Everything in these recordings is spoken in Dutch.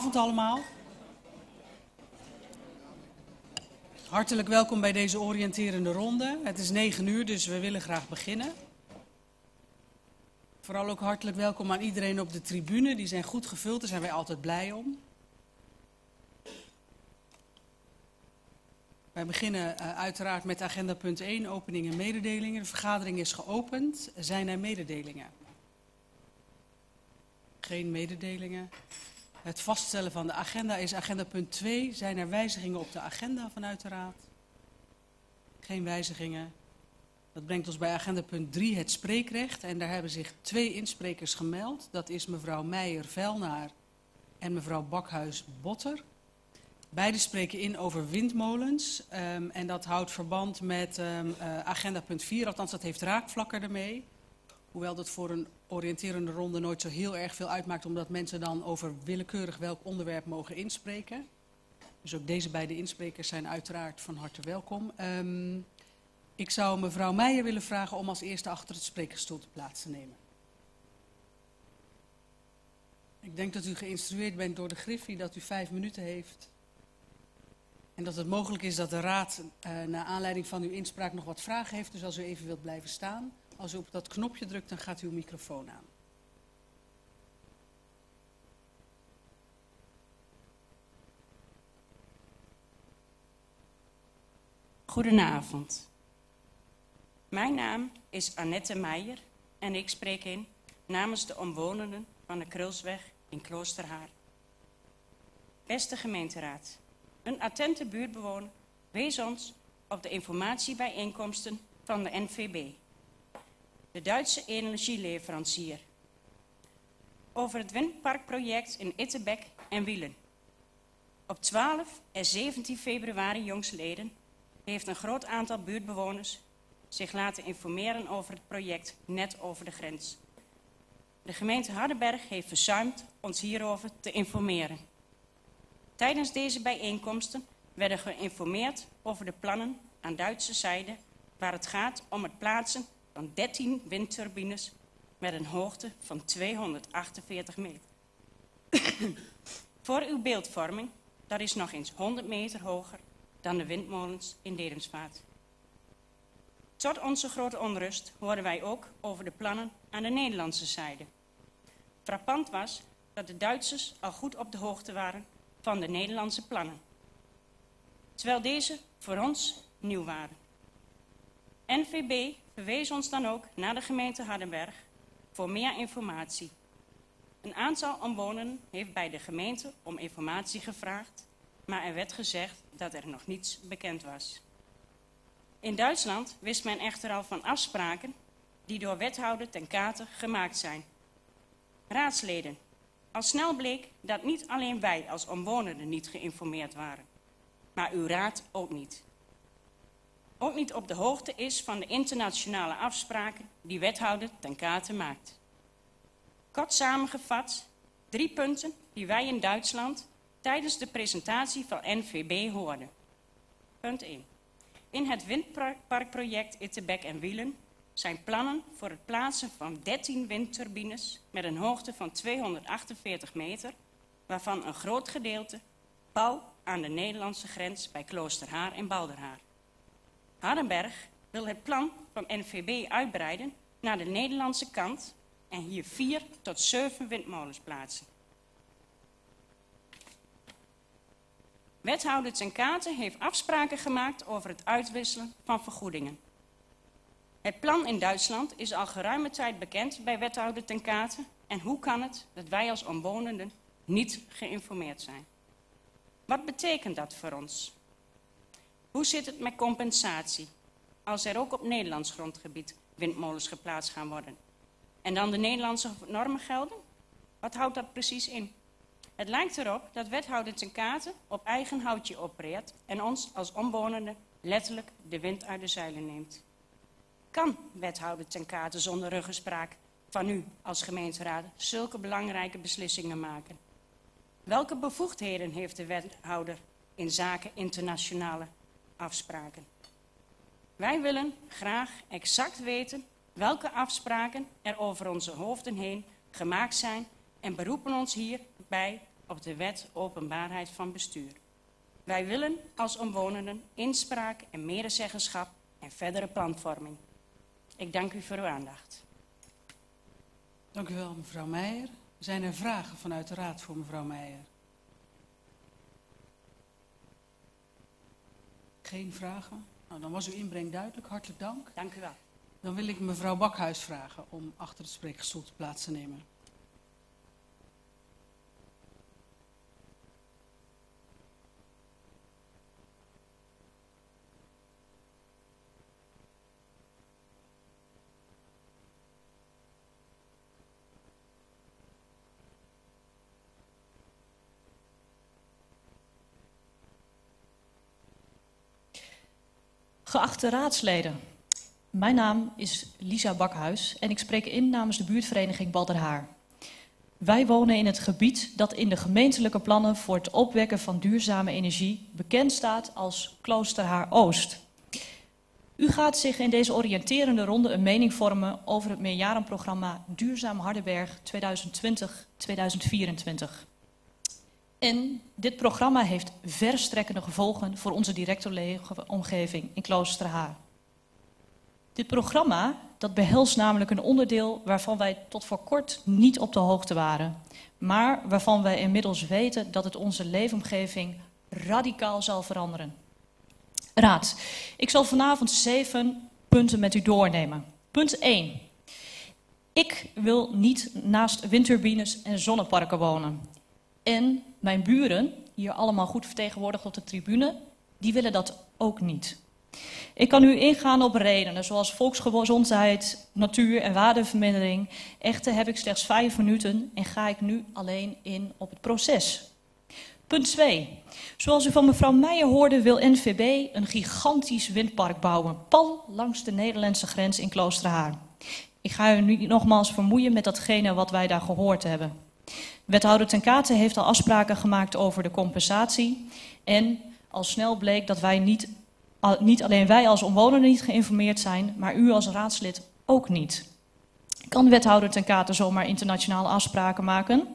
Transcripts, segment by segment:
Goedenavond allemaal. Hartelijk welkom bij deze oriënterende ronde. Het is 9 uur, dus we willen graag beginnen. Vooral ook hartelijk welkom aan iedereen op de tribune. Die zijn goed gevuld, daar zijn wij altijd blij om. Wij beginnen uiteraard met agenda punt 1, opening en mededelingen. De vergadering is geopend. Zijn er mededelingen? Geen mededelingen. Het vaststellen van de agenda is agenda punt 2. Zijn er wijzigingen op de agenda vanuit de Raad? Geen wijzigingen. Dat brengt ons bij agenda punt 3, het spreekrecht. En daar hebben zich 2 insprekers gemeld. Dat is mevrouw Meijer-Velnaar en mevrouw Bakhuis-Botter. Beide spreken in over windmolens. En dat houdt verband met agenda punt 4. Althans, dat heeft raakvlakken ermee. Hoewel dat voor een oriënterende ronde nooit zo heel erg veel uitmaakt, omdat mensen dan over willekeurig welk onderwerp mogen inspreken. Dus ook deze beide insprekers zijn uiteraard van harte welkom. Ik zou mevrouw Meijer willen vragen om als eerste achter het spreekgestoelte plaats te nemen. Ik denk dat u geïnstrueerd bent door de Griffie dat u 5 minuten heeft. En dat het mogelijk is dat de Raad naar aanleiding van uw inspraak nog wat vragen heeft. Dus als u even wilt blijven staan. Als u op dat knopje drukt, dan gaat uw microfoon aan. Goedenavond. Mijn naam is Annette Meijer en ik spreek in namens de omwonenden van de Krulsweg in Kloosterhaar. Beste gemeenteraad, een attente buurtbewoner wees ons op de informatiebijeenkomsten van de NVB, de Duitse energieleverancier, over het windparkproject in Itterbeek en Wielen. Op 12 en 17 februari jongstleden heeft een groot aantal buurtbewoners zich laten informeren over het project net over de grens. De gemeente Hardenberg heeft verzuimd ons hierover te informeren. Tijdens deze bijeenkomsten werden geïnformeerd over de plannen aan Duitse zijde waar het gaat om het plaatsen van 13 windturbines met een hoogte van 248 meter. Voor uw beeldvorming, dat is nog eens 100 meter hoger dan de windmolens in Dedemsvaart. Tot onze grote onrust hoorden wij ook over de plannen aan de Nederlandse zijde. Frappant was dat de Duitsers al goed op de hoogte waren van de Nederlandse plannen, terwijl deze voor ons nieuw waren. NVB verwees ons dan ook naar de gemeente Hardenberg voor meer informatie. Een aantal omwonenden heeft bij de gemeente om informatie gevraagd, maar er werd gezegd dat er nog niets bekend was. In Duitsland wist men echter al van afspraken die door wethouder ten Kate gemaakt zijn. Raadsleden, al snel bleek dat niet alleen wij als omwonenden niet geïnformeerd waren, maar uw raad ook niet. Ook niet op de hoogte is van de internationale afspraken die wethouder ten Kate maakt. Kort samengevat, 3 punten die wij in Duitsland tijdens de presentatie van NVB hoorden. Punt 1. In het windparkproject Itterbeek en Wielen zijn plannen voor het plaatsen van 13 windturbines met een hoogte van 248 meter, waarvan een groot gedeelte pal aan de Nederlandse grens bij Kloosterhaar en Balderhaar. Hardenberg wil het plan van NVB uitbreiden naar de Nederlandse kant en hier 4 tot 7 windmolens plaatsen. Wethouder ten Kate heeft afspraken gemaakt over het uitwisselen van vergoedingen. Het plan in Duitsland is al geruime tijd bekend bij wethouder ten Kate en hoe kan het dat wij als omwonenden niet geïnformeerd zijn? Wat betekent dat voor ons? Hoe zit het met compensatie als er ook op Nederlands grondgebied windmolens geplaatst gaan worden? En dan de Nederlandse normen gelden? Wat houdt dat precies in? Het lijkt erop dat wethouder ten Kate op eigen houtje opereert en ons als omwonenden letterlijk de wind uit de zeilen neemt. Kan wethouder ten Kate zonder ruggespraak van u als gemeenteraad zulke belangrijke beslissingen maken? Welke bevoegdheden heeft de wethouder in zaken internationale afspraken? Wij willen graag exact weten welke afspraken er over onze hoofden heen gemaakt zijn en beroepen ons hierbij op de wet openbaarheid van bestuur. Wij willen als omwonenden inspraak en medezeggenschap en verdere planvorming. Ik dank u voor uw aandacht. Dank u wel, mevrouw Meijer. Zijn er vragen vanuit de raad voor mevrouw Meijer? Geen vragen? Nou, dan was uw inbreng duidelijk. Hartelijk dank. Dank u wel. Dan wil ik mevrouw Bakhuis vragen om achter het spreekgestoelte plaats te nemen. Geachte raadsleden, mijn naam is Lisa Bakhuis en ik spreek in namens de buurtvereniging Balderhaar. Wij wonen in het gebied dat in de gemeentelijke plannen voor het opwekken van duurzame energie bekend staat als Kloosterhaar Oost. U gaat zich in deze oriënterende ronde een mening vormen over het meerjarenprogramma Duurzaam Hardenberg 2020-2024. En dit programma heeft verstrekkende gevolgen voor onze directe leefomgeving in Kloosterhaar. Dit programma dat behelst namelijk een onderdeel waarvan wij tot voor kort niet op de hoogte waren, maar waarvan wij inmiddels weten dat het onze leefomgeving radicaal zal veranderen. Raad, ik zal vanavond 7 punten met u doornemen. Punt 1. Ik wil niet naast windturbines en zonneparken wonen. En mijn buren, hier allemaal goed vertegenwoordigd op de tribune, die willen dat ook niet. Ik kan nu ingaan op redenen zoals volksgezondheid, natuur en waardevermindering. Echter heb ik slechts 5 minuten en ga ik nu alleen in op het proces. Punt 2. Zoals u van mevrouw Meijer hoorde wil NVB een gigantisch windpark bouwen, pal langs de Nederlandse grens in Kloosterhaar. Ik ga u nu nogmaals vermoeien met datgene wat wij daar gehoord hebben. Wethouder Ten Kate heeft al afspraken gemaakt over de compensatie. En al snel bleek dat wij niet alleen wij als omwonenden niet geïnformeerd zijn, maar u als raadslid ook niet. Kan wethouder Ten Kate zomaar internationale afspraken maken?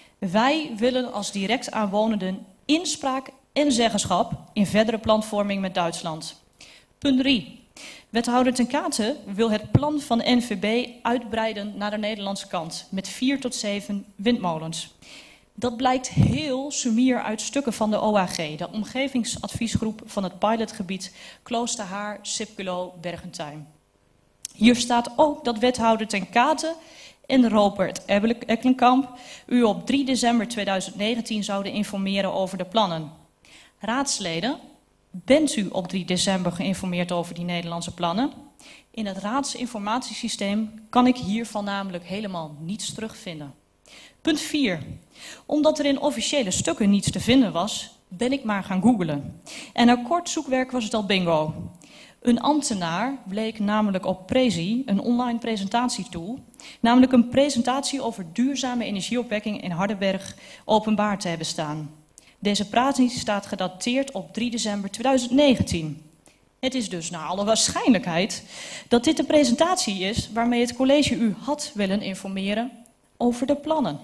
Wij willen als direct aanwonenden inspraak en zeggenschap in verdere planvorming met Duitsland. Punt 3. Wethouder Ten Kate wil het plan van NVB uitbreiden naar de Nederlandse kant met 4 tot 7 windmolens. Dat blijkt heel sumier uit stukken van de OAG, de omgevingsadviesgroep van het pilotgebied Kloosterhaar, Sipkelo, Bergentuin. Hier staat ook dat wethouder Ten Kate en Robert Ekkelenkamp u op 3 december 2019 zouden informeren over de plannen. Raadsleden, bent u op 3 december geïnformeerd over die Nederlandse plannen? In het raadsinformatiesysteem kan ik hiervan namelijk helemaal niets terugvinden. Punt 4. Omdat er in officiële stukken niets te vinden was, ben ik maar gaan googlen. En na kort zoekwerk was het al bingo. Een ambtenaar bleek namelijk op Prezi, een online presentatietool, namelijk een presentatie over duurzame energieopwekking in Hardenberg openbaar te hebben staan. Deze presentatie staat gedateerd op 3 december 2019. Het is dus naar alle waarschijnlijkheid dat dit de presentatie is waarmee het college u had willen informeren over de plannen.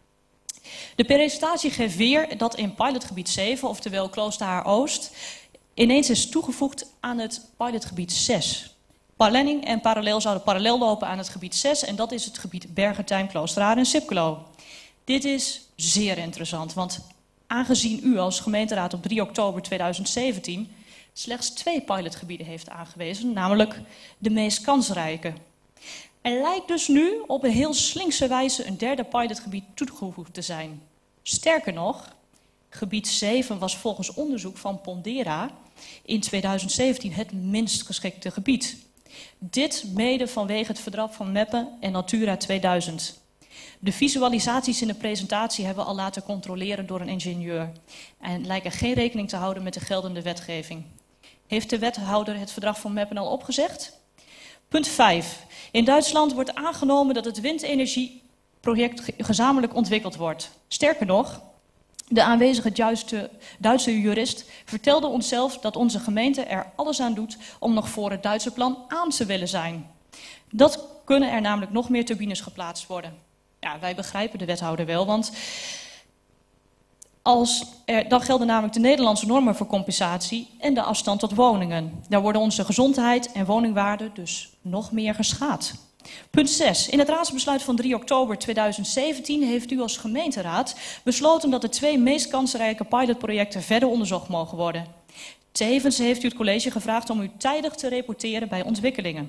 De presentatie geeft weer dat in pilotgebied 7, oftewel Kloosterhaar Oost, ineens is toegevoegd aan het pilotgebied 6. Planning en parallel zouden parallel lopen aan het gebied 6 en dat is het gebied Bergentuin, Kloosterhaar en Sipkelo. Dit is zeer interessant, want aangezien u als gemeenteraad op 3 oktober 2017 slechts 2 pilotgebieden heeft aangewezen, namelijk de meest kansrijke. Er lijkt dus nu op een heel slinkse wijze een derde pilotgebied toegevoegd te zijn. Sterker nog, gebied 7 was volgens onderzoek van Pondera in 2017 het minst geschikte gebied. Dit mede vanwege het verdrag van Meppen en Natura 2000. De visualisaties in de presentatie hebben we al laten controleren door een ingenieur en lijken geen rekening te houden met de geldende wetgeving. Heeft de wethouder het verdrag van Meppen al opgezegd? Punt 5. In Duitsland wordt aangenomen dat het windenergieproject gezamenlijk ontwikkeld wordt. Sterker nog, de aanwezige Duitse jurist vertelde onszelf dat onze gemeente er alles aan doet om nog voor het Duitse plan aan te willen zijn. Dat kunnen er namelijk nog meer turbines geplaatst worden. Ja, wij begrijpen de wethouder wel, want Dan gelden namelijk de Nederlandse normen voor compensatie en de afstand tot woningen. Daar worden onze gezondheid en woningwaarde dus nog meer geschaad. Punt 6. In het raadsbesluit van 3 oktober 2017 heeft u als gemeenteraad besloten dat de 2 meest kansrijke pilotprojecten verder onderzocht mogen worden. Tevens heeft u het college gevraagd om u tijdig te rapporteren bij ontwikkelingen.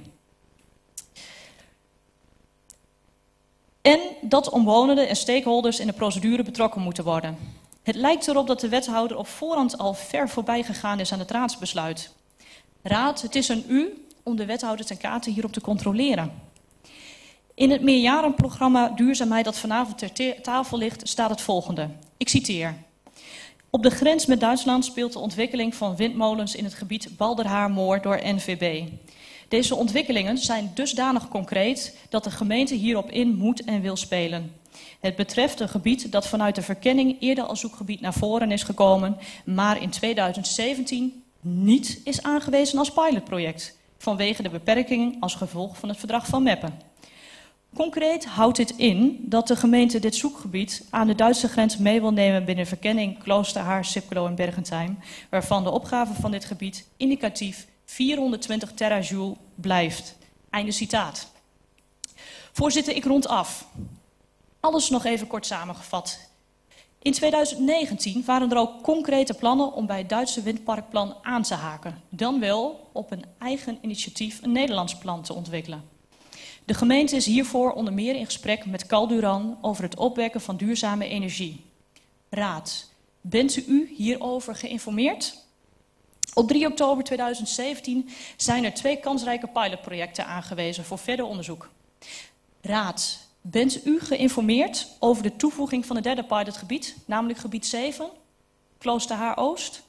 En dat omwonenden en stakeholders in de procedure betrokken moeten worden. Het lijkt erop dat de wethouder op voorhand al ver voorbij gegaan is aan het raadsbesluit. Raad, het is aan u om de wethouder ten kate hierop te controleren. In het meerjarenprogramma Duurzaamheid dat vanavond ter tafel ligt, staat het volgende. Ik citeer. Op de grens met Duitsland speelt de ontwikkeling van windmolens in het gebied Balderhaar-Moor door NVB. Deze ontwikkelingen zijn dusdanig concreet dat de gemeente hierop in moet en wil spelen. Het betreft een gebied dat vanuit de verkenning eerder als zoekgebied naar voren is gekomen, maar in 2017 niet is aangewezen als pilotproject, vanwege de beperkingen als gevolg van het verdrag van Meppen. Concreet houdt dit in dat de gemeente dit zoekgebied aan de Duitse grens mee wil nemen binnen verkenning Kloosterhaar, Sipkelo en Bergentheim, waarvan de opgave van dit gebied indicatief 420 terajoule blijft. Einde citaat. Voorzitter, ik rond af. Alles nog even kort samengevat. In 2019 waren er ook concrete plannen om bij het Duitse windparkplan aan te haken. Dan wel op een eigen initiatief een Nederlands plan te ontwikkelen. De gemeente is hiervoor onder meer in gesprek met Calduran over het opwekken van duurzame energie. Raad, bent u hierover geïnformeerd? Op 3 oktober 2017 zijn er 2 kansrijke pilotprojecten aangewezen voor verder onderzoek. Raad, bent u geïnformeerd over de toevoeging van het derde pilotgebied, namelijk gebied 7, Kloosterhaar-Oost?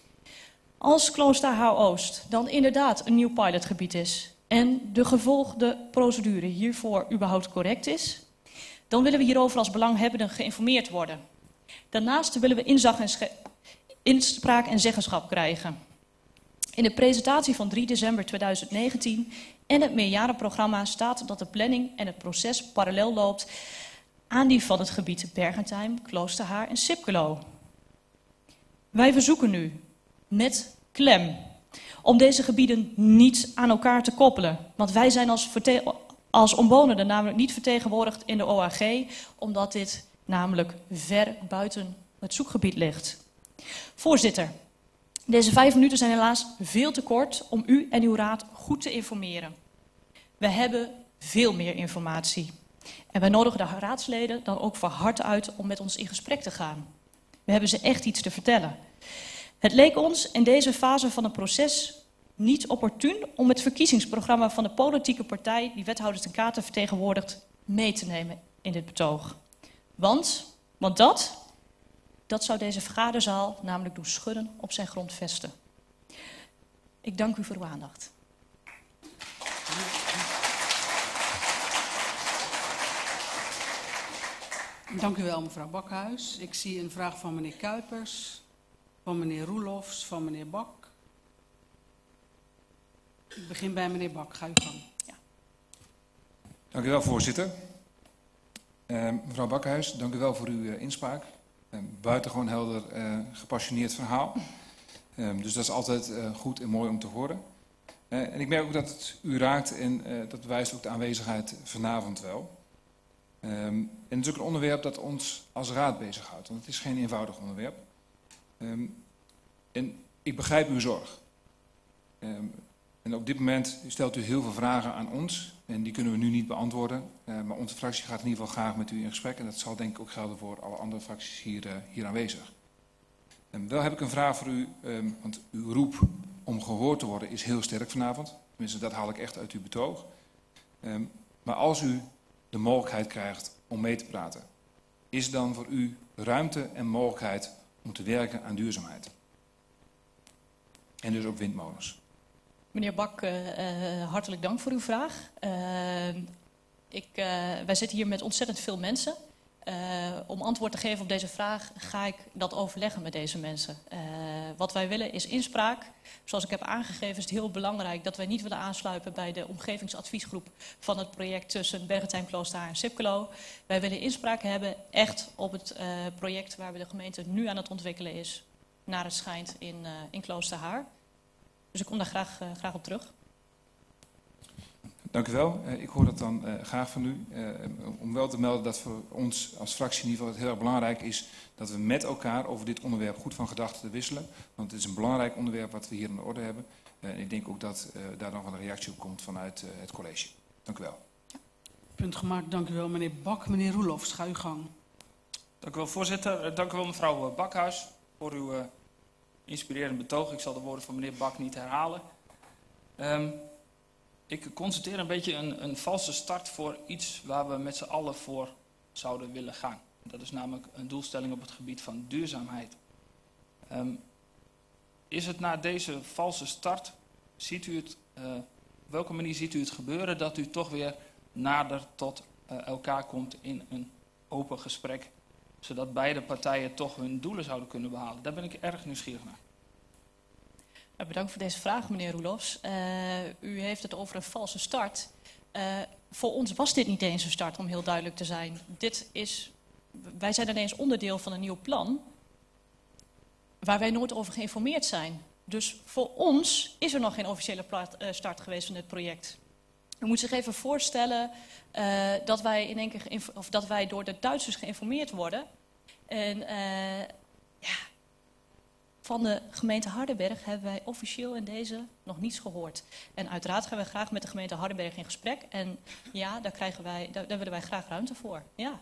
Als Kloosterhaar-Oost dan inderdaad een nieuw pilotgebied is en de gevolgde procedure hiervoor überhaupt correct is, dan willen we hierover als belanghebbenden geïnformeerd worden. Daarnaast willen we inspraak en zeggenschap krijgen. In de presentatie van 3 december 2019 en het meerjarenprogramma staat dat de planning en het proces parallel loopt aan die van het gebied Bergentheim, Kloosterhaar en Sipkelo. Wij verzoeken u met klem om deze gebieden niet aan elkaar te koppelen. Want wij zijn als omwonenden namelijk niet vertegenwoordigd in de OAG, omdat dit namelijk ver buiten het zoekgebied ligt. Voorzitter, deze 5 minuten zijn helaas veel te kort om u en uw raad goed te informeren. We hebben veel meer informatie. En wij nodigen de raadsleden dan ook van harte uit om met ons in gesprek te gaan. We hebben ze echt iets te vertellen. Het leek ons in deze fase van het proces niet opportun om het verkiezingsprogramma van de politieke partij die wethouder ten kate vertegenwoordigt mee te nemen in dit betoog. Want dat zou deze vergaderzaal namelijk doen schudden op zijn grondvesten. Ik dank u voor uw aandacht. Dank u wel, mevrouw Bakhuis. Ik zie een vraag van meneer Kuipers, van meneer Roelofs, van meneer Bak. Ik begin bij meneer Bak. Ga uw gang. Ja. Dank u wel, voorzitter. Mevrouw Bakhuis, dank u wel voor uw inspraak. Buitengewoon helder, gepassioneerd verhaal. Dus dat is altijd goed en mooi om te horen. En ik merk ook dat het u raakt en dat wijst ook de aanwezigheid vanavond wel. En het is ook een onderwerp dat ons als raad bezighoudt, want het is geen eenvoudig onderwerp. En ik begrijp uw zorg. En op dit moment stelt u heel veel vragen aan ons en die kunnen we nu niet beantwoorden. Maar onze fractie gaat in ieder geval graag met u in gesprek en dat zal denk ik ook gelden voor alle andere fracties hier aanwezig. Wel heb ik een vraag voor u, want uw roep om gehoord te worden is heel sterk vanavond. Tenminste, dat haal ik echt uit uw betoog. Maar als u de mogelijkheid krijgt om mee te praten, is dan voor u ruimte en mogelijkheid om te werken aan duurzaamheid? En dus ook windmolens. Meneer Bak, hartelijk dank voor uw vraag. Wij zitten hier met ontzettend veel mensen. Om antwoord te geven op deze vraag ga ik dat overleggen met deze mensen. Wat wij willen is inspraak. Zoals ik heb aangegeven is het heel belangrijk dat wij niet willen aansluiten bij de omgevingsadviesgroep van het project tussen Bergentijn, Kloosterhaar en Sipkelo. Wij willen inspraak hebben echt op het project waar de gemeente nu aan het ontwikkelen is, naar het schijnt in Kloosterhaar. Dus ik kom daar graag op terug. Dank u wel. Ik hoor dat dan graag van u. Om wel te melden dat voor ons als fractie in ieder geval het heel erg belangrijk is dat we met elkaar over dit onderwerp goed van gedachten wisselen. Want het is een belangrijk onderwerp wat we hier aan de orde hebben. Ik denk ook dat daar nog een reactie op komt vanuit het college. Dank u wel. Punt gemaakt, dank u wel meneer Bak. Meneer Roelofs, ga uw gang. Dank u wel, voorzitter. Dank u wel, mevrouw Bakhuis, voor uw inspirerend betoog. Ik zal de woorden van meneer Bak niet herhalen. Ik constateer een beetje een valse start voor iets waar we met z'n allen voor zouden willen gaan. Dat is namelijk een doelstelling op het gebied van duurzaamheid. Is het na deze valse start, ziet u het, op welke manier ziet u het gebeuren dat u toch weer nader tot elkaar komt in een open gesprek, zodat beide partijen toch hun doelen zouden kunnen behalen? Daar ben ik erg nieuwsgierig naar. Bedankt voor deze vraag, meneer Roelofs. U heeft het over een valse start. Voor ons was dit niet eens een start, om heel duidelijk te zijn. Wij zijn ineens onderdeel van een nieuw plan, waar wij nooit over geïnformeerd zijn. Dus voor ons is er nog geen officiële start geweest van dit project. U moet zich even voorstellen dat wij in één keer dat wij door de Duitsers geïnformeerd worden. En van de gemeente Hardenberg hebben wij officieel in deze nog niets gehoord. En uiteraard gaan we graag met de gemeente Hardenberg in gesprek. En ja, daar willen wij graag ruimte voor. Ja.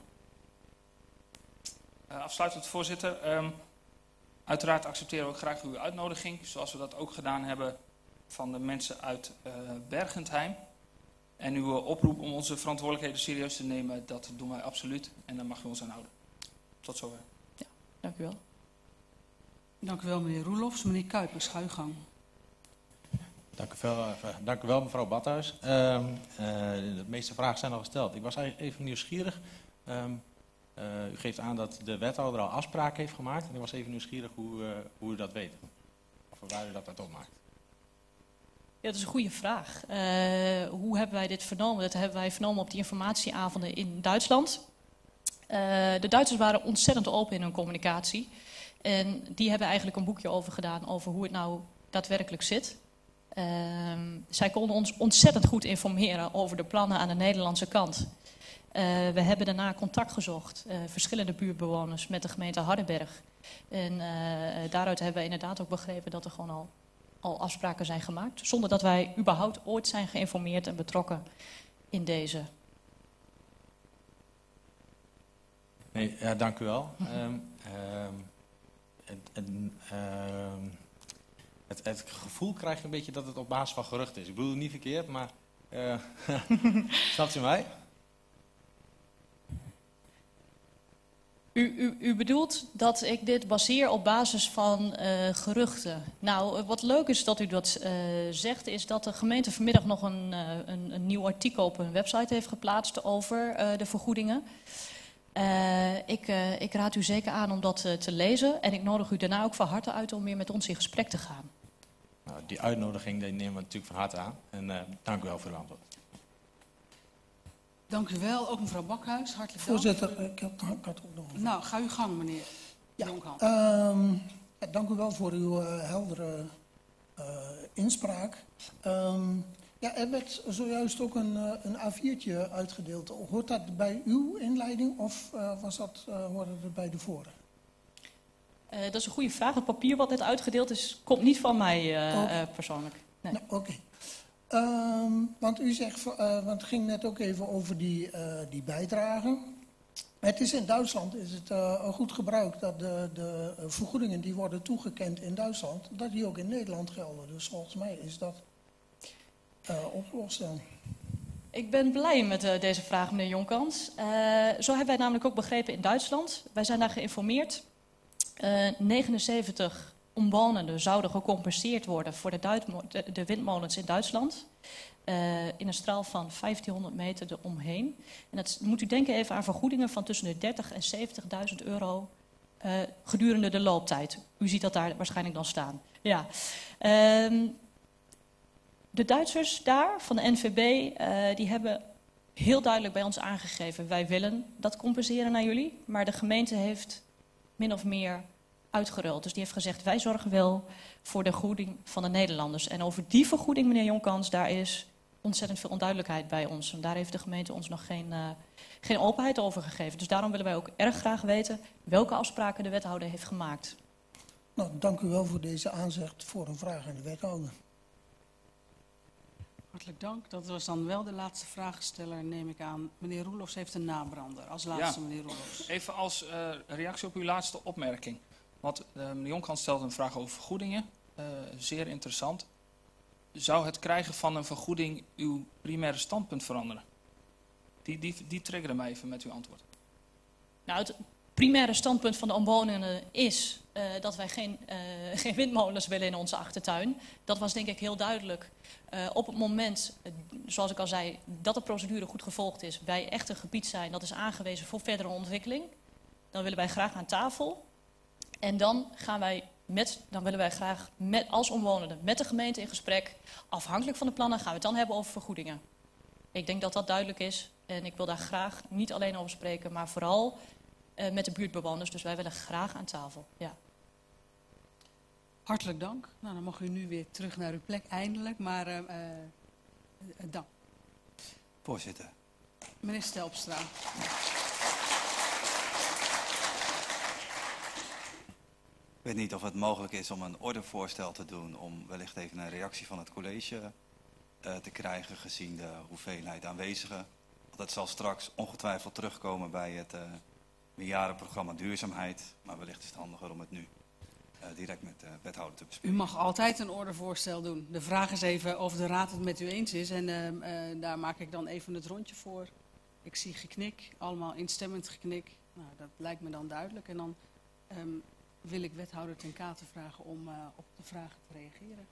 Afsluitend, voorzitter. Uiteraard accepteren we ook graag uw uitnodiging, zoals we dat ook gedaan hebben van de mensen uit Bergentheim. En uw oproep om onze verantwoordelijkheden serieus te nemen, dat doen wij absoluut. En daar mag u ons aan houden. Tot zover. Ja, dank u wel. Dank u wel, meneer Roelofs. Meneer Kuipers, ga uw gang. Dank u wel, mevrouw Badhuis. De meeste vragen zijn al gesteld. Ik was even nieuwsgierig. U geeft aan dat de wethouder al afspraken heeft gemaakt. En ik was even nieuwsgierig hoe u dat weet. Of waar u dat uit opmaakt. Ja, dat is een goede vraag. Hoe hebben wij dit vernomen? Dat hebben wij vernomen op die informatieavonden in Duitsland. De Duitsers waren ontzettend open in hun communicatie. En die hebben eigenlijk een boekje over gedaan over hoe het nou daadwerkelijk zit. Zij konden ons ontzettend goed informeren over de plannen aan de Nederlandse kant. We hebben daarna contact gezocht, verschillende buurtbewoners met de gemeente Hardenberg. En daaruit hebben we inderdaad ook begrepen dat er gewoon al afspraken zijn gemaakt. Zonder dat wij überhaupt ooit zijn geïnformeerd en betrokken in deze. Nee, ja, dank u wel. Het gevoel krijg je een beetje dat het op basis van geruchten is. Ik bedoel het niet verkeerd, maar snapt u mij? U bedoelt dat ik dit baseer op basis van geruchten. Nou, wat leuk is dat u dat zegt, is dat de gemeente vanmiddag nog een nieuw artikel op hun website heeft geplaatst over de vergoedingen. Ik raad u zeker aan om dat te lezen en ik nodig u daarna ook van harte uit om weer met ons in gesprek te gaan. Nou, die uitnodiging die nemen we natuurlijk van harte aan. En dank u wel voor uw antwoord. Dank u wel, ook mevrouw Bakhuis, hartelijk dank. Voorzitter, ik had ook nog een vraag. Nou, ga uw gang, meneer Jonkhand. Dank u wel voor uw heldere inspraak. Er werd zojuist ook een A4'tje uitgedeeld. Hoort dat bij uw inleiding of hoorde het bij de vorige? Dat is een goede vraag. Het papier wat net uitgedeeld is, komt niet van mij persoonlijk. Nee. Nou, oké. Want u zegt, want het ging net ook even over die bijdrage. Het is in Duitsland goed gebruik dat de vergoedingen die worden toegekend in Duitsland, dat die ook in Nederland gelden. Dus volgens mij is dat opgelost dan. Ik ben blij met deze vraag, meneer Jonkans. Zo hebben wij namelijk ook begrepen in Duitsland. Wij zijn daar geïnformeerd. 79 omwonenden zouden gecompenseerd worden voor de windmolens in Duitsland. In een straal van 1500 meter eromheen. En dat moet u denken even aan vergoedingen van tussen de 30.000 en 70.000 euro gedurende de looptijd. U ziet dat daar waarschijnlijk dan staan. Ja. De Duitsers daar, van de NVB, die hebben heel duidelijk bij ons aangegeven: wij willen dat compenseren naar jullie. Maar de gemeente heeft min of meer uitgeruild. Dus die heeft gezegd: wij zorgen wel voor de vergoeding van de Nederlanders. En over die vergoeding, meneer Jonkans, daar is ontzettend veel onduidelijkheid bij ons. En daar heeft de gemeente ons nog geen openheid over gegeven. Dus daarom willen wij ook erg graag weten welke afspraken de wethouder heeft gemaakt. Nou, dank u wel voor deze aanzet voor een vraag aan de wethouder. Hartelijk dank. Dat was dan wel de laatste vraagsteller, neem ik aan. Meneer Roelofs heeft een nabrander. Als laatste, Ja. meneer Roelofs. Even als reactie op uw laatste opmerking. Want meneer Jonkans stelde een vraag over vergoedingen. Zeer interessant. Zou het krijgen van een vergoeding uw primaire standpunt veranderen? Die triggerde mij even met uw antwoord. Nou, het primaire standpunt van de omwonenden is dat wij geen windmolens willen in onze achtertuin. Dat was denk ik heel duidelijk. Op het moment, zoals ik al zei, dat de procedure goed gevolgd is, wij echt een gebied zijn dat is aangewezen voor verdere ontwikkeling, dan willen wij graag aan tafel. En dan willen wij graag als omwonenden met de gemeente in gesprek. Afhankelijk van de plannen gaan we het dan hebben over vergoedingen. Ik denk dat dat duidelijk is. En ik wil daar graag niet alleen over spreken, maar vooral met de buurtbewoners. Dus wij willen graag aan tafel. Ja. Hartelijk dank. Nou, dan mag u nu weer terug naar uw plek, eindelijk. Maar dank. Voorzitter. Meneer Stelpstra. Ik weet niet of het mogelijk is om een ordevoorstel te doen, om wellicht even een reactie van het college te krijgen gezien de hoeveelheid aanwezigen. Want dat zal straks ongetwijfeld terugkomen bij het meerjarenprogramma duurzaamheid. Maar wellicht is het handiger om het nu direct met de wethouder te bespreken. U mag altijd een ordevoorstel doen. De vraag is even of de raad het met u eens is. En daar maak ik dan even het rondje voor. Ik zie geknik, allemaal instemmend geknik. Nou, dat lijkt me dan duidelijk. En dan wil ik wethouder Ten Kate vragen om op de vragen te reageren.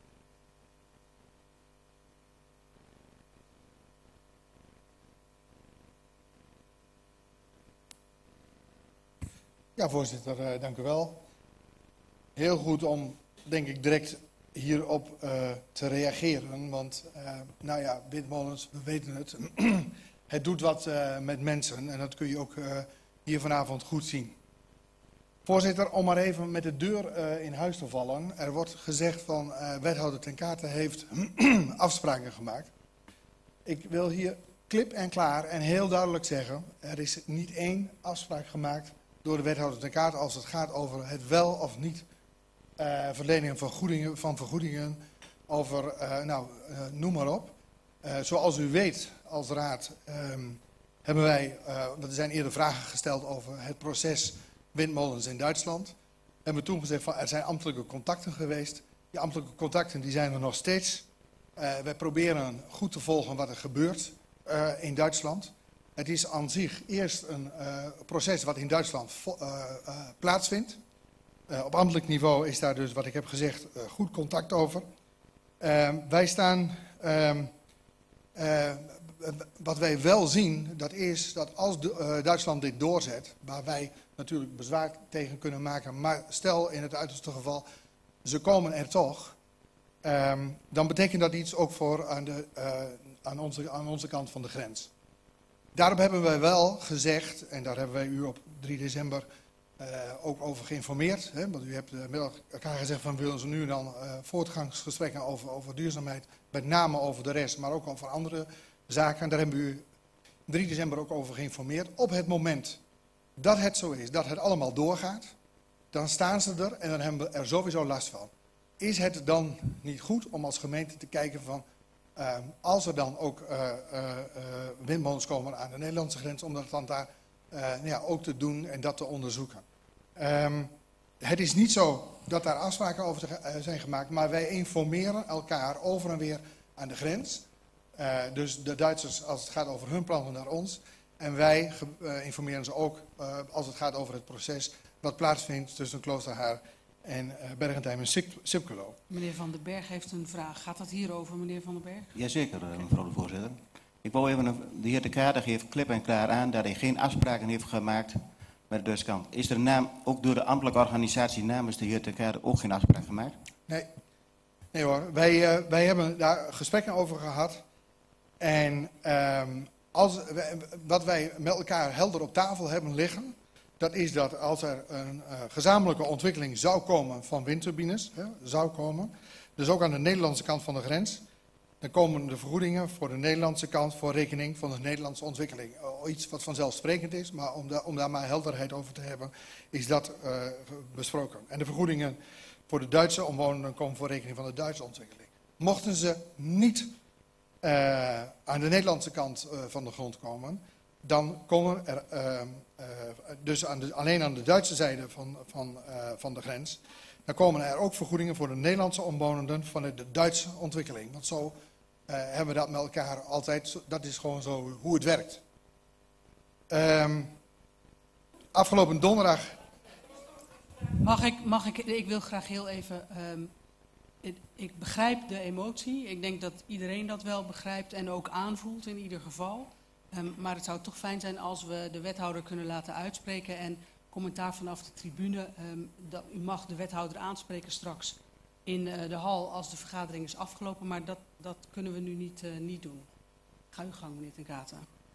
Ja, voorzitter, dank u wel. Heel goed om, denk ik, direct hierop te reageren. Want, nou ja, windmolens, we weten het. Het doet wat met mensen en dat kun je ook hier vanavond goed zien. Voorzitter, om maar even met de deur in huis te vallen. Er wordt gezegd van wethouder Ten Kate heeft afspraken gemaakt. Ik wil hier klip en klaar en heel duidelijk zeggen, er is niet één afspraak gemaakt door de wethouder Ten Kate als het gaat over het wel of niet verlenen van vergoedingen, over, noem maar op. Zoals u weet als raad hebben wij, er zijn eerder vragen gesteld over het proces windmolens in Duitsland. We hebben toen gezegd van er zijn ambtelijke contacten geweest. Die ambtelijke contacten die zijn er nog steeds. Wij proberen goed te volgen wat er gebeurt in Duitsland. Het is aan zich eerst een proces wat in Duitsland plaatsvindt. Op ambtelijk niveau is daar dus, wat ik heb gezegd, goed contact over. Wij staan, wat wij wel zien, dat is dat als Duitsland dit doorzet, waar wij natuurlijk bezwaar tegen kunnen maken, maar stel in het uiterste geval, ze komen er toch, dan betekent dat iets ook voor aan onze kant van de grens. Daarop hebben wij wel gezegd, en daar hebben wij u op 3 december ook over geïnformeerd. Hè, want u hebt met elkaar gezegd van willen ze nu dan voortgangsgesprekken over duurzaamheid. Met name over de rest, maar ook over andere zaken. Daar hebben we u 3 december ook over geïnformeerd. Op het moment dat het zo is, dat het allemaal doorgaat, dan staan ze er en dan hebben we er sowieso last van. Is het dan niet goed om als gemeente te kijken van, als er dan ook windmolens komen aan de Nederlandse grens, om dat dan daar ook te doen en dat te onderzoeken. Het is niet zo dat daar afspraken over zijn gemaakt, maar wij informeren elkaar over en weer aan de grens. Dus de Duitsers als het gaat over hun plannen naar ons. En wij informeren ze ook als het gaat over het proces wat plaatsvindt tussen Kloosterhaar en Bergentheim en Sipkelo. Meneer Van den Berg heeft een vraag. Gaat dat hierover, meneer Van den Berg? Jazeker, mevrouw de voorzitter. Ik wou even, de heer Ten Kate geeft klip en klaar aan dat hij geen afspraken heeft gemaakt bij de Duitse kant. Is er ook door de ambtelijke organisatie namens de heer Ten Kade ook geen afspraak gemaakt? Nee hoor, wij hebben daar gesprekken over gehad. En wat wij met elkaar helder op tafel hebben liggen, dat is dat als er een gezamenlijke ontwikkeling zou komen van windturbines, dus ook aan de Nederlandse kant van de grens, dan komen de vergoedingen voor de Nederlandse kant voor rekening van de Nederlandse ontwikkeling. Iets wat vanzelfsprekend is, maar om daar maar helderheid over te hebben, is dat besproken. En de vergoedingen voor de Duitse omwonenden komen voor rekening van de Duitse ontwikkeling. Mochten ze niet aan de Nederlandse kant van de grond komen, dan komen er dus alleen aan de Duitse zijde van de grens, dan komen er ook vergoedingen voor de Nederlandse omwonenden vanuit de Duitse ontwikkeling. Want zo hebben we dat met elkaar altijd, dat is gewoon zo hoe het werkt. Afgelopen donderdag... Ik wil graag heel even... Ik begrijp de emotie. Ik denk dat iedereen dat wel begrijpt en ook aanvoelt in ieder geval. Maar het zou toch fijn zijn als we de wethouder kunnen laten uitspreken en commentaar vanaf de tribune. U mag de wethouder aanspreken straks in de hal als de vergadering is afgelopen, maar dat kunnen we nu niet doen. Ga uw gang, meneer Ten Kate.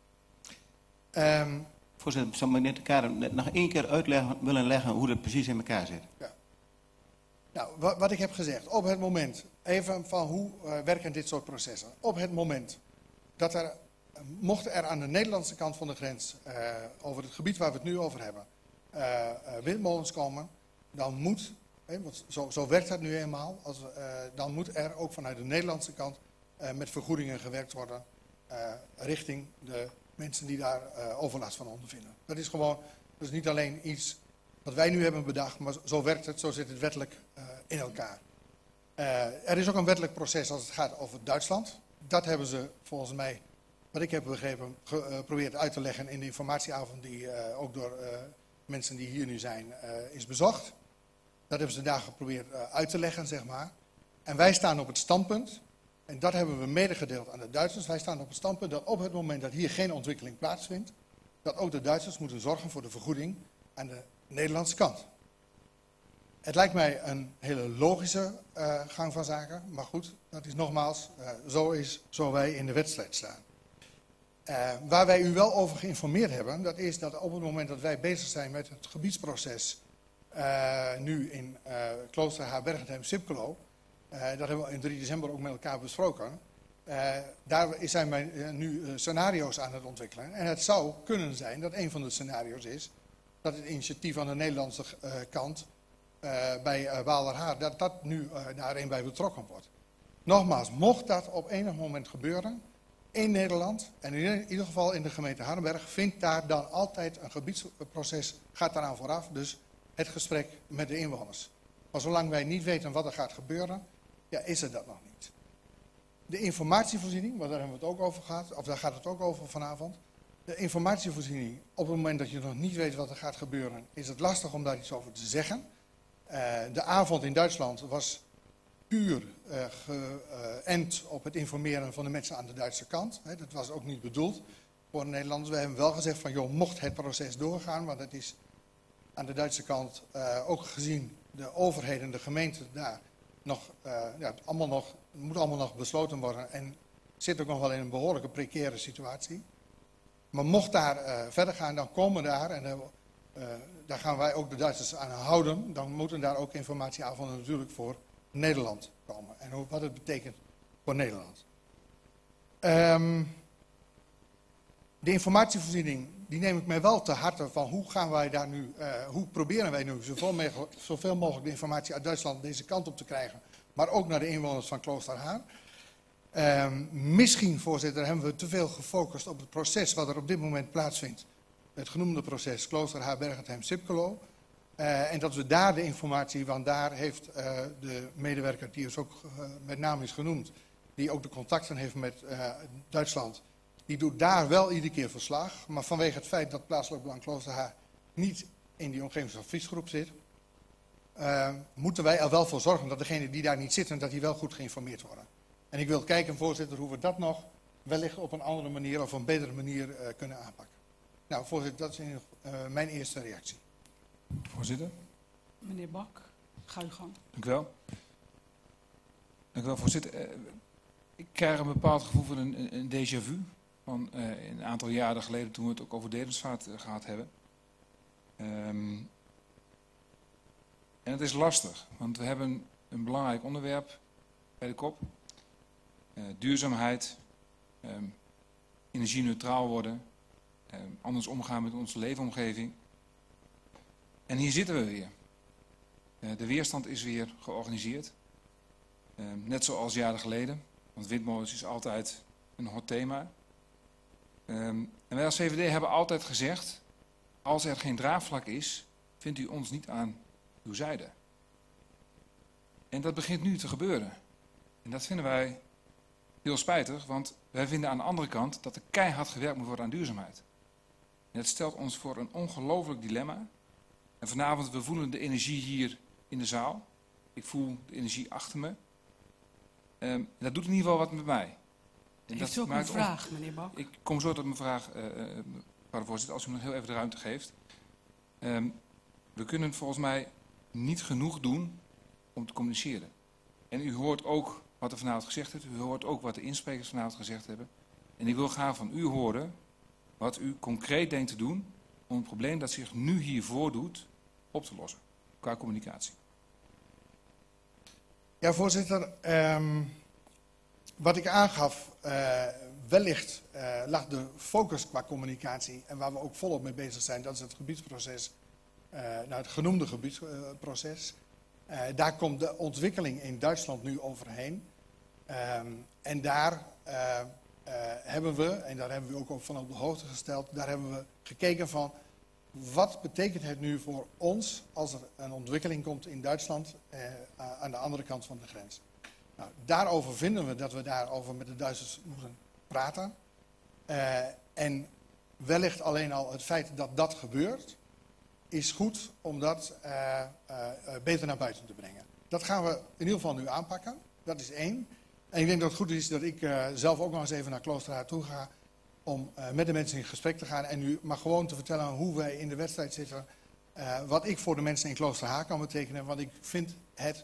Voorzitter, zou meneer Ten Kate nog één keer willen leggen hoe dat precies in elkaar zit? Ja. Nou, wat ik heb gezegd, op het moment, even van hoe werken dit soort processen. Op het moment dat mocht er aan de Nederlandse kant van de grens, over het gebied waar we het nu over hebben, windmolens komen, dan moet, want zo werkt dat nu eenmaal, dan moet er ook vanuit de Nederlandse kant met vergoedingen gewerkt worden richting de mensen die daar overlast van ondervinden. Dat is gewoon, dat is niet alleen iets wat wij nu hebben bedacht, maar zo werkt het, zo zit het wettelijk in elkaar. Er is ook een wettelijk proces als het gaat over Duitsland. Dat hebben ze volgens mij, wat ik heb begrepen, geprobeerd uit te leggen in de informatieavond die ook door mensen die hier nu zijn is bezocht. Dat hebben ze daar geprobeerd uit te leggen, zeg maar. En wij staan op het standpunt, en dat hebben we medegedeeld aan de Duitsers, wij staan op het standpunt dat op het moment dat hier geen ontwikkeling plaatsvindt, dat ook de Duitsers moeten zorgen voor de vergoeding aan de Nederlandse kant. Het lijkt mij een hele logische gang van zaken, maar goed, dat is nogmaals, zo wij in de wedstrijd staan. Waar wij u wel over geïnformeerd hebben, dat is dat op het moment dat wij bezig zijn met het gebiedsproces nu in Klooster Haar-Bergentheim-Sipkelo, dat hebben we in 3 december ook met elkaar besproken. Daar zijn wij nu scenario's aan het ontwikkelen. En het zou kunnen zijn dat een van de scenario's is dat het initiatief aan de Nederlandse kant bij Walderhaar, dat dat nu daarin bij betrokken wordt. Nogmaals, mocht dat op enig moment gebeuren in Nederland, en in ieder geval in de gemeente Hardenberg, vindt daar dan altijd een gebiedsproces, gaat daaraan vooraf, dus het gesprek met de inwoners. Maar zolang wij niet weten wat er gaat gebeuren, ja, is er dat nog niet. De informatievoorziening, want daar hebben we het ook over gehad, of daar gaat het ook over vanavond. De informatievoorziening, op het moment dat je nog niet weet wat er gaat gebeuren, is het lastig om daar iets over te zeggen. De avond in Duitsland was puur geënt op het informeren van de mensen aan de Duitse kant. Dat was ook niet bedoeld voor de Nederlanders. We hebben wel gezegd van, joh, mocht het proces doorgaan, want het is aan de Duitse kant ook gezien de overheden, de gemeenten daar nog, het moet allemaal nog besloten worden en zit ook nog wel in een behoorlijke precaire situatie. Maar mocht daar verder gaan, dan komen daar, en daar gaan wij ook de Duitsers aan houden, dan moeten daar ook informatieavonden natuurlijk voor Nederland komen. En wat het betekent voor Nederland. De informatievoorziening, die neem ik mij wel te harte van hoe gaan wij daar nu, hoe proberen wij nu zoveel mogelijk de informatie uit Duitsland deze kant op te krijgen, maar ook naar de inwoners van Klooster Haar. Misschien, voorzitter, hebben we te veel gefocust op het proces wat er op dit moment plaatsvindt. Het genoemde proces Klooster Haar-Bergentheim-Sipkelo. En dat we daar de informatie, want daar heeft de medewerker die dus ook met name is genoemd, die ook de contacten heeft met Duitsland, die doet daar wel iedere keer verslag. Maar vanwege het feit dat Plaatselijk Belang Klooster Haar niet in die omgevingsadviesgroep zit, moeten wij er wel voor zorgen dat degenen die daar niet zitten, dat die wel goed geïnformeerd worden. En ik wil kijken, voorzitter, hoe we dat nog wellicht op een andere manier of een betere manier kunnen aanpakken. Nou, voorzitter, dat is mijn eerste reactie. Voorzitter. Meneer Bak, ga uw gang. Dank u wel. Dank u wel, voorzitter. Ik krijg een bepaald gevoel van een déjà vu. Van een aantal jaren geleden toen we het ook over Dedemsvaart gehad hebben. En het is lastig, want we hebben een belangrijk onderwerp bij de kop. Duurzaamheid, energie-neutraal worden, anders omgaan met onze leefomgeving. En hier zitten we weer. De weerstand is weer georganiseerd. Net zoals jaren geleden, want windmolens is altijd een hot thema. En wij als VVD hebben altijd gezegd, als er geen draagvlak is, vindt u ons niet aan uw zijde. En dat begint nu te gebeuren. En dat vinden wij heel spijtig, want wij vinden aan de andere kant dat er keihard gewerkt moet worden aan duurzaamheid. En dat stelt ons voor een ongelooflijk dilemma. En vanavond, we voelen de energie hier in de zaal. Ik voel de energie achter me. Dat doet in ieder geval wat met mij. En Heeft u ook een vraag, meneer Bak? Ik kom zo tot mijn vraag, mevrouw de voorzitter, als u me nog heel even de ruimte geeft. We kunnen volgens mij niet genoeg doen om te communiceren. En u hoort ook wat er vanavond gezegd is. U hoort ook wat de insprekers vanavond gezegd hebben. En ik wil graag van u horen wat u concreet denkt te doen om het probleem dat zich nu hier voordoet op te lossen. Qua communicatie. Ja, voorzitter. Wat ik aangaf, wellicht lag de focus qua communicatie en waar we ook volop mee bezig zijn, dat is het gebiedsproces, het genoemde gebiedsproces. Daar komt de ontwikkeling in Duitsland nu overheen. En daar hebben we, en daar hebben we ook van op de hoogte gesteld, daar hebben we gekeken van wat betekent het nu voor ons als er een ontwikkeling komt in Duitsland aan de andere kant van de grens. Nou, daarover vinden we dat we daarover met de Duitsers moeten praten. En wellicht alleen al het feit dat dat gebeurt, is goed om dat beter naar buiten te brengen. Dat gaan we in ieder geval nu aanpakken. Dat is één. En ik denk dat het goed is dat ik zelf ook nog eens even naar Kloosterhaar toe ga om met de mensen in gesprek te gaan en nu maar gewoon te vertellen hoe wij in de wedstrijd zitten. Wat ik voor de mensen in Kloosterhaar kan betekenen. Want ik vind het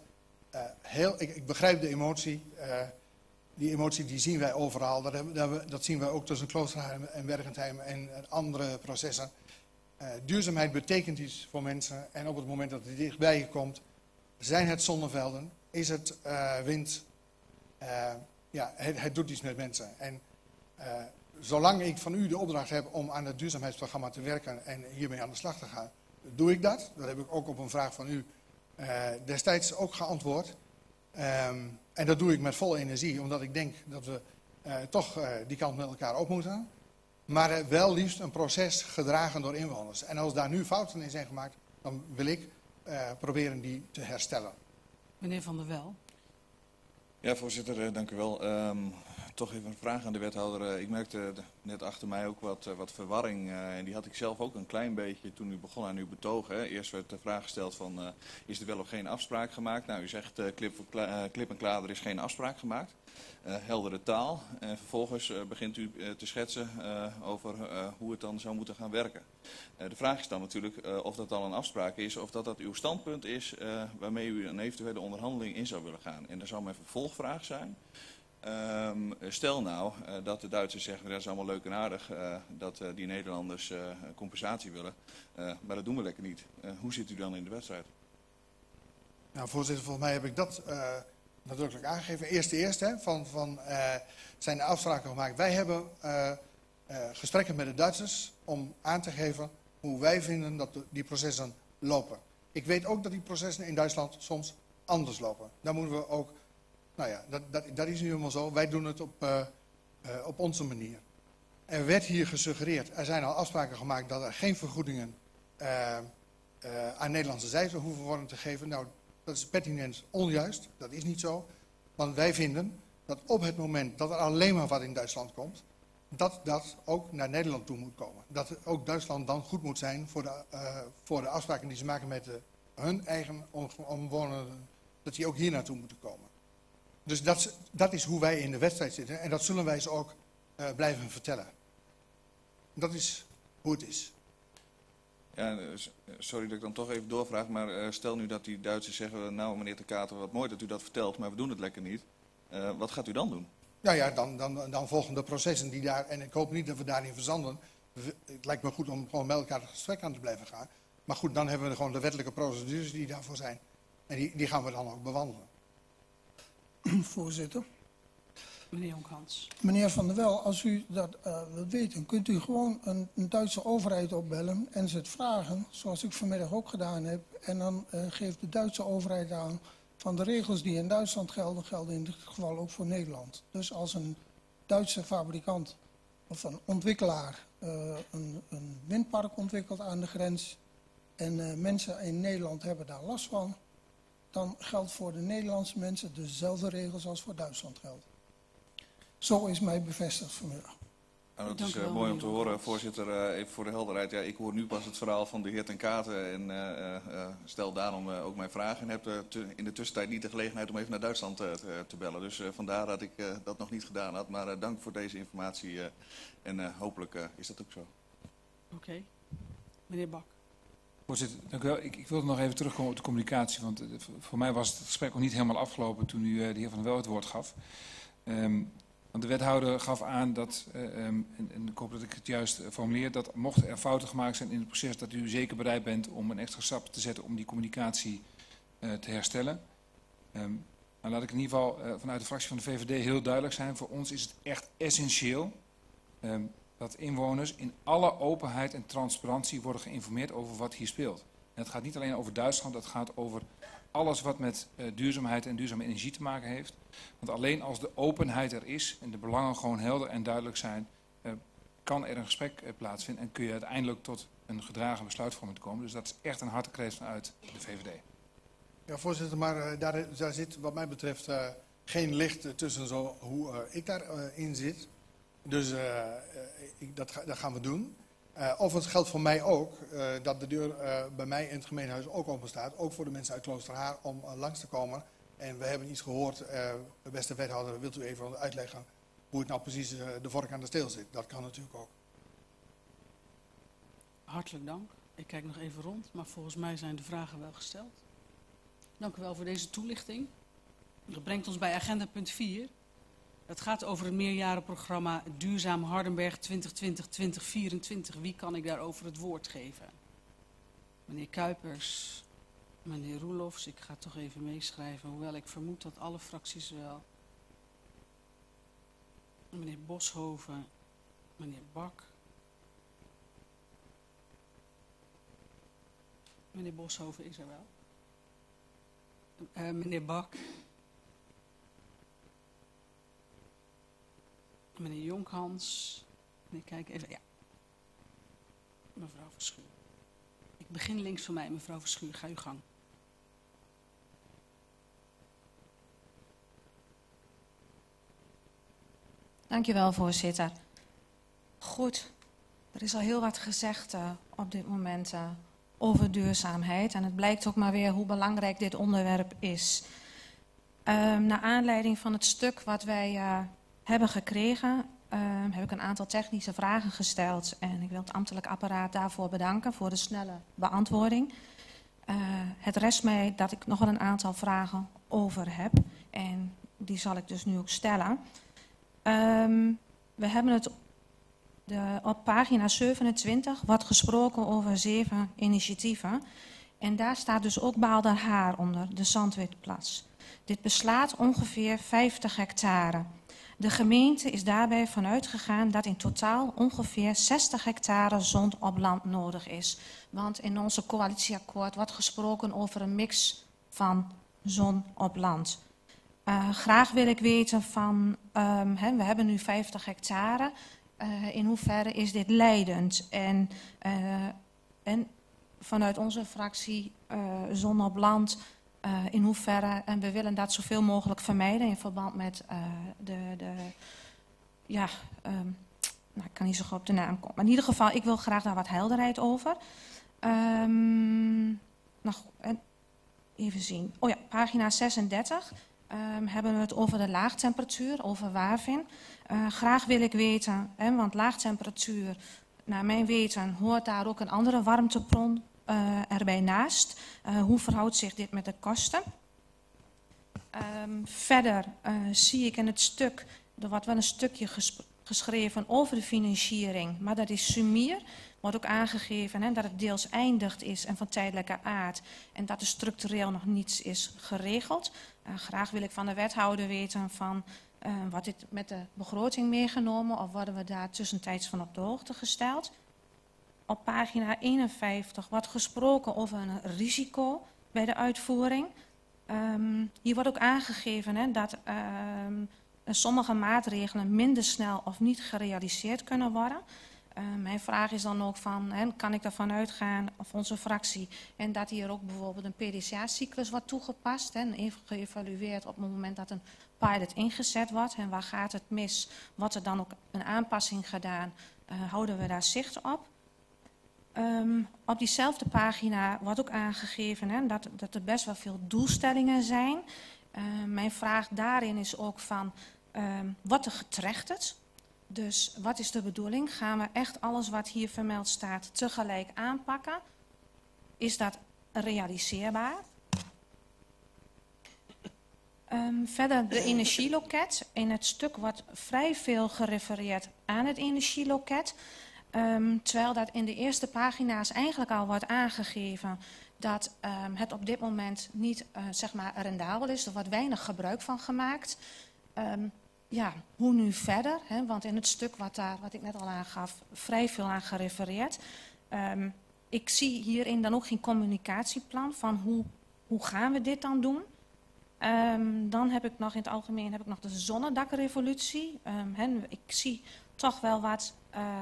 ik begrijp de emotie. Die emotie die zien wij overal. Dat zien wij ook tussen Kloosterhaar en Bergentheim en andere processen. Duurzaamheid betekent iets voor mensen. En op het moment dat het dichtbij je komt, zijn het zonnevelden, is het wind. Het doet iets met mensen. En zolang ik van u de opdracht heb om aan het duurzaamheidsprogramma te werken en hiermee aan de slag te gaan, doe ik dat. Dat heb ik ook op een vraag van u destijds ook geantwoord. En dat doe ik met volle energie, omdat ik denk dat we toch die kant met elkaar op moeten. Maar wel liefst een proces gedragen door inwoners. En als daar nu fouten in zijn gemaakt, dan wil ik proberen die te herstellen. Meneer Van der Wel. Ja, voorzitter, dank u wel. Toch even een vraag aan de wethouder. Ik merkte net achter mij ook wat verwarring. En die had ik zelf ook een klein beetje toen u begon aan uw betoog. Hè. Eerst werd de vraag gesteld van, is er wel of geen afspraak gemaakt? Nou, u zegt klip en klaar, er is geen afspraak gemaakt. Heldere taal. En vervolgens begint u te schetsen over hoe het dan zou moeten gaan werken. De vraag is dan natuurlijk of dat al een afspraak is of dat uw standpunt is waarmee u een eventuele onderhandeling in zou willen gaan. En dan zou mijn vervolgvraag zijn. Stel nou dat de Duitsers zeggen, dat is allemaal leuk en aardig dat die Nederlanders compensatie willen. Maar dat doen we lekker niet. Hoe zit u dan in de wedstrijd? Nou, voorzitter, volgens mij heb ik dat nadrukkelijk aangegeven. Eerst hè, zijn de afspraken gemaakt. Wij hebben gesprekken met de Duitsers om aan te geven hoe wij vinden dat die processen lopen. Ik weet ook dat die processen in Duitsland soms anders lopen. Daar moeten we ook, nou ja, dat is nu helemaal zo. Wij doen het op onze manier. Er werd hier gesuggereerd, er zijn al afspraken gemaakt dat er geen vergoedingen aan Nederlandse zijde hoeven worden te geven. Nou, dat is pertinent onjuist, dat is niet zo. Want wij vinden dat op het moment dat er alleen maar wat in Duitsland komt, dat dat ook naar Nederland toe moet komen. Dat ook Duitsland dan goed moet zijn voor de afspraken die ze maken met hun eigen omwonenden, dat die ook hier naartoe moeten komen. Dus dat is hoe wij in de wedstrijd zitten en dat zullen wij ze ook blijven vertellen. Dat is hoe het is. Ja, sorry dat ik dan toch even doorvraag, maar stel nu dat die Duitsers zeggen, nou meneer de Kater, wat mooi dat u dat vertelt, maar we doen het lekker niet. Wat gaat u dan doen? Nou ja, dan volgen de processen die daar, en ik hoop niet dat we daarin verzanden. Het lijkt me goed om gewoon met elkaar het gesprek aan te blijven gaan. Maar goed, dan hebben we gewoon de wettelijke procedures die daarvoor zijn. En die gaan we dan ook bewandelen. Voorzitter. Meneer Jonkhans. Meneer Van der Wel, als u dat wilt weten, kunt u gewoon een Duitse overheid opbellen en ze het vragen, zoals ik vanmiddag ook gedaan heb. En dan geeft de Duitse overheid aan van de regels die in Duitsland gelden, gelden in dit geval ook voor Nederland. Dus als een Duitse fabrikant of een ontwikkelaar een windpark ontwikkelt aan de grens en mensen in Nederland hebben daar last van, dan geldt voor de Nederlandse mensen dezelfde regels als voor Duitsland gelden. Zo is mij bevestigd vanmiddag. Nou, dat is mooi om te horen, voorzitter. Even voor de helderheid. Ja, ik hoor nu pas het verhaal van de heer Ten Katen en stel daarom ook mijn vragen. En heb in de tussentijd niet de gelegenheid om even naar Duitsland te bellen. Dus vandaar dat ik dat nog niet gedaan had. Maar dank voor deze informatie en hopelijk is dat ook zo. Oké. Meneer Bak. Voorzitter, dank u wel. Ik wilde nog even terugkomen op de communicatie. Want voor mij was het gesprek nog niet helemaal afgelopen toen u de heer Van der Wel het woord gaf. Want de wethouder gaf aan dat, en ik hoop dat ik het juist formuleer, dat mochten er fouten gemaakt zijn in het proces, dat u zeker bereid bent om een extra stap te zetten om die communicatie te herstellen. Maar laat ik in ieder geval vanuit de fractie van de VVD heel duidelijk zijn. Voor ons is het echt essentieel dat inwoners in alle openheid en transparantie worden geïnformeerd over wat hier speelt. En het gaat niet alleen over Duitsland, het gaat over alles wat met duurzaamheid en duurzame energie te maken heeft. Want alleen als de openheid er is en de belangen gewoon helder en duidelijk zijn, kan er een gesprek plaatsvinden en kun je uiteindelijk tot een gedragen besluitvorming komen. Dus dat is echt een hartekreet vanuit de VVD. Ja, voorzitter, maar daar zit wat mij betreft geen licht tussen zo hoe ik daarin zit. Dus dat gaan we doen. Overigens geldt voor mij ook dat de deur bij mij in het gemeentehuis ook open staat. Ook voor de mensen uit Kloosterhaar om langs te komen. En we hebben iets gehoord, beste wethouder, wilt u even uitleggen hoe het nou precies de vork aan de steel zit. Dat kan natuurlijk ook. Hartelijk dank. Ik kijk nog even rond, maar volgens mij zijn de vragen wel gesteld. Dank u wel voor deze toelichting. Dat brengt ons bij agenda punt 4. Het gaat over het meerjarenprogramma Duurzaam Hardenberg 2020-2024. Wie kan ik daarover het woord geven? Meneer Kuipers, meneer Roelofs, ik ga toch even meeschrijven, hoewel ik vermoed dat alle fracties wel. Meneer Boshoven, meneer Bak. Meneer Boshoven is er wel. Meneer Bak. Meneer Jonkhans. Ik kijk even. Ja. Mevrouw Verschuur. Ik begin links van mij, mevrouw Verschuur. Ga uw gang. Dankjewel, voorzitter. Goed, er is al heel wat gezegd op dit moment over duurzaamheid. En het blijkt ook maar weer hoe belangrijk dit onderwerp is. Naar aanleiding van het stuk wat wij hebben gekregen, heb ik een aantal technische vragen gesteld. En ik wil het ambtelijk apparaat daarvoor bedanken voor de snelle beantwoording. Het rest mij dat ik nog wel een aantal vragen over heb. En die zal ik dus nu ook stellen. We hebben het op pagina 27 wordt gesproken over 7 initiatieven. En daar staat dus ook Baalderhaar onder, de Zandwitplas. Dit beslaat ongeveer 50 hectare. De gemeente is daarbij vanuit gegaan dat in totaal ongeveer 60 hectare zon op land nodig is. Want in onze coalitieakkoord wordt gesproken over een mix van zon op land. Graag wil ik weten van, we hebben nu 50 hectare. In hoeverre is dit leidend? En vanuit onze fractie zon op land, in hoeverre, en we willen dat zoveel mogelijk vermijden in verband met ik kan niet zo goed op de naam komen. Maar in ieder geval, ik wil graag daar wat helderheid over. Even zien. Oh ja, pagina 36. Hebben we het over de laagtemperatuur, over Waarvin. Graag wil ik weten, want laagtemperatuur, Naar mijn weten hoort daar ook een andere warmtebron erbij naast. Hoe verhoudt zich dit met de kosten? Verder zie ik in het stuk, er wordt wel een stukje geschreven over de financiering, maar dat is sumier. Wordt ook aangegeven dat het deels eindigd is en van tijdelijke aard en dat er structureel nog niets is geregeld. Graag wil ik van de wethouder weten van wordt dit met de begroting meegenomen of worden we daar tussentijds van op de hoogte gesteld. Op pagina 51 wordt gesproken over een risico bij de uitvoering. Hier wordt ook aangegeven dat sommige maatregelen minder snel of niet gerealiseerd kunnen worden. Mijn vraag is dan ook van, kan ik ervan uitgaan, of onze fractie, en dat hier ook bijvoorbeeld een PDCA-cyclus wordt toegepast en even geëvalueerd op het moment dat een pilot ingezet wordt. En waar gaat het mis? Wordt er dan ook een aanpassing gedaan? Houden we daar zicht op? Op diezelfde pagina wordt ook aangegeven dat er best wel veel doelstellingen zijn. Mijn vraag daarin is ook van, wordt er getrechterd? Dus wat is de bedoeling? Gaan we echt alles wat hier vermeld staat tegelijk aanpakken? Is dat realiseerbaar? Verder de energieloket. In het stuk wordt vrij veel gerefereerd aan het energieloket. Terwijl dat in de eerste pagina's eigenlijk al wordt aangegeven dat het op dit moment niet zeg maar rendabel is. Er wordt weinig gebruik van gemaakt. Ja, hoe nu verder? Hè? Want in het stuk wat ik net al aangaf, vrij veel aan gerefereerd. Ik zie hierin dan ook geen communicatieplan van hoe gaan we dit dan doen? Dan heb ik nog in het algemeen nog de zonnedakrevolutie. Ik zie toch wel wat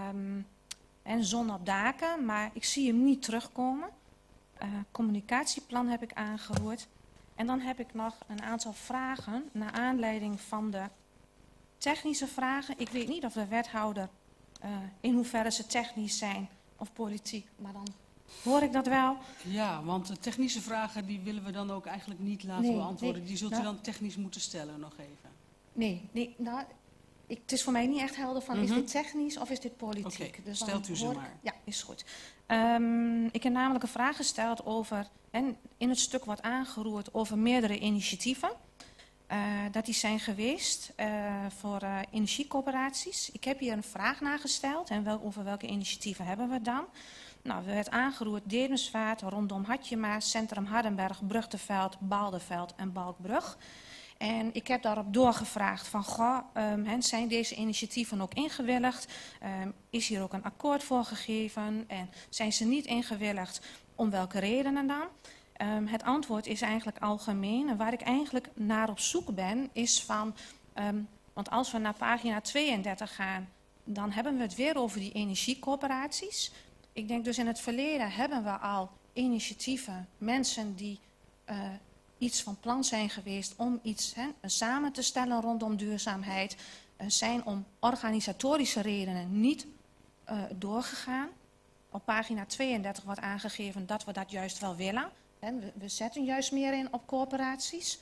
zon op daken, maar ik zie hem niet terugkomen. Communicatieplan heb ik aangeroerd. En dan heb ik nog een aantal vragen naar aanleiding van de technische vragen. Ik weet niet of de wethouder in hoeverre ze technisch zijn of politiek, maar dan hoor ik dat wel. Ja, want de technische vragen die willen we dan ook eigenlijk niet laten beantwoorden. Die zult u dan technisch moeten stellen nog even. Nee, het is voor mij niet echt helder van, is dit technisch of is dit politiek? Oké, dus stelt u ze maar. Ja, is goed. Ik heb namelijk een vraag gesteld over, en in het stuk wordt aangeroerd over meerdere initiatieven. Dat die zijn geweest voor energiecoöperaties. Ik heb hier een vraag nagesteld en over welke initiatieven hebben we dan? Nou, er werd aangeroerd Dedemsvaart, rondom Hatjema, Centrum Hardenberg, Brugteveld, Baalderveld en Balkbrug. En ik heb daarop doorgevraagd van, zijn deze initiatieven ook ingewilligd? Is hier ook een akkoord voor gegeven? En zijn ze niet ingewilligd? Om welke redenen dan? Het antwoord is eigenlijk algemeen. En waar ik eigenlijk naar op zoek ben, is van, want als we naar pagina 32 gaan, dan hebben we het weer over die energiecoöperaties. Ik denk dus in het verleden hebben we al initiatieven, mensen die iets van plan zijn geweest om iets samen te stellen rondom duurzaamheid, zijn om organisatorische redenen niet doorgegaan. Op pagina 32 wordt aangegeven dat we dat juist wel willen. We zetten juist meer in op coöperaties.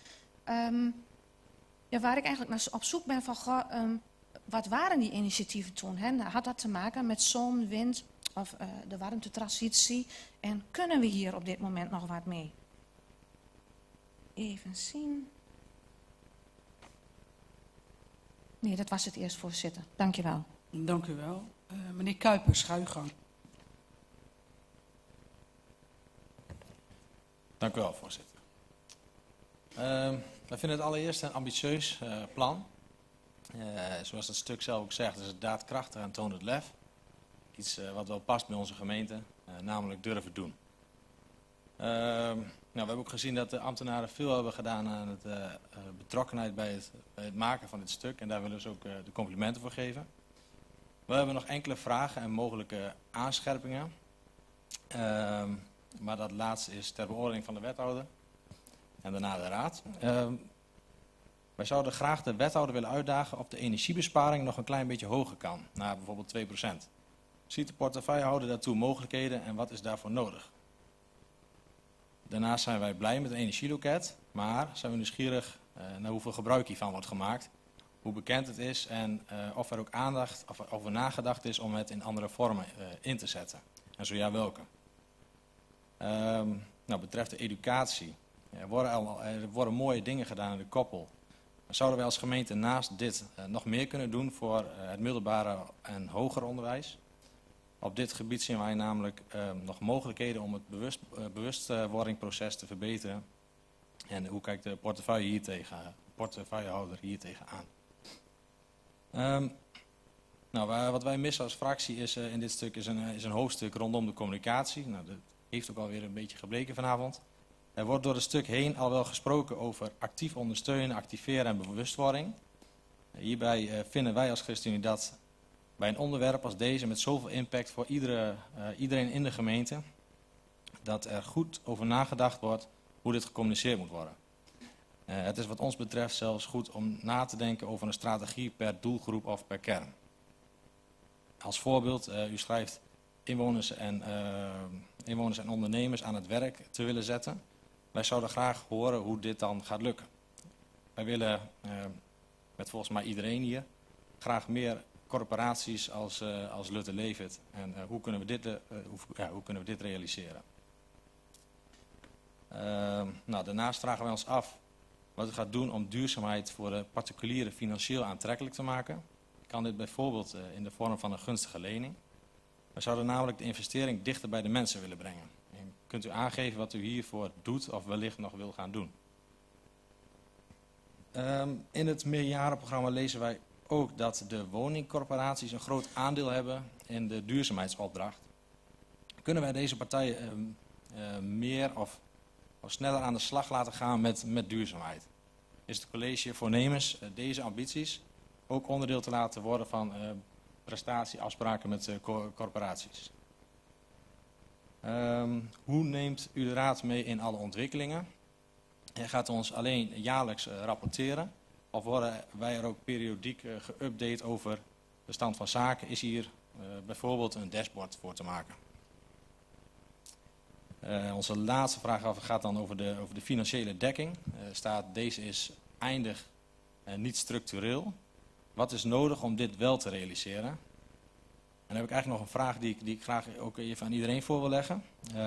Waar ik eigenlijk naar op zoek ben van, wat waren die initiatieven toen? Had dat te maken met zon, wind of de warmtetransitie? En kunnen we hier op dit moment nog wat mee? Even zien. Nee, dat was het eerst, voorzitter. Dank je wel. Dank u wel. Meneer Kuipers, ga uw gang. Dank u wel, voorzitter. Wij vinden het allereerst een ambitieus plan. Zoals het stuk zelf ook zegt, is het daadkrachtig en toont het lef. Iets wat wel past bij onze gemeente, namelijk durven doen. We hebben ook gezien dat de ambtenaren veel hebben gedaan aan het betrokkenheid bij het maken van dit stuk. En daar willen ze ook de complimenten voor geven. We hebben nog enkele vragen en mogelijke aanscherpingen. Maar dat laatste is ter beoordeling van de wethouder en daarna de raad. Wij zouden graag de wethouder willen uitdagen of de energiebesparing nog een klein beetje hoger kan. Naar bijvoorbeeld 2%. Ziet de portefeuillehouder daartoe mogelijkheden en wat is daarvoor nodig? Daarnaast zijn wij blij met het energieloket, maar zijn we nieuwsgierig naar hoeveel gebruik hiervan wordt gemaakt. hoe bekend het is en of er ook aandacht of over nagedacht is om het in andere vormen in te zetten. En zo ja, welke. Nou, betreft de educatie. Er worden mooie dingen gedaan in de koppel. Zouden wij als gemeente naast dit nog meer kunnen doen voor het middelbare en hoger onderwijs? Op dit gebied zien wij namelijk nog mogelijkheden om het bewustwordingproces te verbeteren. En hoe kijkt de portefeuillehouder hier tegenaan? Nou, wat wij missen als fractie is in dit stuk is een hoofdstuk rondom de communicatie. Nou, dat heeft ook alweer een beetje gebleken vanavond. Er wordt door het stuk heen al wel gesproken over actief ondersteunen, activeren en bewustwording. Hierbij vinden wij als ChristenUnie dat bij een onderwerp als deze met zoveel impact voor iedereen in de gemeente, dat er goed over nagedacht wordt hoe dit gecommuniceerd moet worden. Het is wat ons betreft zelfs goed om na te denken over een strategie per doelgroep of per kern. Als voorbeeld, u schrijft inwoners en ondernemers aan het werk te willen zetten. Wij zouden graag horen hoe dit dan gaat lukken. Wij willen, met volgens mij iedereen hier, graag meer corporaties als Lutte Leefit. En hoe kunnen we dit realiseren? Nou, daarnaast vragen wij ons af wat het gaat doen om duurzaamheid voor de particulieren financieel aantrekkelijk te maken. Kan dit bijvoorbeeld in de vorm van een gunstige lening? We zouden namelijk de investering dichter bij de mensen willen brengen. En kunt u aangeven wat u hiervoor doet of wellicht nog wil gaan doen? In het meerjarenprogramma lezen wij ook dat de woningcorporaties een groot aandeel hebben in de duurzaamheidsopdracht. Kunnen wij deze partijen meer of sneller aan de slag laten gaan met duurzaamheid? Is het college voornemens deze ambities ook onderdeel te laten worden van prestatieafspraken met corporaties? Hoe neemt u de raad mee in alle ontwikkelingen? En gaat u ons alleen jaarlijks rapporteren? Of worden wij er ook periodiek geüpdate over de stand van zaken? Is hier bijvoorbeeld een dashboard voor te maken? Onze laatste vraag gaat dan over de financiële dekking. Deze is eindig en niet structureel. Wat is nodig om dit wel te realiseren? En dan heb ik eigenlijk nog een vraag die ik graag ook even aan iedereen voor wil leggen.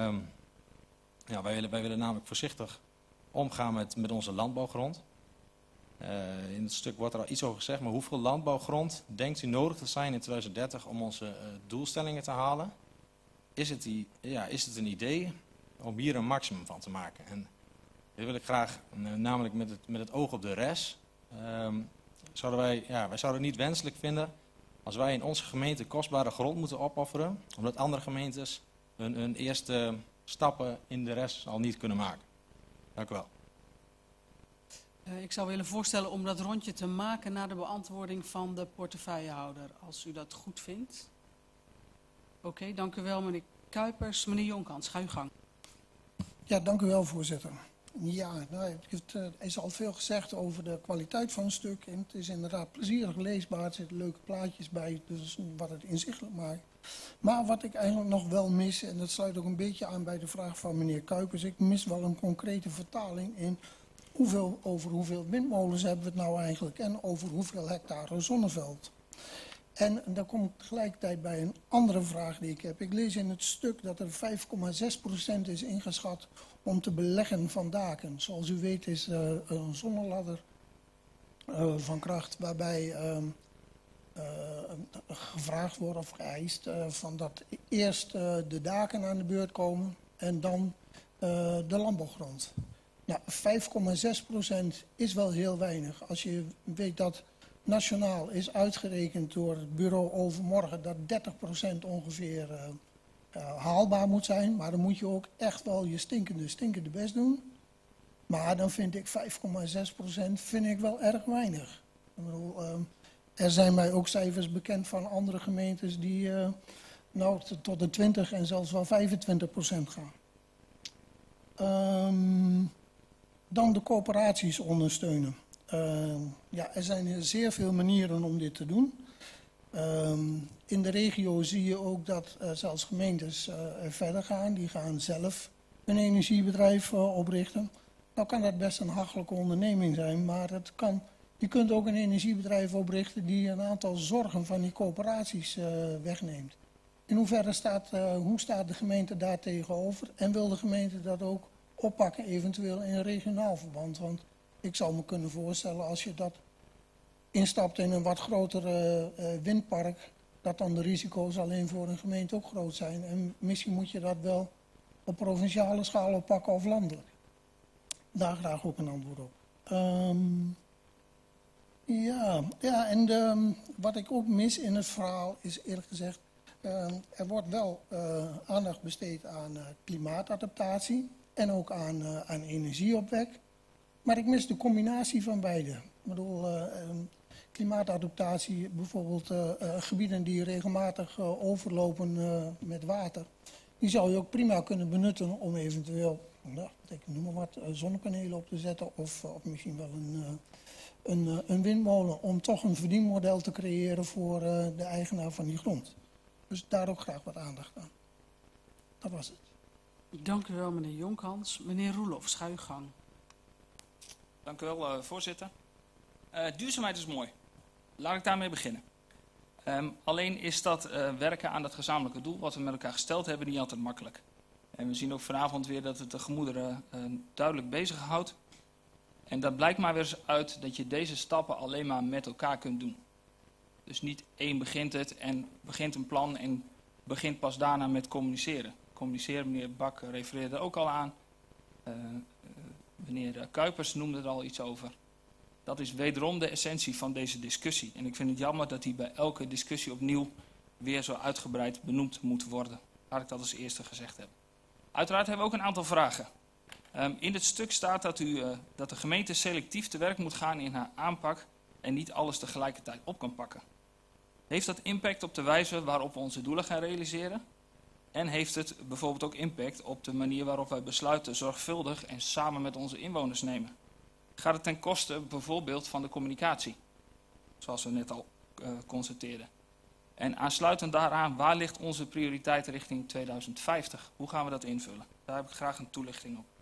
Wij willen namelijk voorzichtig omgaan met onze landbouwgrond. In het stuk wordt er al iets over gezegd, maar hoeveel landbouwgrond denkt u nodig te zijn in 2030 om onze doelstellingen te halen? Is het een idee om hier een maximum van te maken? En dit wil ik graag, namelijk met het oog op de rest, wij zouden het niet wenselijk vinden als wij in onze gemeente kostbare grond moeten opofferen, omdat andere gemeentes hun eerste stappen in de rest al niet kunnen maken. Dank u wel. Ik zou willen voorstellen om dat rondje te maken na de beantwoording van de portefeuillehouder, als u dat goed vindt. Oké, dank u wel meneer Kuipers. Meneer Jonkans, ga uw gang. Ja, dank u wel voorzitter. Ja, er is al veel gezegd over de kwaliteit van het stuk. En het is inderdaad plezierig leesbaar, er zitten leuke plaatjes bij, dus wat het inzichtelijk maakt. Maar wat ik eigenlijk nog wel mis, en dat sluit ook een beetje aan bij de vraag van meneer Kuipers, ik mis wel een concrete vertaling in over hoeveel windmolens hebben we het nou eigenlijk en over hoeveel hectare zonneveld. En dan kom ik tegelijkertijd bij een andere vraag die ik heb. Ik lees in het stuk dat er 5,6% is ingeschat om te beleggen van daken. Zoals u weet is een zonneladder van kracht waarbij gevraagd wordt of geëist van dat eerst de daken aan de beurt komen en dan de landbouwgrond. Nou, 5,6% is wel heel weinig. Als je weet dat nationaal is uitgerekend door het bureau Overmorgen dat 30% ongeveer haalbaar moet zijn. Maar dan moet je ook echt wel je stinkende best doen. Maar dan vind ik 5,6% vind ik wel erg weinig. Ik bedoel, er zijn mij ook cijfers bekend van andere gemeentes die tot de 20 en zelfs wel 25% gaan. Dan de coöperaties ondersteunen. Er zijn zeer veel manieren om dit te doen. In de regio zie je ook dat zelfs gemeentes verder gaan. Die gaan zelf een energiebedrijf oprichten. Nou kan dat best een hachelijke onderneming zijn, maar het kan Je kunt ook een energiebedrijf oprichten die een aantal zorgen van die coöperaties wegneemt. In hoeverre hoe staat de gemeente daar tegenover? En wil de gemeente dat ook oppakken, eventueel in regionaal verband? Want ik zou me kunnen voorstellen, als je dat instapt in een wat grotere windpark, dat dan de risico's alleen voor een gemeente ook groot zijn. En misschien moet je dat wel op provinciale schaal oppakken of landelijk. Daar graag ook een antwoord op. Wat ik ook mis in het verhaal is eerlijk gezegd, er wordt wel aandacht besteed aan klimaatadaptatie en ook aan energieopwek. Maar ik mis de combinatie van beide. Ik bedoel, klimaatadaptatie, bijvoorbeeld gebieden die regelmatig overlopen met water. Die zou je ook prima kunnen benutten om eventueel, ik noem maar wat, zonnepanelen op te zetten of misschien wel een windmolen. Om toch een verdienmodel te creëren voor de eigenaar van die grond. Dus daar ook graag wat aandacht aan. Dat was het. Dank u wel, meneer Jonkhans. Meneer Roelof, schuigang. Dank u wel, voorzitter. Duurzaamheid is mooi. Laat ik daarmee beginnen. Alleen is dat werken aan dat gezamenlijke doel wat we met elkaar gesteld hebben niet altijd makkelijk. En we zien ook vanavond weer dat het de gemoederen duidelijk bezighoudt. En dat blijkt maar weer eens uit dat je deze stappen alleen maar met elkaar kunt doen. Dus niet één begint het en begint een plan en begint pas daarna met communiceren. Communiceren, meneer Bak refereerde er ook al aan. Meneer Kuipers noemde er al iets over. Dat is wederom de essentie van deze discussie. En ik vind het jammer dat die bij elke discussie opnieuw weer zo uitgebreid benoemd moet worden. Laat ik dat als eerste gezegd hebben. Uiteraard hebben we ook een aantal vragen. In het stuk staat dat de gemeente selectief te werk moet gaan in haar aanpak en niet alles tegelijkertijd op kan pakken. Heeft dat impact op de wijze waarop we onze doelen gaan realiseren? En heeft het bijvoorbeeld ook impact op de manier waarop wij besluiten zorgvuldig en samen met onze inwoners nemen? Gaat het ten koste bijvoorbeeld van de communicatie, zoals we net al constateerden? En aansluitend daaraan, waar ligt onze prioriteit richting 2050? Hoe gaan we dat invullen? Daar heb ik graag een toelichting op.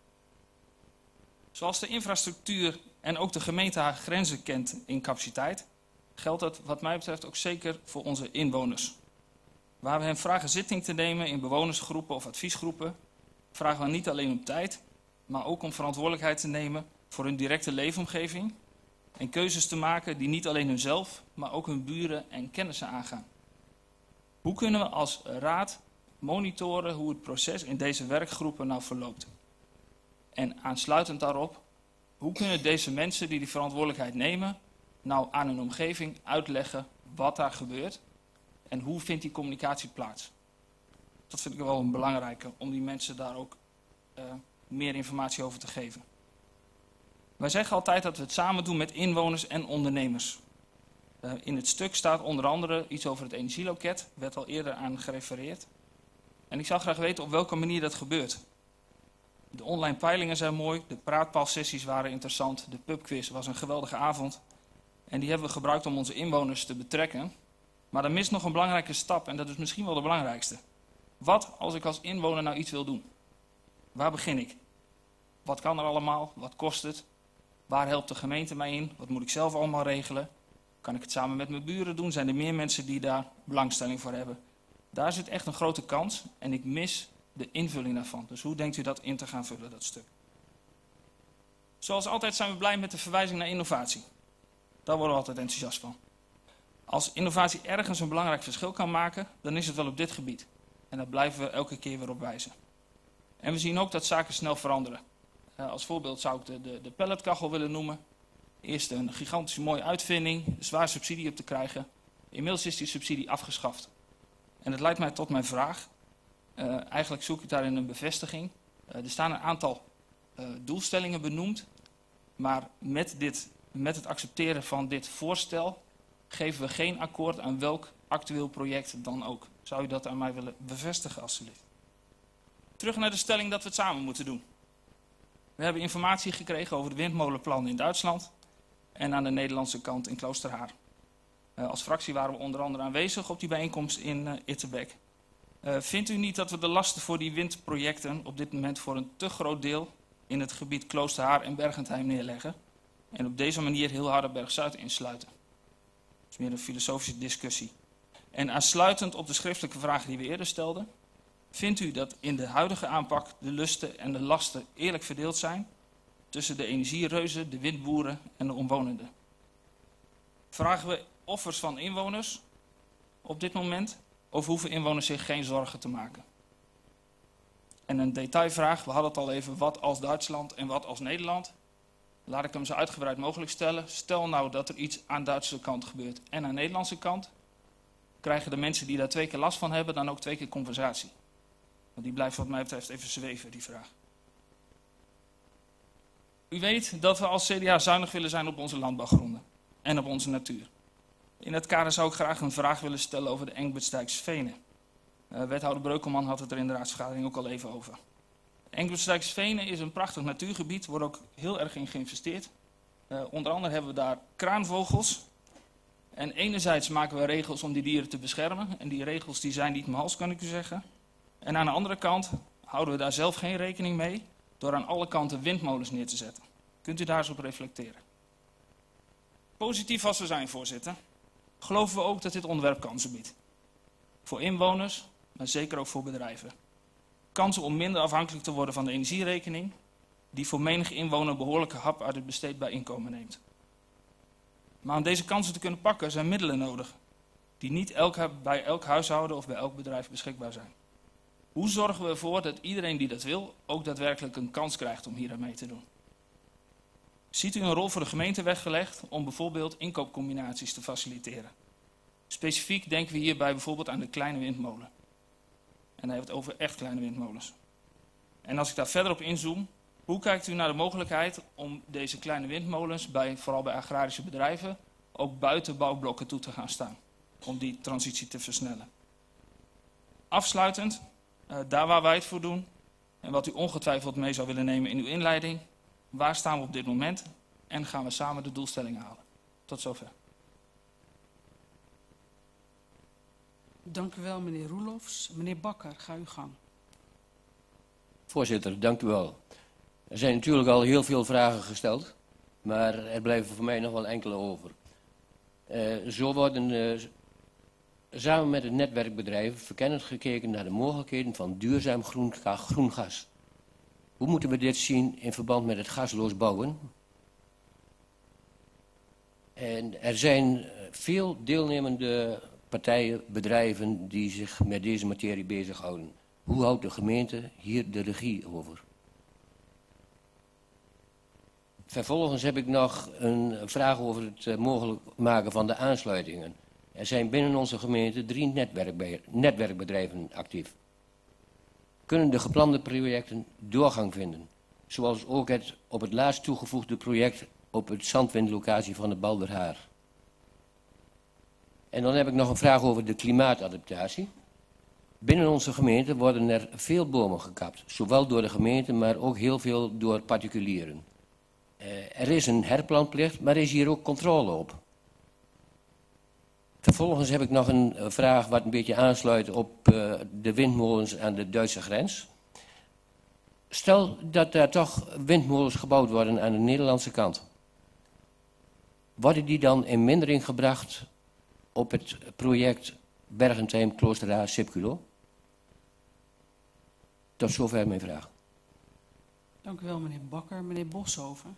Zoals de infrastructuur en ook de gemeente haar grenzen kent in capaciteit, geldt dat wat mij betreft ook zeker voor onze inwoners. Waar we hen vragen zitting te nemen in bewonersgroepen of adviesgroepen, vragen we niet alleen om tijd, maar ook om verantwoordelijkheid te nemen voor hun directe leefomgeving en keuzes te maken die niet alleen hunzelf, maar ook hun buren en kennissen aangaan. Hoe kunnen we als raad monitoren hoe het proces in deze werkgroepen nou verloopt? En aansluitend daarop, hoe kunnen deze mensen die verantwoordelijkheid nemen, nou aan hun omgeving uitleggen wat daar gebeurt en hoe vindt die communicatie plaats? Dat vind ik wel een belangrijke, om die mensen daar ook meer informatie over te geven. Wij zeggen altijd dat we het samen doen met inwoners en ondernemers. In het stuk staat onder andere iets over het energieloket, werd al eerder aan gerefereerd. En ik zou graag weten op welke manier dat gebeurt. De online peilingen zijn mooi, de praatpaalsessies waren interessant, de pubquiz was een geweldige avond. En die hebben we gebruikt om onze inwoners te betrekken. Maar er mist nog een belangrijke stap en dat is misschien wel de belangrijkste. Wat als ik als inwoner nou iets wil doen? Waar begin ik? Wat kan er allemaal? Wat kost het? Waar helpt de gemeente mij in? Wat moet ik zelf allemaal regelen? Kan ik het samen met mijn buren doen? Zijn er meer mensen die daar belangstelling voor hebben? Daar zit echt een grote kans en ik mis de invulling daarvan. Dus hoe denkt u dat in te gaan vullen, dat stuk? Zoals altijd zijn we blij met de verwijzing naar innovatie. Daar worden we altijd enthousiast van. Als innovatie ergens een belangrijk verschil kan maken, dan is het wel op dit gebied. En daar blijven we elke keer weer op wijzen. En we zien ook dat zaken snel veranderen. Als voorbeeld zou ik de pelletkachel willen noemen. Eerst een gigantisch mooie uitvinding, zwaar subsidie op te krijgen. Inmiddels is die subsidie afgeschaft. En het leidt mij tot mijn vraag. Eigenlijk zoek ik daarin een bevestiging. Er staan een aantal doelstellingen benoemd. Maar met het accepteren van dit voorstel geven we geen akkoord aan welk actueel project dan ook. Zou u dat aan mij willen bevestigen, alstublieft? Terug naar de stelling dat we het samen moeten doen. We hebben informatie gekregen over de windmolenplannen in Duitsland en aan de Nederlandse kant in Kloosterhaar. Als fractie waren we onder andere aanwezig op die bijeenkomst in Itterbeek. Vindt u niet dat we de lasten voor die windprojecten op dit moment voor een te groot deel in het gebied Kloosterhaar en Bergentheim neerleggen? en op deze manier heel Hardenberg-Zuid insluiten. Dat is meer een filosofische discussie. En aansluitend op de schriftelijke vragen die we eerder stelden, vindt u dat in de huidige aanpak de lusten en de lasten eerlijk verdeeld zijn tussen de energiereuzen, de windboeren en de omwonenden? Vragen we offers van inwoners op dit moment, of hoeven inwoners zich geen zorgen te maken? En een detailvraag, we hadden het al even, wat als Duitsland en wat als Nederland? Laat ik hem zo uitgebreid mogelijk stellen. Stel nou dat er iets aan de Duitse kant gebeurt en aan de Nederlandse kant. Krijgen de mensen die daar 2 keer last van hebben dan ook 2 keer compensatie? Want die blijft wat mij betreft even zweven, die vraag. U weet dat we als CDA zuinig willen zijn op onze landbouwgronden en op onze natuur. In dat kader zou ik graag een vraag willen stellen over de Engbertsdijkse venen. Wethouder Breukelman had het er in de raadsvergadering ook al even over. Engbertsdijkse venen is een prachtig natuurgebied, wordt ook heel erg in geïnvesteerd. Onder andere hebben we daar kraanvogels. En enerzijds maken we regels om die dieren te beschermen. En die regels die zijn niet mals, kan ik u zeggen. En aan de andere kant houden we daar zelf geen rekening mee door aan alle kanten windmolens neer te zetten. Kunt u daar eens op reflecteren? Positief als we zijn, voorzitter, geloven we ook dat dit onderwerp kansen biedt. Voor inwoners, maar zeker ook voor bedrijven. Kansen om minder afhankelijk te worden van de energierekening, die voor menig inwoner een behoorlijke hap uit het besteedbaar inkomen neemt. Maar om deze kansen te kunnen pakken zijn middelen nodig, die niet bij elk huishouden of bij elk bedrijf beschikbaar zijn. Hoe zorgen we ervoor dat iedereen die dat wil ook daadwerkelijk een kans krijgt om hier aan mee te doen? Ziet u een rol voor de gemeente weggelegd om bijvoorbeeld inkoopcombinaties te faciliteren? Specifiek denken we hierbij bijvoorbeeld aan de kleine windmolen. En dan hebben we het over echt kleine windmolens. En als ik daar verder op inzoom, hoe kijkt u naar de mogelijkheid om deze kleine windmolens, vooral bij agrarische bedrijven, ook buiten bouwblokken toe te gaan staan? Om die transitie te versnellen. Afsluitend, daar waar wij het voor doen, en wat u ongetwijfeld mee zou willen nemen in uw inleiding, waar staan we op dit moment en gaan we samen de doelstellingen halen? Tot zover. Dank u wel, meneer Roelofs. Meneer Bakker, ga uw gang. Voorzitter, dank u wel. Er zijn natuurlijk al heel veel vragen gesteld, maar er blijven voor mij nog wel enkele over. Zo worden samen met het netwerkbedrijf verkennend gekeken naar de mogelijkheden van duurzaam groen gas. Hoe moeten we dit zien in verband met het gasloos bouwen? En er zijn veel deelnemende partijen, bedrijven die zich met deze materie bezighouden. Hoe houdt de gemeente hier de regie over? Vervolgens heb ik nog een vraag over het mogelijk maken van de aansluitingen. Er zijn binnen onze gemeente 3 netwerkbedrijven actief. Kunnen de geplande projecten doorgang vinden? Zoals ook het op het laatst toegevoegde project op het zandwindlocatie van de Balderhaar. En dan heb ik nog een vraag over de klimaatadaptatie. Binnen onze gemeente worden er veel bomen gekapt. Zowel door de gemeente, maar ook heel veel door particulieren. Er is een herplantplicht, maar is hier ook controle op? Vervolgens heb ik nog een vraag wat een beetje aansluit op de windmolens aan de Duitse grens. Stel dat er toch windmolens gebouwd worden aan de Nederlandse kant. Worden die dan in mindering gebracht op het project Bergentheim-Kloosterhaar-Sipculo? Tot zover mijn vraag. Dank u wel, meneer Bakker. Meneer Boshoven.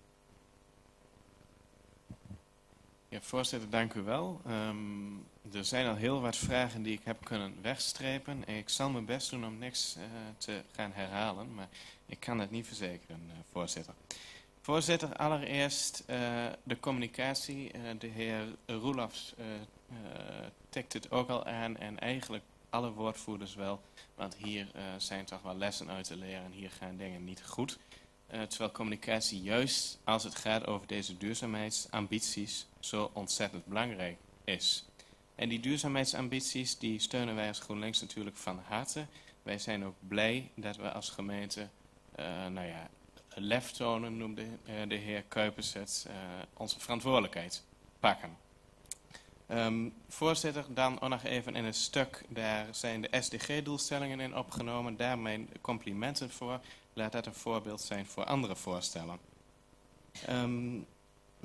Ja, voorzitter, dank u wel. Er zijn al heel wat vragen die ik heb kunnen wegstrepen. Ik zal mijn best doen om niks te gaan herhalen, maar ik kan het niet verzekeren, voorzitter. Voorzitter, allereerst de communicatie. De heer Roelofs tikt het ook al aan en eigenlijk alle woordvoerders wel. Want hier zijn toch wel lessen uit te leren en hier gaan dingen niet goed. Terwijl communicatie juist als het gaat over deze duurzaamheidsambities zo ontzettend belangrijk is. En die duurzaamheidsambities die steunen wij als GroenLinks natuurlijk van harte. Wij zijn ook blij dat we als gemeente lef tonen, noemde de heer Kuipers het, onze verantwoordelijkheid pakken. Voorzitter, dan ook nog even in een stuk, daar zijn de SDG-doelstellingen in opgenomen. Daar mijn complimenten voor. Laat dat een voorbeeld zijn voor andere voorstellen.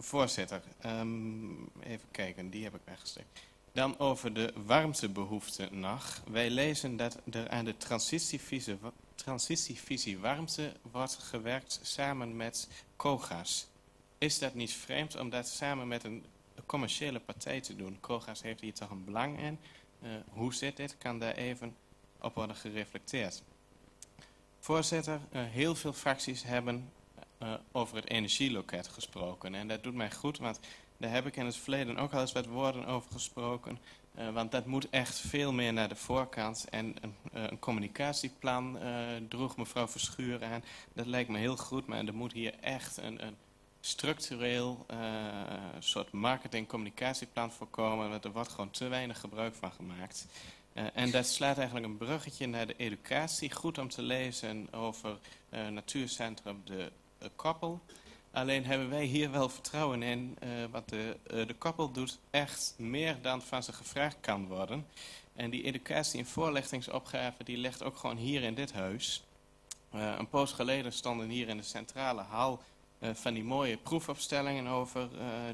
Voorzitter, even kijken, die heb ik weggestekt. Dan over de warmtebehoefte nog. Wij lezen dat er aan de transitievisie warmte wordt gewerkt samen met Cogas. Is dat niet vreemd om dat samen met een commerciële partij te doen? Cogas heeft hier toch een belang in. Hoe zit dit? Kan daar even op worden gereflecteerd. Voorzitter, heel veel fracties hebben over het energieloket gesproken. En dat doet mij goed, want daar heb ik in het verleden ook al eens wat woorden over gesproken. Want dat moet echt veel meer naar de voorkant. En een communicatieplan droeg mevrouw Verschuur aan. Dat lijkt me heel goed, maar er moet hier echt een structureel soort marketing-communicatieplan voorkomen. Want er wordt gewoon te weinig gebruik van gemaakt. En dat slaat eigenlijk een bruggetje naar de educatie. Goed om te lezen over natuurcentrum De Koppel. Alleen hebben wij hier wel vertrouwen in, want de Koppel doet echt meer dan van ze gevraagd kan worden. En die educatie- en voorlichtingsopgave die ligt ook gewoon hier in dit huis. Een poos geleden stonden hier in de centrale hal van die mooie proefopstellingen over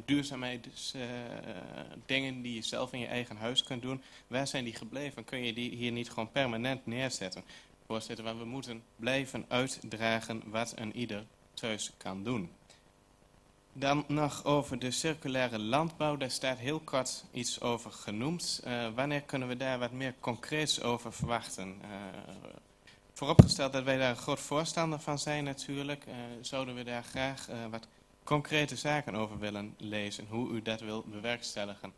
duurzaamheidsdingen die je zelf in je eigen huis kunt doen. Waar zijn die gebleven? Kun je die hier niet gewoon permanent neerzetten? Voorzitter, want we moeten blijven uitdragen wat een ieder thuis kan doen. Dan nog over de circulaire landbouw. Daar staat heel kort iets over genoemd. Wanneer kunnen we daar wat meer concreets over verwachten? Vooropgesteld dat wij daar een groot voorstander van zijn natuurlijk, zouden we daar graag wat concrete zaken over willen lezen. Hoe u dat wil bewerkstelligen.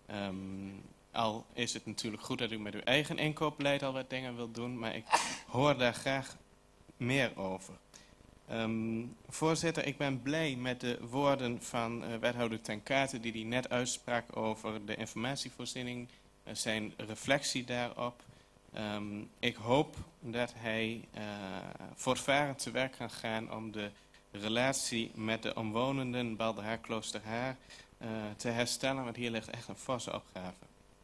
Al is het natuurlijk goed dat u met uw eigen inkooppaleis al wat dingen wilt doen, maar ik hoor daar graag meer over. Voorzitter, ik ben blij met de woorden van wethouder Ten Kate die net uitsprak over de informatievoorziening, zijn reflectie daarop. Ik hoop dat hij voortvarend te werk kan gaan om de relatie met de omwonenden Balderhaar, Kloosterhaar te herstellen, want hier ligt echt een forse opgave.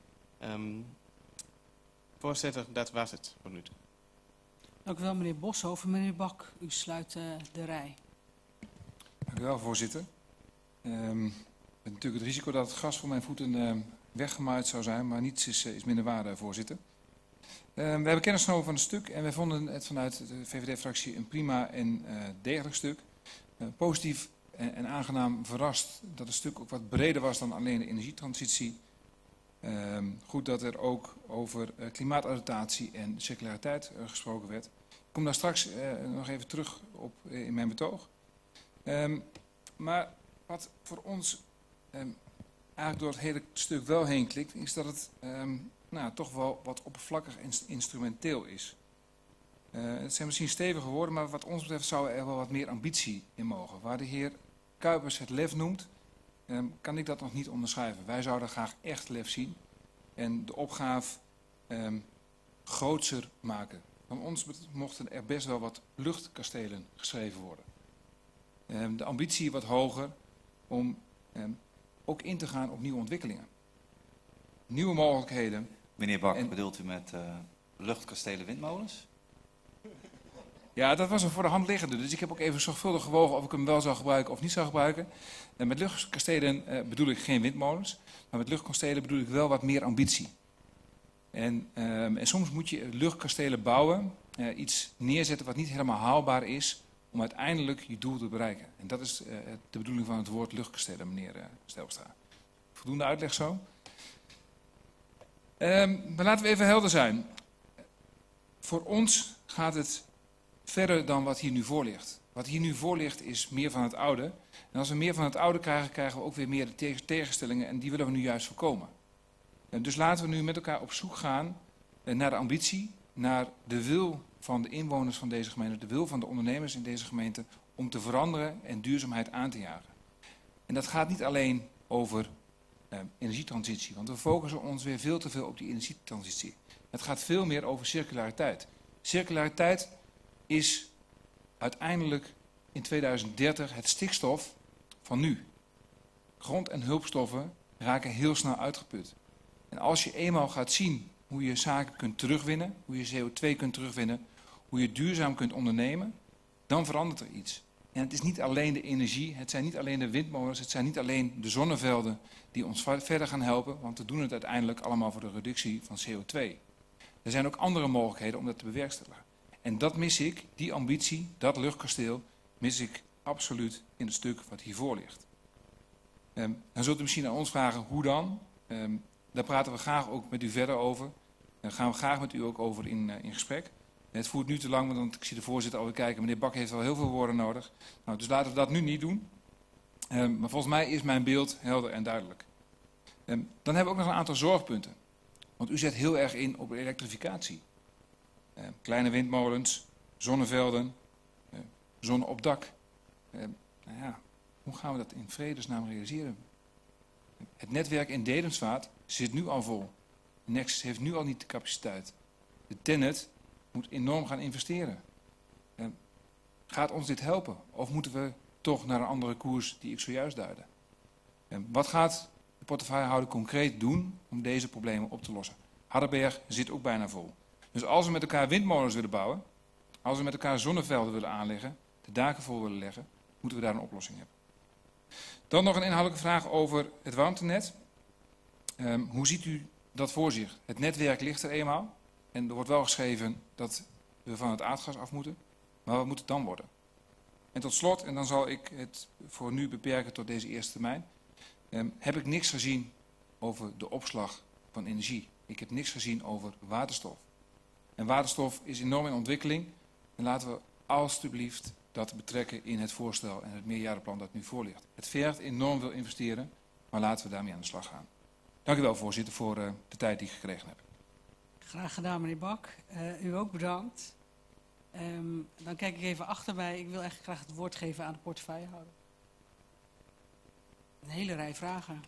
Voorzitter, dat was het voor nu. Dank u wel, meneer Boshoven. Meneer Bak, u sluit de rij. Dank u wel, voorzitter. Met natuurlijk het risico dat het gras voor mijn voeten weggemaaid zou zijn, maar niets is minder waar, voorzitter. We hebben kennis genomen van het stuk en wij vonden het vanuit de VVD-fractie een prima en degelijk stuk. Positief en aangenaam verrast dat het stuk ook wat breder was dan alleen de energietransitie. Goed dat er ook over klimaatadaptatie en circulariteit gesproken werd. Ik kom daar straks nog even terug op in mijn betoog. Maar wat voor ons eigenlijk door het hele stuk wel heen klikt, is dat het toch wel wat oppervlakkig en instrumenteel is. Het zijn misschien stevige woorden, maar wat ons betreft zou er wel wat meer ambitie in mogen. Waar de heer Kuipers het lef noemt, kan ik dat nog niet onderschrijven. Wij zouden graag echt lef zien en de opgave grootser maken. Van ons mochten er best wel wat luchtkastelen geschreven worden. De ambitie wat hoger om ook in te gaan op nieuwe ontwikkelingen. Nieuwe mogelijkheden. Meneer Bak, bedoelt u met luchtkastelen windmolens? Ja, dat was een voor de hand liggende. Dus ik heb ook even zorgvuldig gewogen of ik hem wel zou gebruiken of niet zou gebruiken. En met luchtkastelen bedoel ik geen windmolens. Maar met luchtkastelen bedoel ik wel wat meer ambitie. En soms moet je luchtkastelen bouwen. Iets neerzetten wat niet helemaal haalbaar is. Om uiteindelijk je doel te bereiken. En dat is de bedoeling van het woord luchtkastelen, meneer Stelstra. Voldoende uitleg zo? Maar laten we even helder zijn. Voor ons gaat het verder dan wat hier nu voor ligt. Wat hier nu voor ligt is meer van het oude. En als we meer van het oude krijgen, krijgen we ook weer meer de tegenstellingen. En die willen we nu juist voorkomen. Dus laten we nu met elkaar op zoek gaan naar de ambitie, naar de wil van de inwoners van deze gemeente, de wil van de ondernemers in deze gemeente, om te veranderen en duurzaamheid aan te jagen. En dat gaat niet alleen over energietransitie, want we focussen ons weer veel te veel op die energietransitie. Het gaat veel meer over circulariteit. Circulariteit is uiteindelijk in 2030 het stikstof van nu. Grond- en hulpstoffen raken heel snel uitgeput. En als je eenmaal gaat zien hoe je zaken kunt terugwinnen, hoe je CO2 kunt terugwinnen, hoe je duurzaam kunt ondernemen, dan verandert er iets. En het is niet alleen de energie, het zijn niet alleen de windmolens, het zijn niet alleen de zonnevelden die ons verder gaan helpen, want we doen het uiteindelijk allemaal voor de reductie van CO2. Er zijn ook andere mogelijkheden om dat te bewerkstelligen. En dat mis ik, die ambitie, dat luchtkasteel, mis ik absoluut in het stuk wat hiervoor ligt. Dan zult u misschien aan ons vragen, hoe dan? Daar praten we graag ook met u verder over. Daar gaan we graag met u ook over in gesprek. Het voert nu te lang, want ik zie de voorzitter alweer kijken. Meneer Bak heeft wel heel veel woorden nodig. Nou, dus laten we dat nu niet doen. Maar volgens mij is mijn beeld helder en duidelijk. Dan hebben we ook nog een aantal zorgpunten. Want u zet heel erg in op elektrificatie. Kleine windmolens, zonnevelden, zonne op dak. Nou ja, hoe gaan we dat in vredesnaam realiseren? Het netwerk in Dedemsvaart zit nu al vol. Nexus heeft nu al niet de capaciteit. De TenneT moet enorm gaan investeren. Gaat ons dit helpen? Of moeten we toch naar een andere koers die ik zojuist duidde? Wat gaat de portefeuillehouder concreet doen om deze problemen op te lossen? Hardenberg zit ook bijna vol. Dus als we met elkaar windmolens willen bouwen, als we met elkaar zonnevelden willen aanleggen, de daken vol willen leggen, moeten we daar een oplossing hebben. Dan nog een inhoudelijke vraag over het warmtenet. Hoe ziet u dat voor zich? Het netwerk ligt er eenmaal. En er wordt wel geschreven dat we van het aardgas af moeten. Maar wat moet het dan worden? En tot slot, en dan zal ik het voor nu beperken tot deze eerste termijn, heb ik niks gezien over de opslag van energie. Ik heb niks gezien over waterstof. En waterstof is enorm in ontwikkeling. En laten we alstublieft dat betrekken in het voorstel en het meerjarenplan dat nu voor ligt. Het vergt enorm veel investeren, maar laten we daarmee aan de slag gaan. Dank u wel, voorzitter, voor de tijd die ik gekregen heb. Graag gedaan, meneer Bak. U ook bedankt. Dan kijk ik even achter mij. Ik wil eigenlijk graag het woord geven aan de portefeuillehouder. Een hele rij vragen.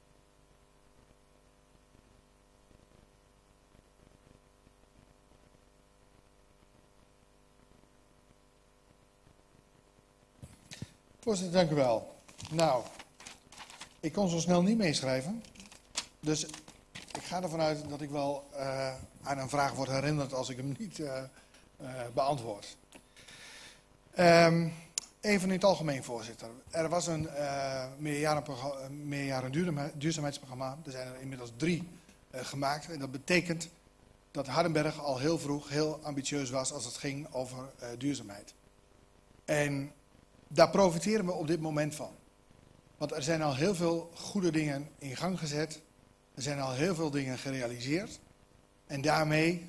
Voorzitter, dank u wel. Nou, ik kon zo snel niet meeschrijven. Dus ik ga ervan uit dat ik wel aan een vraag word herinnerd als ik hem niet beantwoord. Even in het algemeen, voorzitter. Er was een meerjaren duurzaamheidsprogramma. Er zijn er inmiddels 3 gemaakt. En dat betekent dat Hardenberg al heel vroeg heel ambitieus was als het ging over duurzaamheid. En daar profiteren we op dit moment van. Want er zijn al heel veel goede dingen in gang gezet. Er zijn al heel veel dingen gerealiseerd. En daarmee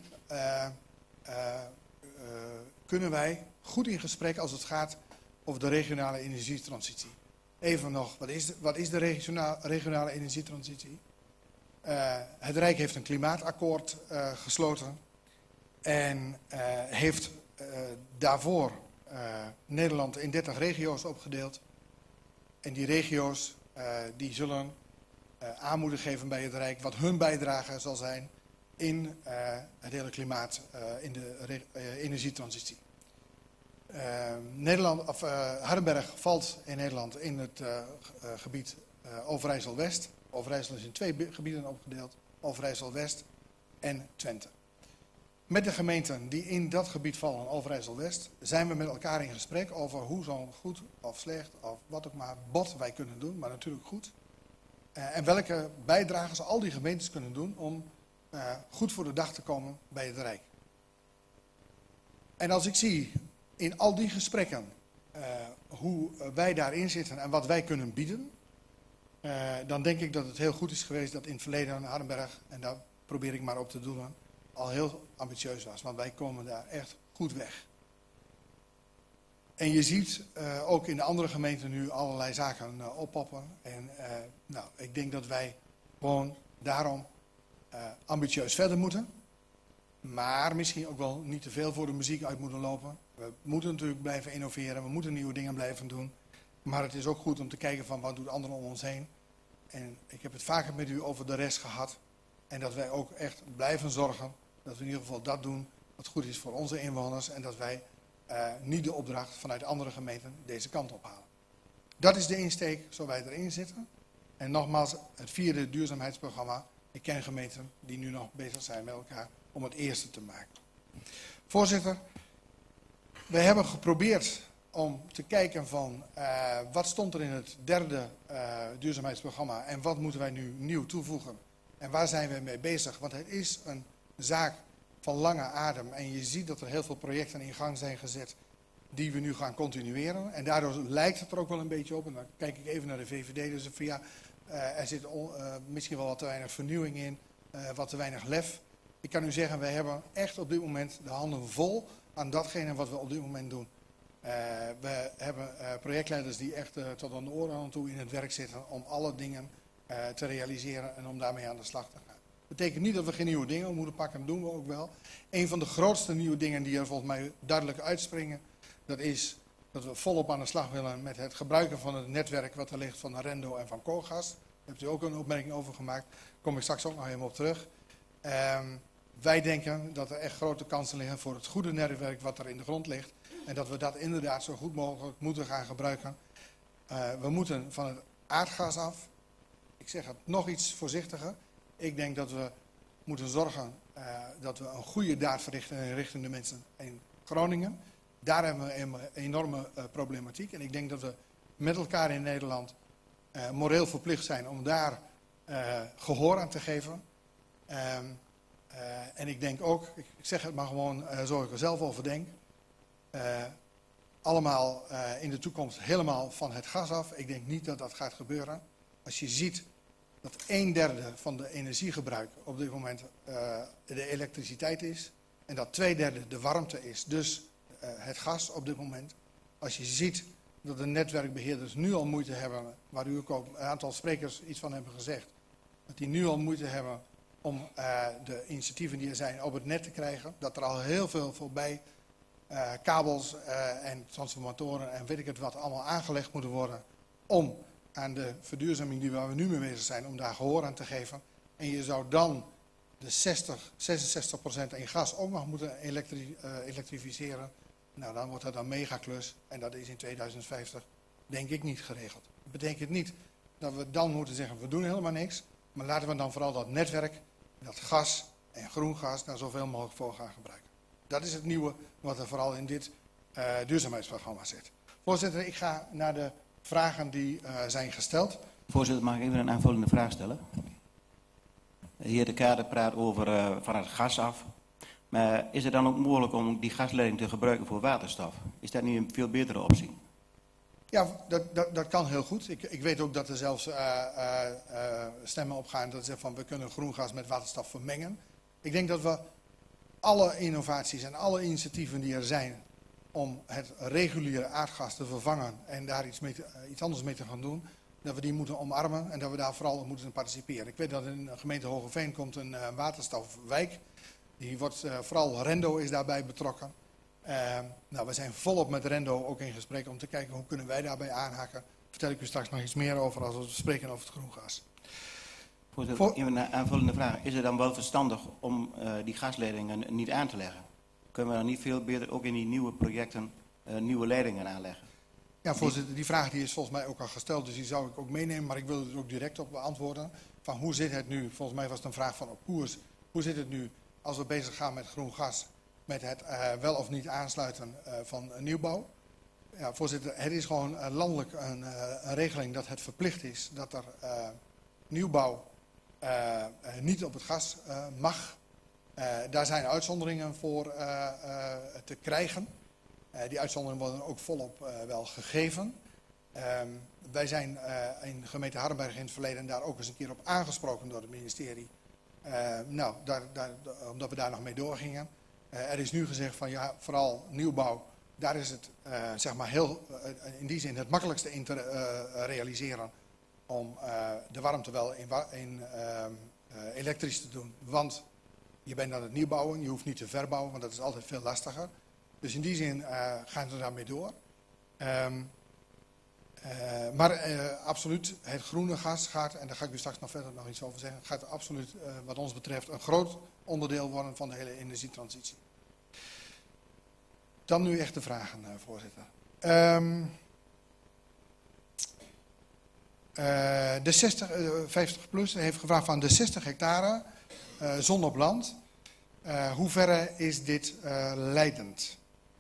kunnen wij goed in gesprek als het gaat over de regionale energietransitie. Even nog, wat is de regionale energietransitie? Het Rijk heeft een klimaatakkoord gesloten. En heeft daarvoor Nederland in 30 regio's opgedeeld. En die regio's die zullen aan moeten geven bij het Rijk wat hun bijdrage zal zijn in het hele klimaat, in de energietransitie. Hardenberg valt in Nederland in het gebied Overijssel-West. Overijssel is in 2 gebieden opgedeeld, Overijssel-West en Twente. Met de gemeenten die in dat gebied vallen, Overijssel-West, zijn we met elkaar in gesprek over hoe zo'n goed of slecht of wat ook maar bod wij kunnen doen, maar natuurlijk goed. En welke bijdragen al die gemeentes kunnen doen om goed voor de dag te komen bij het Rijk. En als ik zie in al die gesprekken hoe wij daarin zitten en wat wij kunnen bieden, dan denk ik dat het heel goed is geweest dat in het verleden Hardenberg, en daar probeer ik maar op te doen, al heel ambitieus was. Want wij komen daar echt goed weg. En je ziet ook in de andere gemeenten nu allerlei zaken oppoppen. En ik denk dat wij gewoon daarom ambitieus verder moeten. Maar misschien ook wel niet te veel voor de muziek uit moeten lopen. We moeten natuurlijk blijven innoveren. We moeten nieuwe dingen blijven doen. Maar het is ook goed om te kijken van wat doen anderen om ons heen. En ik heb het vaker met u over de rest gehad. En dat wij ook echt blijven zorgen dat we in ieder geval dat doen wat goed is voor onze inwoners. En dat wij niet de opdracht vanuit andere gemeenten deze kant op halen. Dat is de insteek zo wij erin zitten. En nogmaals, het 4e duurzaamheidsprogramma. Ik ken gemeenten die nu nog bezig zijn met elkaar om het eerste te maken. Voorzitter, wij hebben geprobeerd om te kijken van wat stond er in het derde duurzaamheidsprogramma en wat moeten wij nu nieuw toevoegen en waar zijn we mee bezig. Want het is een zaak van lange adem en je ziet dat er heel veel projecten in gang zijn gezet die we nu gaan continueren. En daardoor lijkt het er ook wel een beetje op. En dan kijk ik even naar de VVD. Dus van ja, er zit misschien wel wat te weinig vernieuwing in, wat te weinig lef. Ik kan u zeggen, wij hebben echt op dit moment de handen vol aan datgene wat we op dit moment doen. We hebben projectleiders die echt tot aan de oren aan toe in het werk zitten om alle dingen te realiseren en om daarmee aan de slag te gaan. Dat betekent niet dat we geen nieuwe dingen moeten pakken, dat doen we ook wel. Een van de grootste nieuwe dingen die er volgens mij duidelijk uitspringen, dat is dat we volop aan de slag willen met het gebruiken van het netwerk wat er ligt van Rendo en van Koolgas. Daar hebt u ook een opmerking over gemaakt, daar kom ik straks ook nog even op terug. Wij denken dat er echt grote kansen liggen voor het goede netwerk wat er in de grond ligt. En dat we dat inderdaad zo goed mogelijk moeten gaan gebruiken. We moeten van het aardgas af. Ik zeg het nog iets voorzichtiger. Ik denk dat we moeten zorgen dat we een goede daad verrichten richting de mensen in Groningen. Daar hebben we een enorme problematiek. En ik denk dat we met elkaar in Nederland moreel verplicht zijn om daar gehoor aan te geven. En ik denk ook, ik zeg het maar gewoon zoals ik er zelf over denk. Allemaal in de toekomst helemaal van het gas af. Ik denk niet dat dat gaat gebeuren. Als je ziet dat 1/3 van de energiegebruik op dit moment de elektriciteit is. En dat 2/3 de warmte is. Dus het gas op dit moment. Als je ziet dat de netwerkbeheerders nu al moeite hebben, waar u ook een aantal sprekers iets van hebben gezegd. Dat die nu al moeite hebben om de initiatieven die er zijn op het net te krijgen. Dat er al heel veel voorbij kabels en transformatoren en weet ik het wat allemaal aangelegd moeten worden om aan de verduurzaming die waar we nu mee bezig zijn, om daar gehoor aan te geven. En je zou dan de 66% in gas ook nog moeten elektrificeren. Nou, dan wordt dat een megaklus en dat is in 2050 denk ik niet geregeld. Dat betekent niet dat we dan moeten zeggen, we doen helemaal niks. Maar laten we dan vooral dat netwerk, dat gas en groen gas daar zoveel mogelijk voor gaan gebruiken. Dat is het nieuwe wat er vooral in dit duurzaamheidsprogramma zit. Voorzitter, ik ga naar de vragen die zijn gesteld. Voorzitter, mag ik even een aanvullende vraag stellen? De heer De Kaarde praat over van het gas af. Maar is het dan ook mogelijk om die gasleiding te gebruiken voor waterstof? Is dat niet een veel betere optie? Ja, dat kan heel goed. Ik weet ook dat er zelfs stemmen opgaan dat zeggen van we kunnen groen gas met waterstof vermengen. Ik denk dat we alle innovaties en alle initiatieven die er zijn om het reguliere aardgas te vervangen en daar iets anders mee te gaan doen, dat we die moeten omarmen en dat we daar vooral moeten participeren. Ik weet dat in de gemeente Hogeveen komt een waterstofwijk. Die wordt, vooral Rendo is daarbij betrokken. Nou, we zijn volop met Rendo ook in gesprek om te kijken hoe kunnen wij daarbij aanhaken. Vertel ik u straks nog iets meer over als we spreken over het groengas. Voorzitter, even een aanvullende vraag. Is het dan wel verstandig om die gasleidingen niet aan te leggen? Kunnen we dan niet veel beter ook in die nieuwe projecten nieuwe leidingen aanleggen? Ja, voorzitter, die vraag die is volgens mij ook al gesteld, dus die zou ik ook meenemen, maar ik wil er ook direct op beantwoorden. Van hoe zit het nu, volgens mij was het een vraag van op koers, hoe zit het nu als we bezig gaan met groen gas, met het wel of niet aansluiten van nieuwbouw? Ja, voorzitter, het is gewoon landelijk een regeling dat het verplicht is dat er nieuwbouw niet op het gas mag. Daar zijn uitzonderingen voor te krijgen. Die uitzonderingen worden ook volop wel gegeven. Wij zijn in gemeente Hardenberg in het verleden daar ook eens een keer op aangesproken door het ministerie. Nou, omdat we daar nog mee doorgingen. Er is nu gezegd van ja, vooral nieuwbouw, daar is het zeg maar heel, in die zin het makkelijkste in te realiseren om de warmte wel in elektrisch te doen. Want je bent aan het nieuwbouwen, je hoeft niet te verbouwen, want dat is altijd veel lastiger. Dus in die zin gaan we daarmee door. Maar absoluut, het groene gas gaat, en daar ga ik u straks nog verder nog iets over zeggen, gaat absoluut wat ons betreft een groot onderdeel worden van de hele energietransitie. Dan nu echt de vragen, voorzitter. De 50PLUS heeft gevraagd van de 60 hectare zon op land. Hoe verre is dit leidend?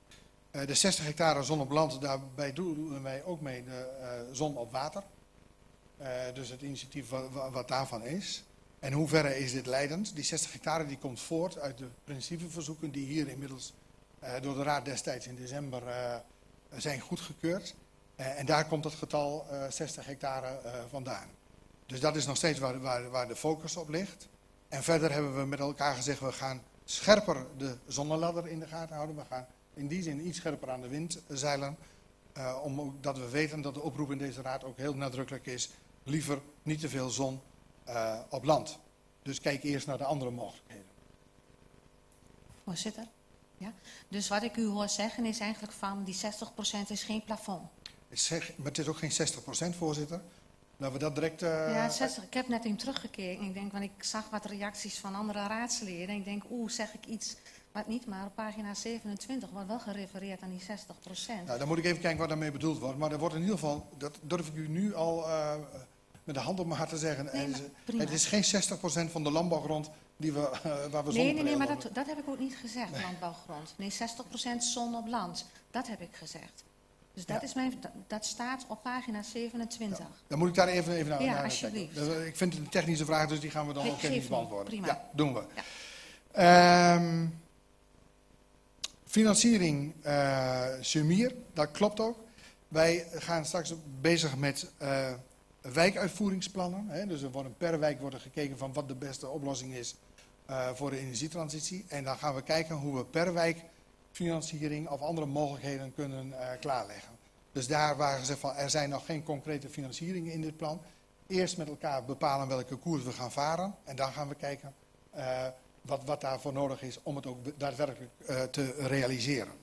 De 60 hectare zon op land, daarbij doen wij ook mee de zon op water. Dus het initiatief wat daarvan is. En in hoeverre is dit leidend? Die 60 hectare die komt voort uit de principeverzoeken die hier inmiddels door de Raad destijds in december zijn goedgekeurd. En daar komt het getal 60 hectare vandaan. Dus dat is nog steeds waar de focus op ligt. En verder hebben we met elkaar gezegd, we gaan scherper de zonneladder in de gaten houden. We gaan in die zin iets scherper aan de wind zeilen. Omdat we weten dat de oproep in deze raad ook heel nadrukkelijk is. Liever niet te veel zon op land. Dus kijk eerst naar de andere mogelijkheden. Voorzitter? Ja. Dus wat ik u hoor zeggen is eigenlijk van die 60% is geen plafond. Maar het is ook geen 60%, voorzitter. Laten we dat direct... Ja, 60. Ik heb net in teruggekeken. Ik denk, want ik zag wat reacties van andere raadsleden. En ik denk, zeg ik iets wat niet, maar op pagina 27 wordt wel gerefereerd aan die 60%. Nou, dan moet ik even kijken wat daarmee bedoeld wordt. Maar er wordt in ieder geval, dat durf ik u nu al met de hand op mijn hart te zeggen. Nee, het is geen 60% van de landbouwgrond die we, waar we zonnepanelen Nee, maar dat heb ik ook niet gezegd, landbouwgrond. Nee, 60% zon op land. Dat heb ik gezegd. Dus dat, dat staat op pagina 27. Ja, dan moet ik daar even naar Ja, alsjeblieft. kijken. Ik vind het een technische vraag, dus die gaan we dan ook technisch beantwoorden. Prima. Ja, doen we. Ja. Financiering Sumier, dat klopt ook. Wij gaan straks bezig met wijkuitvoeringsplannen. Hè? Dus er worden per wijk gekeken van wat de beste oplossing is voor de energietransitie. En dan gaan we kijken hoe we per wijk financiering of andere mogelijkheden kunnen klaarleggen. Dus daar waar gezegd van er zijn nog geen concrete financieringen in dit plan. Eerst met elkaar bepalen welke koers we gaan varen. En dan gaan we kijken wat daarvoor nodig is om het ook daadwerkelijk te realiseren.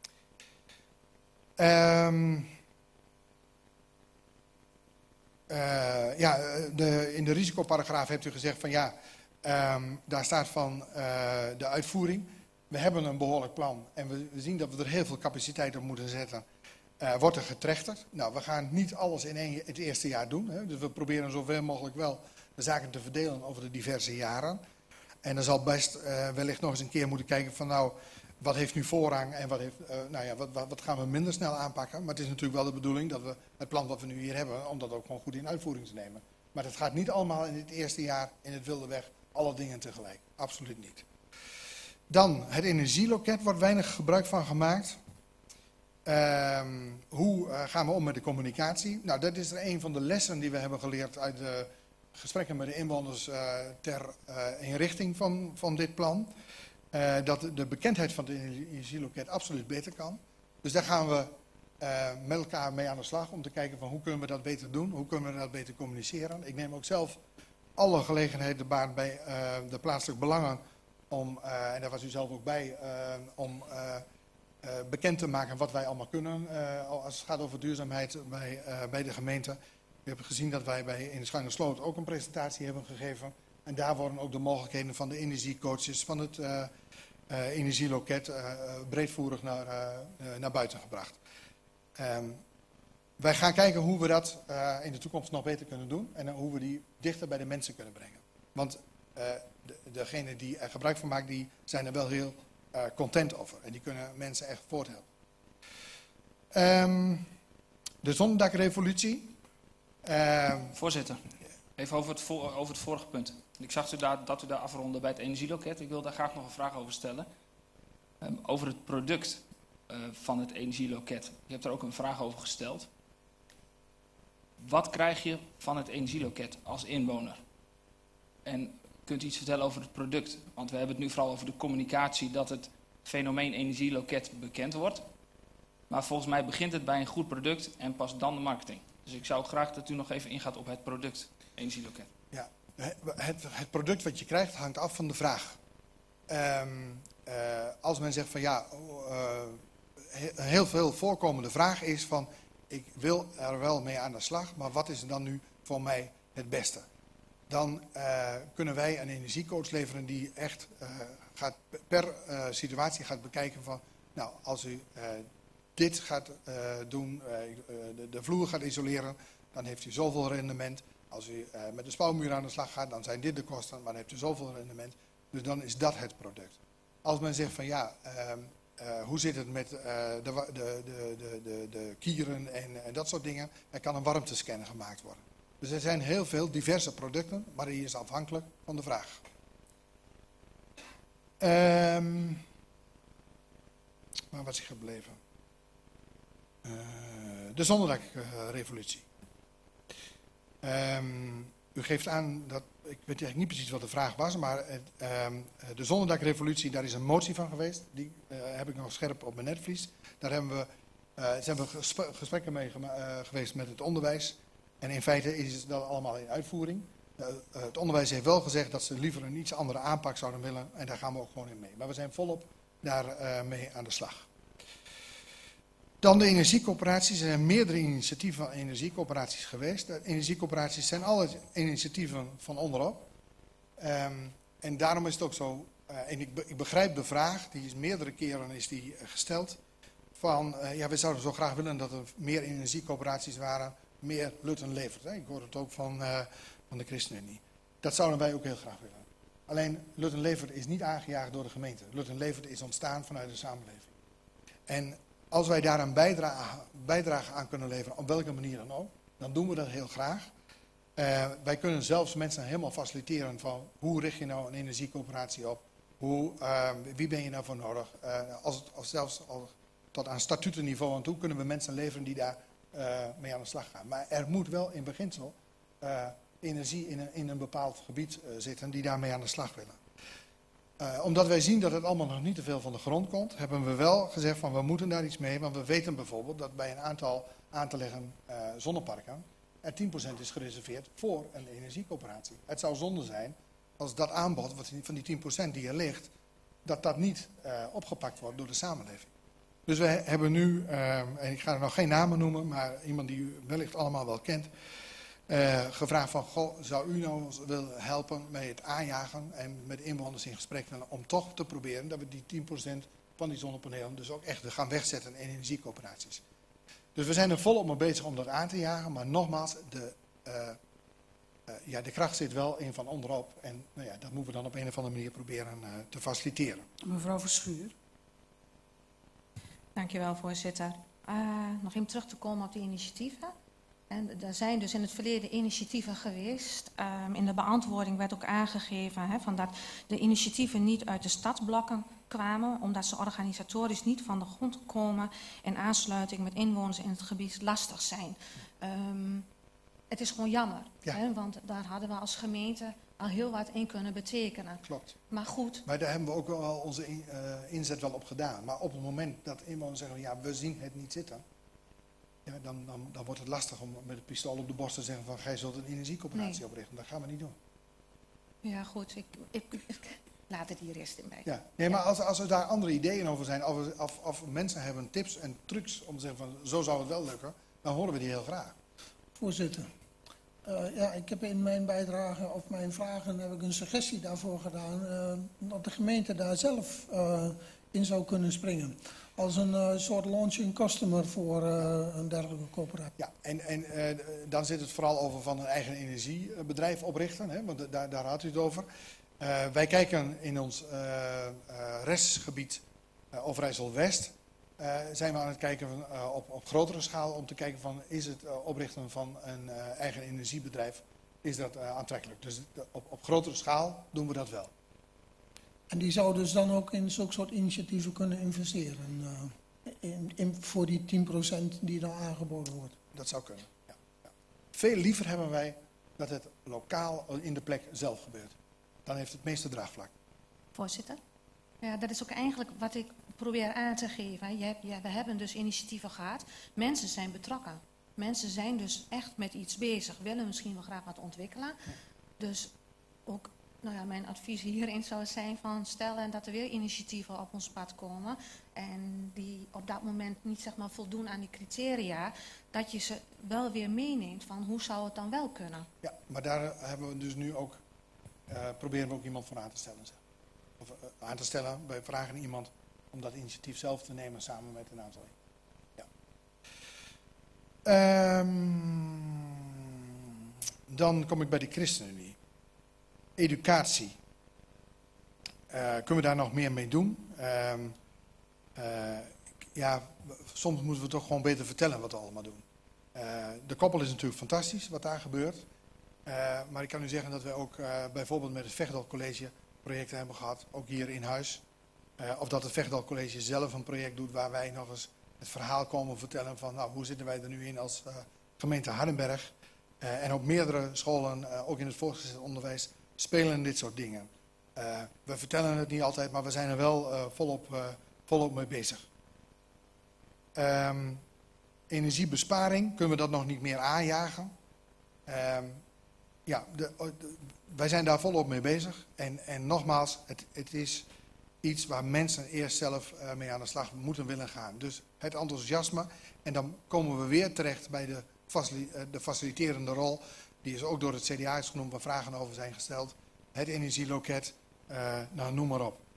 In de risicoparagraaf hebt u gezegd van daar staat van de uitvoering. We hebben een behoorlijk plan en we zien dat we er heel veel capaciteit op moeten zetten. Wordt er getrechterd. Nou, we gaan niet alles in het eerste jaar doen. Hè? Dus we proberen zoveel mogelijk wel de zaken te verdelen over de diverse jaren. En dan zal best wellicht nog eens een keer moeten kijken van wat heeft nu voorrang en wat gaan we minder snel aanpakken. Maar het is natuurlijk wel de bedoeling dat we het plan wat we nu hier hebben, om dat ook gewoon goed in uitvoering te nemen. Maar het gaat niet allemaal in het eerste jaar in het wilde weg, alle dingen tegelijk. Absoluut niet. Dan, het energieloket wordt weinig gebruik van gemaakt. Hoe gaan we om met de communicatie? Nou, dat is er een van de lessen die we hebben geleerd uit de gesprekken met de inwoners ter inrichting van dit plan. Dat de bekendheid van het energieloket absoluut beter kan. Dus daar gaan we met elkaar mee aan de slag om te kijken van hoe kunnen we dat beter doen, hoe kunnen we dat beter communiceren. Ik neem ook zelf alle gelegenheden baat bij de plaatselijke belangen om, en daar was u zelf ook bij, om bekend te maken wat wij allemaal kunnen als het gaat over duurzaamheid bij de gemeente. We hebben gezien dat wij in de Schuinersloot ook een presentatie hebben gegeven. En daar worden ook de mogelijkheden van de energiecoaches van het energieloket breedvoerig naar buiten gebracht. Wij gaan kijken hoe we dat in de toekomst nog beter kunnen doen. En hoe we die dichter bij de mensen kunnen brengen. Want degene die er gebruik van maken, die zijn er wel heel content over. En die kunnen mensen echt voorthelpen. De zonnedakrevolutie. Voorzitter, even over het vorige punt. Ik zag dat u daar afronde bij het energieloket. Ik wil daar graag nog een vraag over stellen. Over het product van het energieloket. Je hebt er ook een vraag over gesteld. Wat krijg je van het energieloket als inwoner? En kunt u iets vertellen over het product? Want we hebben het nu vooral over de communicatie dat het fenomeen energieloket bekend wordt. Maar volgens mij begint het bij een goed product en pas dan de marketing. Dus ik zou graag dat u nog even ingaat op het product energieloket. Ja, het product wat je krijgt hangt af van de vraag. Als men zegt van heel veel voorkomende vraag is van ik wil er wel mee aan de slag, maar wat is er dan nu voor mij het beste? Dan kunnen wij een energiecoach leveren die echt per situatie gaat bekijken van nou, als u dit gaat doen, de vloer gaat isoleren, dan heeft u zoveel rendement. Als u met de spouwmuur aan de slag gaat, dan zijn dit de kosten, maar dan heeft u zoveel rendement. Dus dan is dat het product. Als men zegt van Hoe zit het met de kieren en dat soort dingen? Er kan een warmtescanner gemaakt worden. Dus er zijn heel veel diverse producten, maar die is afhankelijk van de vraag. Waar was ik gebleven? De zonderdakrevolutie. U geeft aan dat, ik weet eigenlijk niet precies wat de vraag was, maar de zonderdakrevolutie, daar is een motie van geweest. Die heb ik nog scherp op mijn netvlies. Daar zijn we gesprekken mee geweest met het onderwijs. En in feite is dat allemaal in uitvoering. Het onderwijs heeft wel gezegd dat ze liever een iets andere aanpak zouden willen. En daar gaan we ook gewoon in mee. Maar we zijn volop daarmee aan de slag. Dan de energiecoöperaties. Er zijn meerdere initiatieven van energiecoöperaties geweest. De energiecoöperaties zijn alle initiatieven van onderop. En daarom is het ook zo. En ik begrijp de vraag, die is meerdere keren gesteld. Van ja, we zouden zo graag willen dat er meer energiecoöperaties waren. Meer Lutten levert. Ik hoor het ook van de ChristenUnie. Dat zouden wij ook heel graag willen. Alleen Lutten levert is niet aangejaagd door de gemeente. Lutten levert is ontstaan vanuit de samenleving. En als wij daar een bijdrage aan kunnen leveren, op welke manier dan ook, dan doen we dat heel graag. Wij kunnen zelfs mensen helemaal faciliteren van hoe richt je nou een energiecoöperatie op? Wie ben je nou voor nodig? Zelfs tot aan statutenniveau aan toe kunnen we mensen leveren die daar mee aan de slag gaan. Maar er moet wel in beginsel energie in een bepaald gebied zitten die daarmee aan de slag willen. Omdat wij zien dat het allemaal nog niet te veel van de grond komt, hebben we wel gezegd van we moeten daar iets mee. Want we weten bijvoorbeeld dat bij een aantal aan te leggen zonneparken er 10% is gereserveerd voor een energiecoöperatie. Het zou zonde zijn als dat aanbod van die 10% die er ligt, dat niet opgepakt wordt door de samenleving. Dus we hebben nu, en ik ga er nog geen namen noemen, maar iemand die u wellicht allemaal wel kent, gevraagd van, goh, zou u nou ons willen helpen met het aanjagen en met inwoners in gesprek willen om toch te proberen dat we die 10% van die zonnepanelen dus ook echt gaan wegzetten in energiecoöperaties. Dus we zijn er volop mee bezig om dat aan te jagen, maar nogmaals, de kracht zit wel in van onderop en nou ja, dat moeten we dan op een of andere manier proberen te faciliteren. Mevrouw Verschuur. Dankjewel, voorzitter. Nog even terug te komen op die initiatieven. En er zijn dus in het verleden initiatieven geweest. In de beantwoording werd ook aangegeven van dat de initiatieven niet uit de stadsblokken kwamen, omdat ze organisatorisch niet van de grond komen en aansluiting met inwoners in het gebied lastig zijn. Het is gewoon jammer, ja. Want daar hadden we als gemeente al heel wat in kunnen betekenen. Klopt. Maar goed. Maar daar hebben we ook wel onze inzet wel op gedaan. Maar op het moment dat inwoners zeggen, ja, we zien het niet zitten, ja, dan wordt het lastig om met het pistool op de borst te zeggen van, gij zult een energiecoöperatie oprichten. Dat gaan we niet doen. Ja, goed. Ik laat het hier eerst in bij. Ja. Nee, maar als er daar andere ideeën over zijn, of mensen hebben tips en trucs om te zeggen van, zo zou het wel lukken, dan horen we die heel graag. Voorzitter. Ja, ik heb in mijn bijdrage of mijn vragen heb ik een suggestie daarvoor gedaan. Dat de gemeente daar zelf in zou kunnen springen. Als een soort launching customer voor een dergelijke coöperatie. Ja, en dan zit het vooral over van een eigen energiebedrijf oprichten. Hè, want daar had u het over. Wij kijken in ons restgebied Overijssel-West. Zijn we aan het kijken op grotere schaal om te kijken van, is het oprichten van een eigen energiebedrijf, is dat aantrekkelijk. Dus op grotere schaal doen we dat wel. En die zou dus dan ook in zulke soort initiatieven kunnen investeren voor die 10% die dan aangeboden wordt? Dat zou kunnen, ja. Veel liever hebben wij dat het lokaal in de plek zelf gebeurt. Dan heeft het meeste draagvlak. Voorzitter? Ja, dat is ook eigenlijk wat ik probeer aan te geven. We hebben dus initiatieven gehad. Mensen zijn betrokken. Mensen zijn dus echt met iets bezig. Willen misschien wel graag wat ontwikkelen. Dus ook mijn advies hierin zou zijn van stellen dat er weer initiatieven op ons pad komen. En die op dat moment niet voldoen aan die criteria. Dat je ze wel weer meeneemt van hoe zou het dan wel kunnen. Ja, maar daar hebben we dus nu ook, proberen we ook iemand voor aan te stellen. Of aan te stellen, wij vragen iemand om dat initiatief zelf te nemen samen met een aantal. Ja. Dan kom ik bij de ChristenUnie. Educatie. Kunnen we daar nog meer mee doen? Soms moeten we toch gewoon beter vertellen wat we allemaal doen. De koppel is natuurlijk fantastisch wat daar gebeurt. Maar ik kan u zeggen dat we ook bijvoorbeeld met het Vechtdal College projecten hebben gehad, ook hier in huis. Of dat het Vechtdal College zelf een project doet waar wij nog eens het verhaal komen vertellen van nou, hoe zitten wij er nu in als gemeente Hardenberg. En op meerdere scholen, ook in het voortgezet onderwijs, spelen dit soort dingen. We vertellen het niet altijd, maar we zijn er wel volop mee bezig. Energiebesparing, kunnen we dat nog niet meer aanjagen? Wij zijn daar volop mee bezig. En nogmaals, het is iets waar mensen eerst zelf mee aan de slag moeten willen gaan. Dus het enthousiasme. En dan komen we weer terecht bij de faciliterende rol. Die is ook door het CDA genoemd, waar vragen over zijn gesteld. Het energieloket, noem maar op.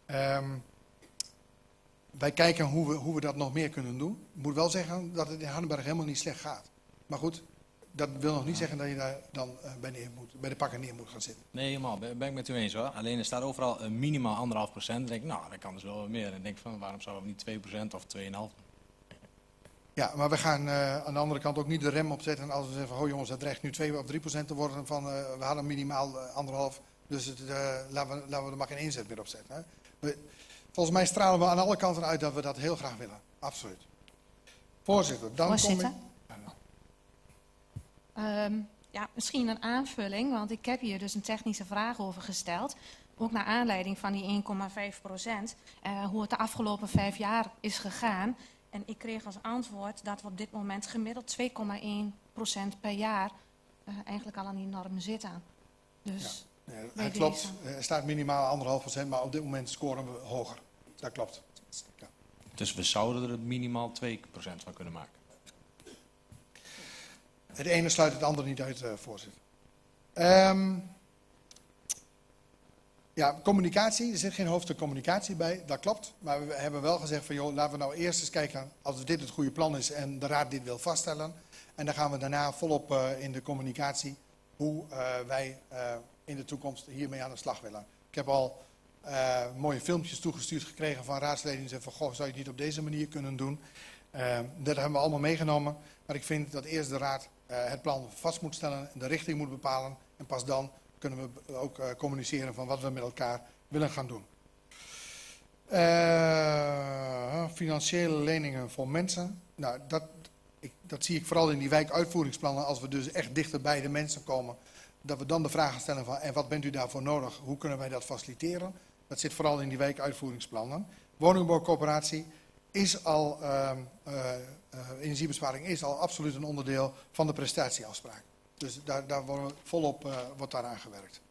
Wij kijken hoe we dat nog meer kunnen doen. Ik moet wel zeggen dat het in Hardenberg helemaal niet slecht gaat. Maar goed, dat wil nog niet zeggen dat je daar dan bij de pakken neer moet gaan zitten. Nee, helemaal. Ben ik met u eens hoor. Alleen er staat overal minimaal 1,5%. Dan denk ik, nou, dat kan dus wel wat meer. En dan denk ik van, waarom zouden we niet 2% of 2,5%? Ja, maar we gaan aan de andere kant ook niet de rem opzetten als we zeggen van, oh jongens, het dreigt nu 2 of 3% te worden van, we hadden minimaal 1,5%. Dus laten we er maar geen inzet meer op zetten. Hè. Volgens mij stralen we aan alle kanten uit dat we dat heel graag willen. Absoluut. Voorzitter, dan kom ik... Misschien een aanvulling, want ik heb hier dus een technische vraag over gesteld. Ook naar aanleiding van die 1,5%. Hoe het de afgelopen 5 jaar is gegaan. En ik kreeg als antwoord dat we op dit moment gemiddeld 2,1% per jaar eigenlijk al aan die norm zitten. Dus... Ja, het klopt, er staat minimaal 1,5%, maar op dit moment scoren we hoger. Dat klopt. Ja. Dus we zouden er minimaal 2% van kunnen maken? Het ene sluit het andere niet uit, voorzitter. Communicatie, er zit geen hoofdstuk communicatie bij, dat klopt. Maar we hebben wel gezegd van, joh, laten we nou eerst eens kijken als dit het goede plan is en de raad dit wil vaststellen. En dan gaan we daarna volop in de communicatie hoe wij... in de toekomst hiermee aan de slag willen. Ik heb al mooie filmpjes toegestuurd gekregen van raadsleden die zeggen van, goh, zou je het niet op deze manier kunnen doen? Dat hebben we allemaal meegenomen. Maar ik vind dat eerst de raad het plan vast moet stellen, de richting moet bepalen. En pas dan kunnen we ook communiceren van wat we met elkaar willen gaan doen. Financiële leningen voor mensen. Nou, dat zie ik vooral in die wijkuitvoeringsplannen. Als we dus echt dichter bij de mensen komen, dat we dan de vragen stellen van, en wat bent u daarvoor nodig? Hoe kunnen wij dat faciliteren? Dat zit vooral in die wijkuitvoeringsplannen. Woningbouwcoöperatie is al, energiebesparing is al absoluut een onderdeel van de prestatieafspraak. Dus daar wordt daaraan gewerkt.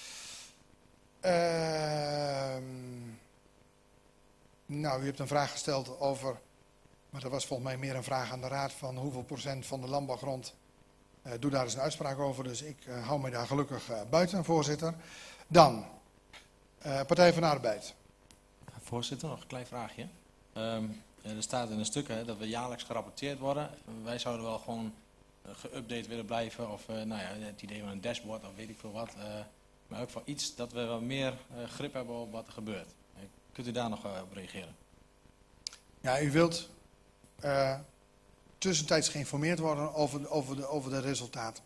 U hebt een vraag gesteld over, maar dat was volgens mij meer een vraag aan de raad, van hoeveel procent van de landbouwgrond. Doe daar eens een uitspraak over, dus ik hou mij daar gelukkig buiten, voorzitter. Dan, Partij van de Arbeid. Voorzitter, nog een klein vraagje. Er staat in een stuk dat we jaarlijks gerapporteerd worden. Wij zouden wel gewoon geüpdate willen blijven, of het idee van een dashboard, of weet ik veel wat. Maar ook voor iets dat we wat meer grip hebben op wat er gebeurt. Kunt u daar nog op reageren? Ja, u wilt... tussentijds geïnformeerd worden over de resultaten.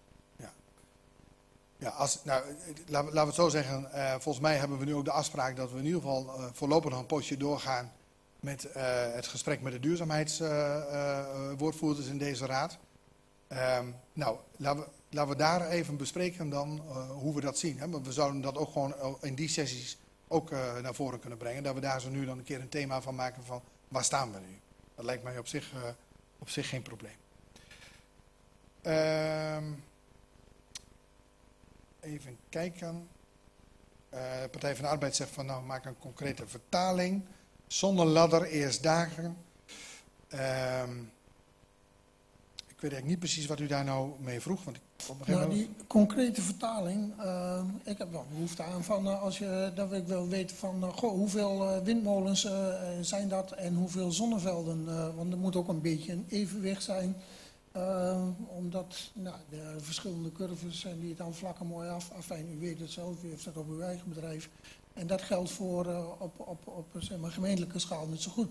Laten we het zo zeggen. Volgens mij hebben we nu ook de afspraak dat we in ieder geval voorlopig nog een poosje doorgaan met het gesprek met de duurzaamheidswoordvoerders in deze raad. Laten we daar even bespreken dan hoe we dat zien. Hè? Want we zouden dat ook gewoon in die sessies ook naar voren kunnen brengen. Dat we daar zo nu dan een keer een thema van maken van waar staan we nu. Dat lijkt mij op zich geen probleem. Even kijken. De Partij van de Arbeid zegt van, maak een concrete vertaling. Zonder ladder, eerst dagen. Ik weet eigenlijk niet precies wat u daar nou mee vroeg. Want die concrete vertaling, ik heb wel behoefte aan van, dat ik wil weten van, hoeveel windmolens zijn dat en hoeveel zonnevelden. Want er moet ook een beetje een evenwicht zijn. Omdat de verschillende curves die het dan vlakken mooi af. Enfin, u weet het zelf, u heeft dat op uw eigen bedrijf. En dat geldt voor op zeg maar, gemeentelijke schaal net zo goed.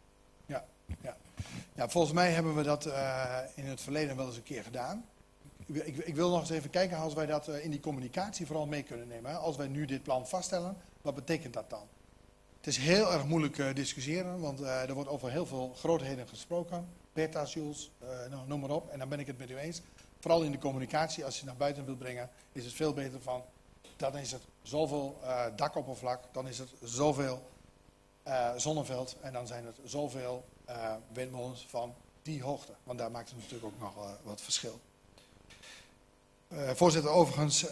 Ja, volgens mij hebben we dat in het verleden wel eens een keer gedaan. Ik wil nog eens even kijken als wij dat in die communicatie vooral mee kunnen nemen. Hè? Als wij nu dit plan vaststellen, wat betekent dat dan? Het is heel erg moeilijk discussiëren, want er wordt over heel veel grootheden gesproken. Beta, Jules, noem maar op. En dan ben ik het met u eens. Vooral in de communicatie, als je het naar buiten wilt brengen, is het veel beter van... Dan is het zoveel dakoppervlak, dan is het zoveel zonneveld en dan zijn het zoveel windmolens van die hoogte. Want daar maakt het natuurlijk ook nog wat verschil. Voorzitter, overigens,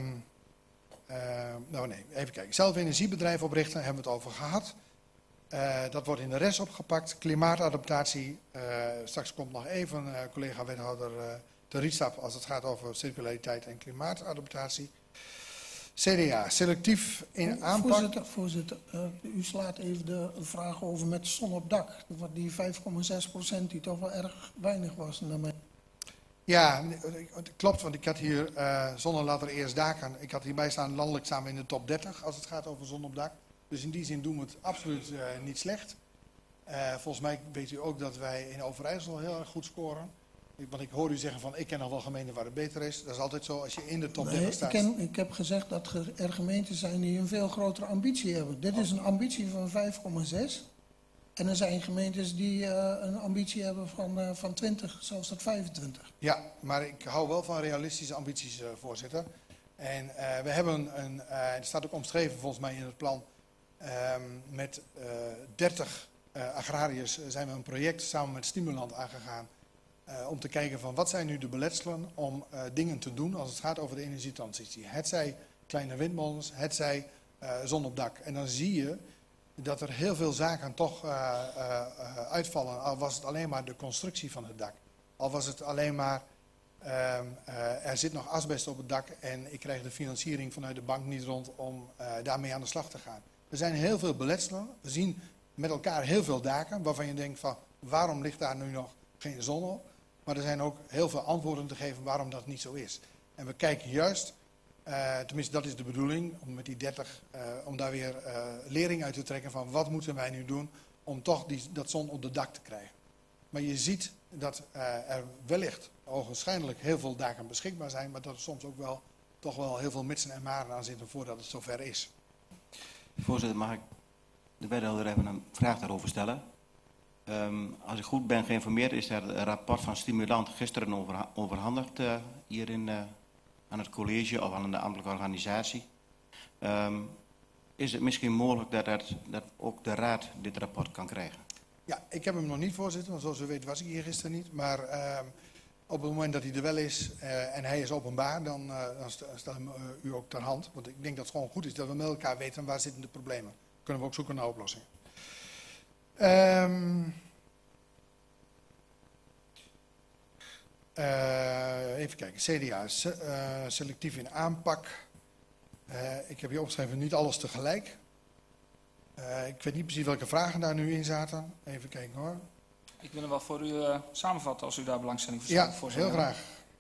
even kijken. Zelf energiebedrijf oprichten, hebben we het over gehad. Dat wordt in de rest opgepakt. Klimaatadaptatie, straks komt nog even collega-wethouder de Rietstap als het gaat over circulariteit en klimaatadaptatie. CDA, selectief in aanpak. Voorzitter, u slaat even de vraag over met zon op dak. Die 5,6% die toch wel erg weinig was. Ja, het klopt, want ik had hier zonne laat er eerst daken. Ik had hierbij staan landelijk samen in de top 30 als het gaat over zon op dak. Dus in die zin doen we het absoluut niet slecht. Volgens mij weet u ook dat wij in Overijssel heel erg goed scoren. Want ik hoor u zeggen van ik ken nog wel gemeenten waar het beter is. Dat is altijd zo als je in de top 30 staat. Ik heb gezegd dat er gemeenten zijn die een veel grotere ambitie hebben. Dit is een ambitie van 5,6. En er zijn gemeentes die een ambitie hebben van 20, zelfs tot 25. Ja, maar ik hou wel van realistische ambities, voorzitter. En we hebben het staat ook omschreven volgens mij in het plan, met 30 agrariërs zijn we een project samen met Stimulant aangegaan. Om te kijken van wat zijn nu de beletselen om dingen te doen als het gaat over de energietransitie. Hetzij kleine windmolens, hetzij zon op dak. En dan zie je dat er heel veel zaken toch uitvallen. Al was het alleen maar de constructie van het dak. Al was het alleen maar er zit nog asbest op het dak en ik krijg de financiering vanuit de bank niet rond om daarmee aan de slag te gaan. Er zijn heel veel beletselen. We zien met elkaar heel veel daken waarvan je denkt van waarom ligt daar nu nog geen zon op? Maar er zijn ook heel veel antwoorden te geven waarom dat niet zo is. En we kijken juist, tenminste dat is de bedoeling, om met die 30, om daar weer lering uit te trekken van wat moeten wij nu doen om toch dat zon op het dak te krijgen. Maar je ziet dat er wellicht ogenschijnlijk heel veel daken beschikbaar zijn, maar dat er soms ook wel toch wel heel veel mitsen en maren aan zitten voordat het zover is. Voorzitter, mag ik de wethouder even een vraag daarover stellen? Als ik goed ben geïnformeerd is er een rapport van Stimulant gisteren overhandigd hier aan het college of aan de ambtelijke organisatie. Is het misschien mogelijk dat ook de raad dit rapport kan krijgen? Ja, ik heb hem nog niet, voorzitter, want zoals u weet was ik hier gisteren niet. Maar op het moment dat hij er wel is en hij is openbaar, dan stel hem u ook ter hand. Want ik denk dat het gewoon goed is dat we met elkaar weten waar zitten de problemen. Dan kunnen we ook zoeken naar oplossingen. Even kijken, CDA, selectief in aanpak. Ik heb hier opgeschreven niet alles tegelijk. Ik weet niet precies welke vragen daar nu in zaten. Even kijken hoor. Ik wil hem wel voor u samenvatten als u daar belangstelling voor Ja, voor heel graag.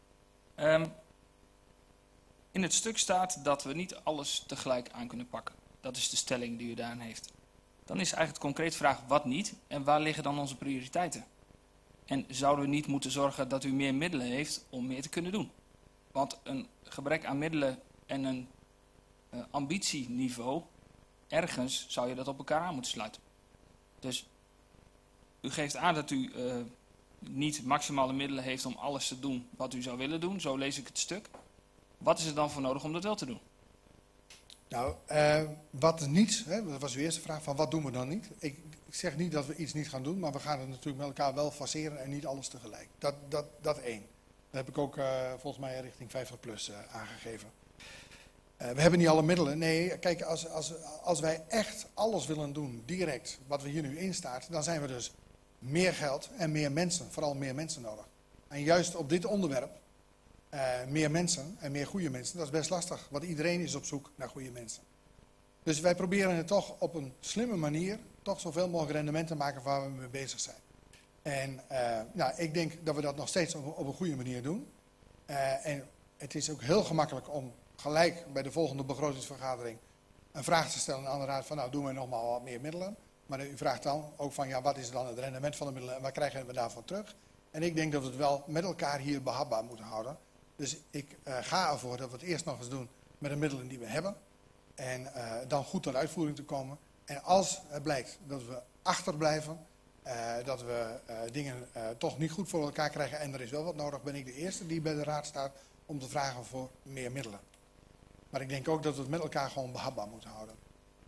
In het stuk staat dat we niet alles tegelijk aan kunnen pakken. Dat is de stelling die u daarin heeft. Dan is eigenlijk de concrete vraag wat niet en waar liggen dan onze prioriteiten? En zouden we niet moeten zorgen dat u meer middelen heeft om meer te kunnen doen? Want een gebrek aan middelen en een ambitieniveau, ergens zou je dat op elkaar aan moeten sluiten. Dus u geeft aan dat u niet maximale middelen heeft om alles te doen wat u zou willen doen. Zo lees ik het stuk. Wat is er dan voor nodig om dat wel te doen? Nou, wat niet, hè, dat was uw eerste vraag, van wat doen we dan niet? Ik zeg niet dat we iets niet gaan doen, maar we gaan het natuurlijk met elkaar wel faceren en niet alles tegelijk. Dat één. Dat heb ik ook volgens mij richting 50PLUS aangegeven. We hebben niet alle middelen. Nee, kijk, als wij echt alles willen doen, direct, wat we hier nu instaat, dan zijn we dus meer geld en meer mensen, vooral meer mensen nodig. En juist op dit onderwerp, meer mensen en meer goede mensen, dat is best lastig, want iedereen is op zoek naar goede mensen. Dus wij proberen het toch op een slimme manier, toch zoveel mogelijk rendement te maken waar we mee bezig zijn. En ik denk dat we dat nog steeds op een goede manier doen. En het is ook heel gemakkelijk om gelijk bij de volgende begrotingsvergadering een vraag te stellen aan de raad van nou doen we nog maar wat meer middelen. Maar u vraagt dan ook van ja, wat is dan het rendement van de middelen en wat krijgen we daarvoor terug? En ik denk dat we het wel met elkaar hier behapbaar moeten houden. Dus ik ga ervoor dat we het eerst nog eens doen met de middelen die we hebben. En dan goed tot uitvoering te komen. En als het blijkt dat we achterblijven, dat we dingen toch niet goed voor elkaar krijgen en er is wel wat nodig, ben ik de eerste die bij de raad staat om te vragen voor meer middelen. Maar ik denk ook dat we het met elkaar gewoon behapbaar moeten houden.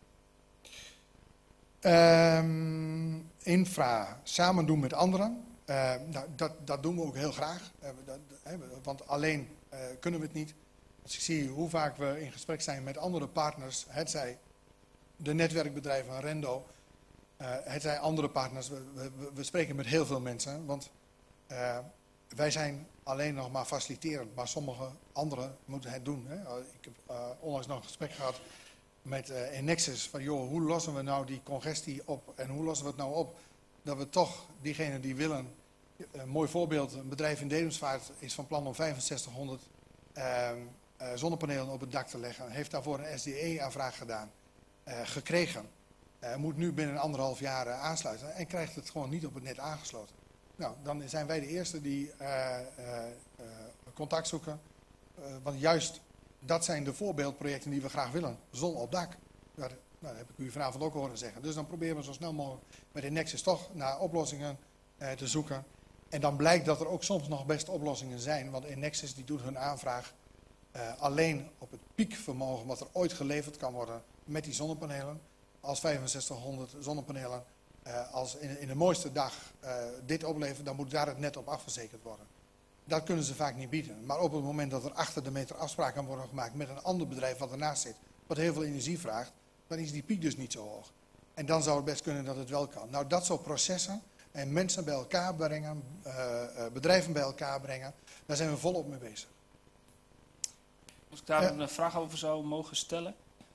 Infra samen doen met anderen. Dat doen we ook heel graag. Want alleen kunnen we het niet. Als ik zie hoe vaak we in gesprek zijn met andere partners, hetzij de netwerkbedrijven Rendo, hetzij andere partners, we spreken met heel veel mensen. Want wij zijn alleen nog maar faciliterend, maar sommige anderen moeten het doen. Hè. Ik heb onlangs nog een gesprek gehad met Ennexus van joh, hoe lossen we nou die congestie op en hoe lossen we het nou op dat we toch diegenen die willen, een mooi voorbeeld, een bedrijf in Dedemsvaart is van plan om 6500 zonnepanelen op het dak te leggen, heeft daarvoor een SDE-aanvraag gedaan, gekregen, moet nu binnen 1,5 jaar aansluiten en krijgt het gewoon niet op het net aangesloten. Nou, dan zijn wij de eerste die contact zoeken, want juist dat zijn de voorbeeldprojecten die we graag willen. Zon op dak. Dat heb ik u vanavond ook horen zeggen. Dus dan proberen we zo snel mogelijk met de Nexus toch naar oplossingen te zoeken. En dan blijkt dat er ook soms nog best oplossingen zijn. Want Nexus die doet hun aanvraag alleen op het piekvermogen wat er ooit geleverd kan worden met die zonnepanelen. Als 6500 zonnepanelen als in de mooiste dag dit opleveren, dan moet daar het net op afgezekerd worden. Dat kunnen ze vaak niet bieden. Maar op het moment dat er achter de meter afspraken worden gemaakt met een ander bedrijf wat ernaast zit, wat heel veel energie vraagt, dan is die piek dus niet zo hoog. En dan zou het best kunnen dat het wel kan. Nou, dat soort processen en mensen bij elkaar brengen, bedrijven bij elkaar brengen, daar zijn we volop mee bezig. Als ik daar een vraag over zou mogen stellen.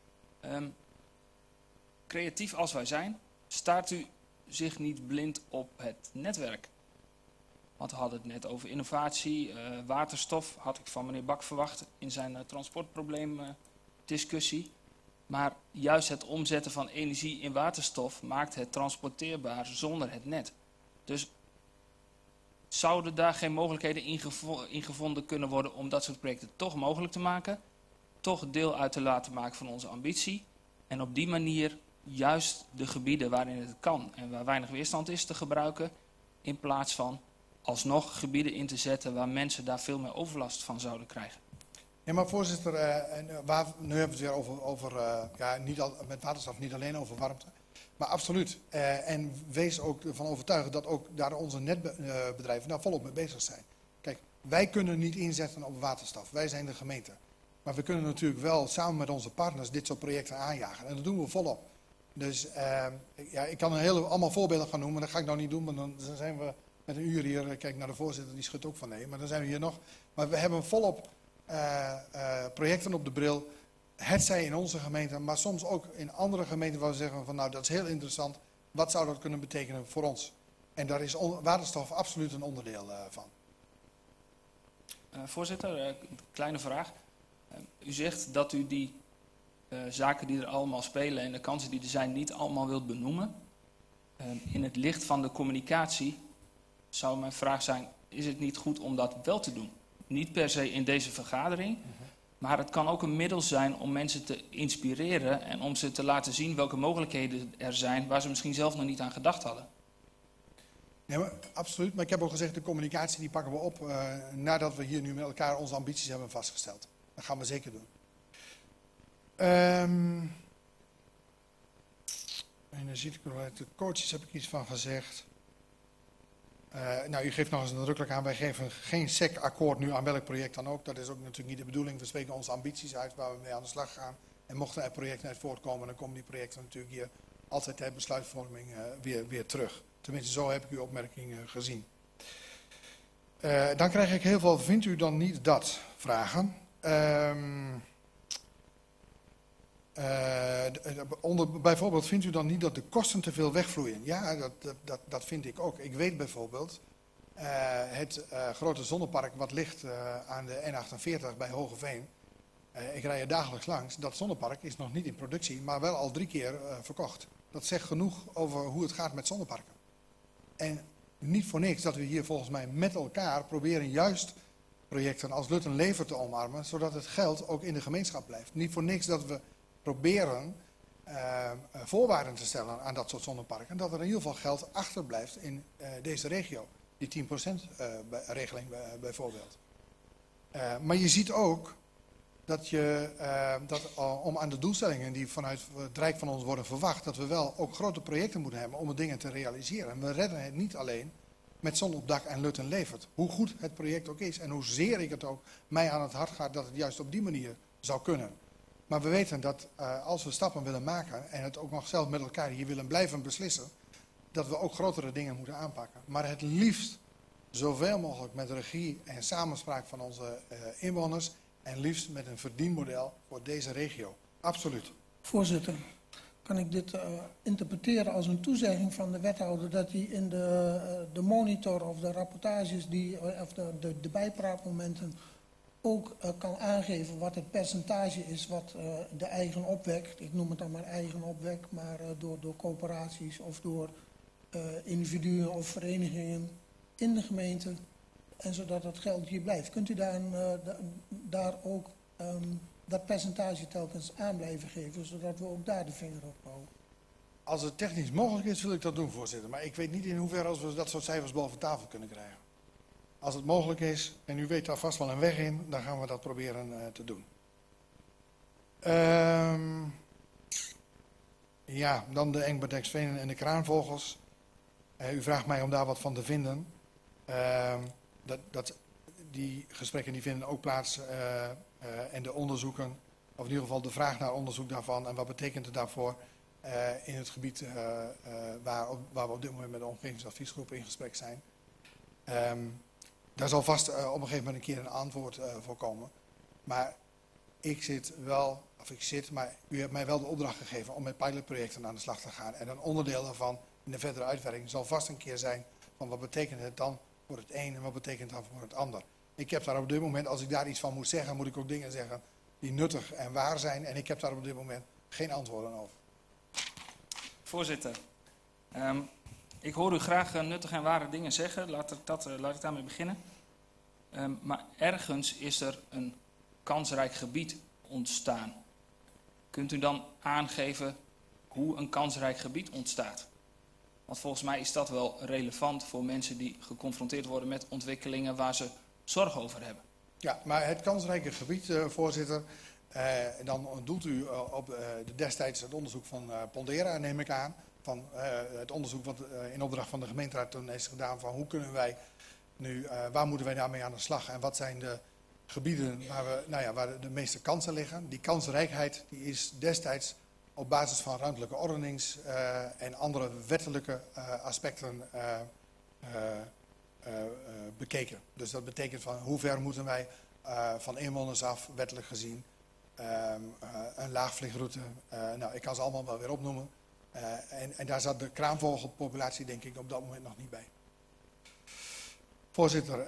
Creatief als wij zijn, staart u zich niet blind op het netwerk? Want we hadden het net over innovatie, waterstof, had ik van meneer Bak verwacht in zijn transportprobleemdiscussie. Maar juist het omzetten van energie in waterstof maakt het transporteerbaar zonder het net. Dus zouden daar geen mogelijkheden in gevonden kunnen worden om dat soort projecten toch mogelijk te maken? Toch deel uit te laten maken van onze ambitie. En op die manier juist de gebieden waarin het kan en waar weinig weerstand is te gebruiken. In plaats van alsnog gebieden in te zetten waar mensen daar veel meer overlast van zouden krijgen. Ja, maar voorzitter, nu hebben we het weer over met waterstof niet alleen over warmte. Maar absoluut. En wees ook ervan overtuigd dat ook daar onze netbedrijven daar volop mee bezig zijn. Kijk, wij kunnen niet inzetten op waterstof. Wij zijn de gemeente. Maar we kunnen natuurlijk wel samen met onze partners dit soort projecten aanjagen. En dat doen we volop. Dus ik kan allemaal voorbeelden gaan noemen, maar dat ga ik nou niet doen. Want dan zijn we met een uur hier. Kijk naar de voorzitter, die schudt ook van nee. Maar dan zijn we hier nog. Maar we hebben volop projecten op de bril. Hetzij in onze gemeente, maar soms ook in andere gemeenten waar we zeggen van nou dat is heel interessant. Wat zou dat kunnen betekenen voor ons? En daar is waterstof absoluut een onderdeel van. Voorzitter, een kleine vraag. U zegt dat u die zaken die er allemaal spelen en de kansen die er zijn niet allemaal wilt benoemen. In het licht van de communicatie zou mijn vraag zijn, is het niet goed om dat wel te doen? Niet per se in deze vergadering, maar het kan ook een middel zijn om mensen te inspireren en om ze te laten zien welke mogelijkheden er zijn waar ze misschien zelf nog niet aan gedacht hadden. Nee, maar, absoluut, maar ik heb ook gezegd, de communicatie die pakken we op nadat we hier nu met elkaar onze ambities hebben vastgesteld. Dat gaan we zeker doen. Energietekort, coaches heb ik iets van gezegd. Nou, u geeft nog eens nadrukkelijk aan, wij geven geen SEC-akkoord nu aan welk project dan ook. Dat is ook natuurlijk niet de bedoeling. We spreken onze ambities uit waar we mee aan de slag gaan. En mochten er projecten uit voortkomen, dan komen die projecten natuurlijk hier altijd ter besluitvorming weer terug. Tenminste, zo heb ik uw opmerking gezien. Dan krijg ik heel veel, vindt u dan niet dat? Vragen. Bijvoorbeeld, vindt u dan niet dat de kosten te veel wegvloeien? Ja, dat vind ik ook. Ik weet bijvoorbeeld, het grote zonnepark wat ligt aan de N48 bij Hogeveen, Ik rij er dagelijks langs. Dat zonnepark is nog niet in productie, maar wel al 3 keer verkocht. Dat zegt genoeg over hoe het gaat met zonneparken. En niet voor niks dat we hier volgens mij met elkaar proberen juist projecten als Lutten Lever te omarmen, zodat het geld ook in de gemeenschap blijft. Niet voor niks dat we proberen voorwaarden te stellen aan dat soort zonneparken. En dat er in ieder geval geld achterblijft in deze regio. Die 10% regeling bijvoorbeeld. Maar je ziet ook dat om aan de doelstellingen die vanuit het Rijk van ons worden verwacht, dat we wel ook grote projecten moeten hebben om de dingen te realiseren. En we redden het niet alleen met Zon op Dak en Lutten Levert. Hoe goed het project ook is en hoezeer ik het ook mij aan het hart gaat dat het juist op die manier zou kunnen. Maar we weten dat als we stappen willen maken en het ook nog zelf met elkaar hier willen blijven beslissen, dat we ook grotere dingen moeten aanpakken. Maar het liefst zoveel mogelijk met regie en samenspraak van onze inwoners en liefst met een verdienmodel voor deze regio. Absoluut. Voorzitter, kan ik dit interpreteren als een toezegging van de wethouder dat hij in de monitor of de rapportages of de bijpraatmomenten ook kan aangeven wat het percentage is wat de eigen opwek, ik noem het dan maar eigen opwek, maar door coöperaties of door individuen of verenigingen in de gemeente, en zodat het geld hier blijft. Kunt u daar ook dat percentage telkens aan blijven geven, zodat we ook daar de vinger op houden? Als het technisch mogelijk is, wil ik dat doen, voorzitter. Maar ik weet niet in hoeverre als we dat soort cijfers boven tafel kunnen krijgen. Als het mogelijk is, en u weet daar vast wel een weg in, dan gaan we dat proberen te doen. Ja, dan de Engbert-Exvenen en de kraanvogels. U vraagt mij om daar wat van te vinden. Die gesprekken die vinden ook plaats en de onderzoeken, of in ieder geval de vraag naar onderzoek daarvan en wat betekent het daarvoor in het gebied waar we op dit moment met de omgevingsadviesgroep in gesprek zijn. Daar zal vast op een gegeven moment een keer een antwoord voor komen. Maar maar u hebt mij wel de opdracht gegeven om met pilotprojecten aan de slag te gaan. En een onderdeel daarvan in de verdere uitwerking zal vast een keer zijn van wat betekent het dan voor het een en wat betekent het dan voor het ander. Ik heb daar op dit moment, als ik daar iets van moet zeggen, moet ik ook dingen zeggen die nuttig en waar zijn. En ik heb daar op dit moment geen antwoorden over. Voorzitter, ik hoor u graag nuttige en ware dingen zeggen. Laat ik daarmee beginnen. Maar ergens is er een kansrijk gebied ontstaan. Kunt u dan aangeven hoe een kansrijk gebied ontstaat? Want volgens mij is dat wel relevant voor mensen die geconfronteerd worden met ontwikkelingen waar ze zorg over hebben. Ja, maar het kansrijke gebied, voorzitter, dan doelt u op destijds het onderzoek van Pondera, neem ik aan. Van het onderzoek wat in opdracht van de gemeenteraad toen is gedaan van hoe kunnen wij nu, waar moeten wij daarmee aan de slag en wat zijn de gebieden waar de meeste kansen liggen. Die kansrijkheid die is destijds op basis van ruimtelijke ordenings en andere wettelijke aspecten bekeken. Dus dat betekent van hoe ver moeten wij van inwoners af, wettelijk gezien, een laagvliegroute. Ik kan ze allemaal wel weer opnoemen. En daar zat de kraanvogelpopulatie denk ik op dat moment nog niet bij. Voorzitter,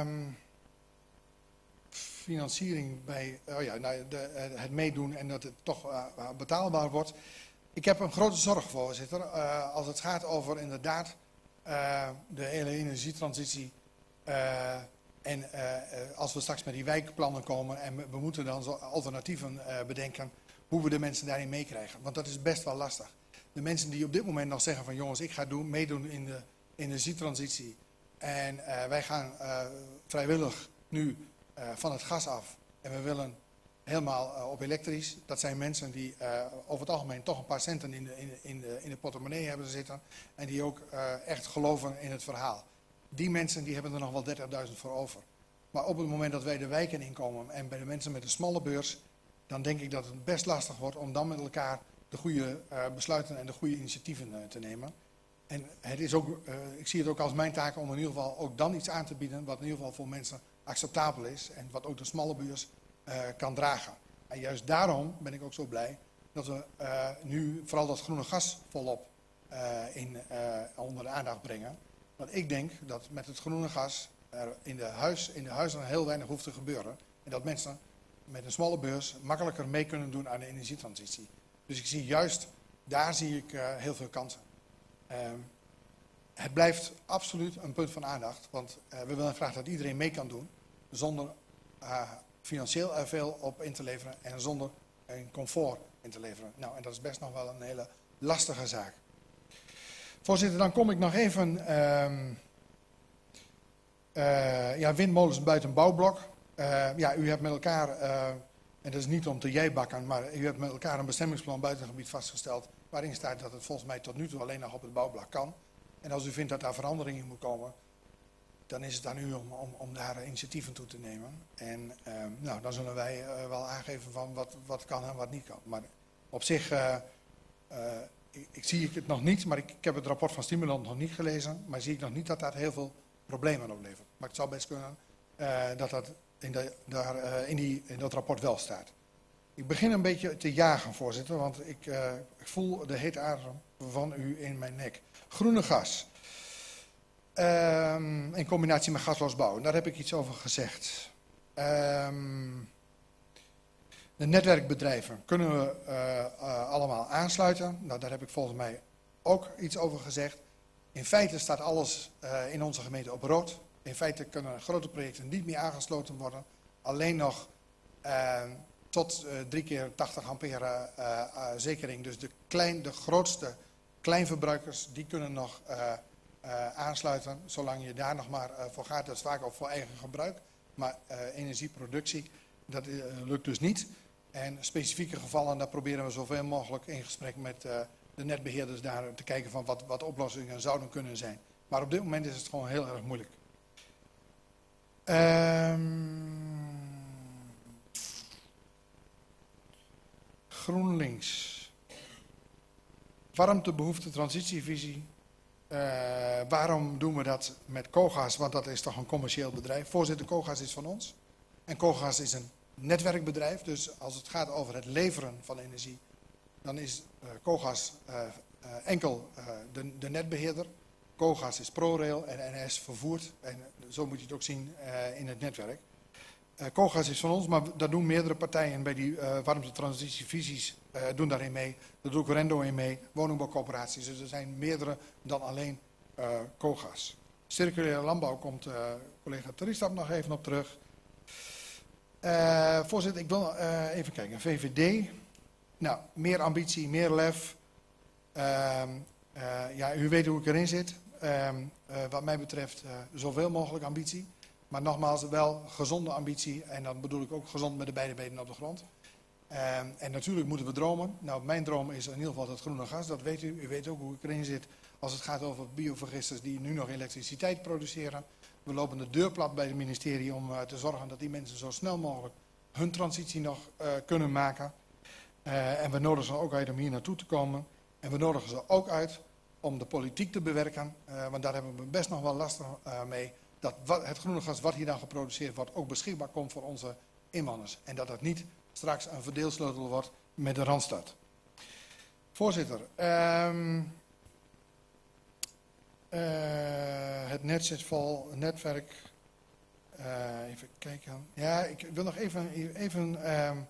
financiering bij het meedoen en dat het toch betaalbaar wordt. Ik heb een grote zorg, voorzitter, als het gaat over inderdaad de hele energietransitie. En als we straks met die wijkplannen komen en we moeten dan zo alternatieven bedenken hoe we de mensen daarin meekrijgen. Want dat is best wel lastig. De mensen die op dit moment nog zeggen van jongens, ik ga meedoen in de energietransitie. En wij gaan vrijwillig nu van het gas af. En we willen helemaal op elektrisch. Dat zijn mensen die over het algemeen toch een paar centen in de portemonnee hebben zitten. En die ook echt geloven in het verhaal. Die mensen die hebben er nog wel 30.000 voor over. Maar op het moment dat wij de wijken inkomen en bij de mensen met een smalle beurs, dan denk ik dat het best lastig wordt om dan met elkaar de goede besluiten en de goede initiatieven te nemen. En het is ook, ik zie het ook als mijn taak om in ieder geval ook dan iets aan te bieden wat in ieder geval voor mensen acceptabel is en wat ook de smalle beurs kan dragen. En juist daarom ben ik ook zo blij dat we nu vooral dat groene gas volop onder de aandacht brengen. Want ik denk dat met het groene gas er in de huizen heel weinig hoeft te gebeuren. En dat mensen met een smalle beurs makkelijker mee kunnen doen aan de energietransitie. Dus ik zie juist, daar zie ik heel veel kansen. Het blijft absoluut een punt van aandacht, want we willen graag dat iedereen mee kan doen, zonder financieel er veel op in te leveren en zonder een comfort in te leveren. Nou, en dat is best nog wel een hele lastige zaak. Voorzitter, dan kom ik nog even... windmolens buiten bouwblok. U hebt met elkaar, en dat is niet om te jijbakken, maar u hebt met elkaar een bestemmingsplan buitengebied vastgesteld, waarin staat dat het volgens mij tot nu toe alleen nog op het bouwblok kan. En als u vindt dat daar verandering in moet komen, dan is het aan u om daar initiatieven toe te nemen. En dan zullen wij wel aangeven van wat kan en wat niet kan. Maar op zich, ik zie het nog niet, maar ik heb het rapport van Stimulant nog niet gelezen, maar zie ik nog niet dat dat heel veel problemen oplevert. Maar het zou best kunnen dat in dat rapport wel staat. Ik begin een beetje te jagen, voorzitter, want ik voel de hete adem van u in mijn nek. Groene gas. In combinatie met gasloos bouwen, daar heb ik iets over gezegd. De netwerkbedrijven kunnen we allemaal aansluiten. Nou, daar heb ik volgens mij ook iets over gezegd. In feite staat alles in onze gemeente op rood. In feite kunnen grote projecten niet meer aangesloten worden. Alleen nog tot 3 keer 80 ampère zekering. Dus de grootste kleinverbruikers, die kunnen nog aansluiten. Zolang je daar nog maar voor gaat, dat is vaak ook voor eigen gebruik. Maar energieproductie, dat lukt dus niet. En specifieke gevallen, daar proberen we zoveel mogelijk in gesprek met de netbeheerders daar te kijken van wat oplossingen zouden kunnen zijn. Maar op dit moment is het gewoon heel erg moeilijk. GroenLinks. Warmtebehoefte, transitievisie. Waarom doen we dat met Cogas? Want dat is toch een commercieel bedrijf. Voorzitter, Cogas is van ons. En Cogas is een netwerkbedrijf. Dus als het gaat over het leveren van energie, dan is Cogas enkel de netbeheerder. Cogas is ProRail en NS vervoert. En zo moet je het ook zien in het netwerk. Cogas is van ons, maar daar doen meerdere partijen bij die warmtetransitievisies doen daarin mee. Daar doet ook Rendo in mee, woningbouwcoöperaties. Dus er zijn meerdere dan alleen Cogas. Circulaire landbouw komt collega Teristap nog even op terug. Voorzitter, ik wil even kijken. VVD. Nou, meer ambitie, meer lef. U weet hoe ik erin zit. Wat mij betreft zoveel mogelijk ambitie. Maar nogmaals, wel gezonde ambitie. En dan bedoel ik ook gezond met de beide benen op de grond. En natuurlijk moeten we dromen. Nou, mijn droom is in ieder geval het groene gas. Dat weet u. U weet ook hoe ik erin zit als het gaat over biovergisters die nu nog elektriciteit produceren. We lopen de deur plat bij het ministerie om te zorgen dat die mensen zo snel mogelijk hun transitie nog kunnen maken. En we nodigen ze ook uit om hier naartoe te komen. En we nodigen ze ook uit om de politiek te bewerken. Want daar hebben we best nog wel lastig mee. Dat het groene gas wat hier dan geproduceerd wordt ook beschikbaar komt voor onze inwoners. En dat dat niet straks een verdeelsleutel wordt met de Randstad. Voorzitter, het netzetvol, netwerk. Even kijken. Ja, ik wil nog even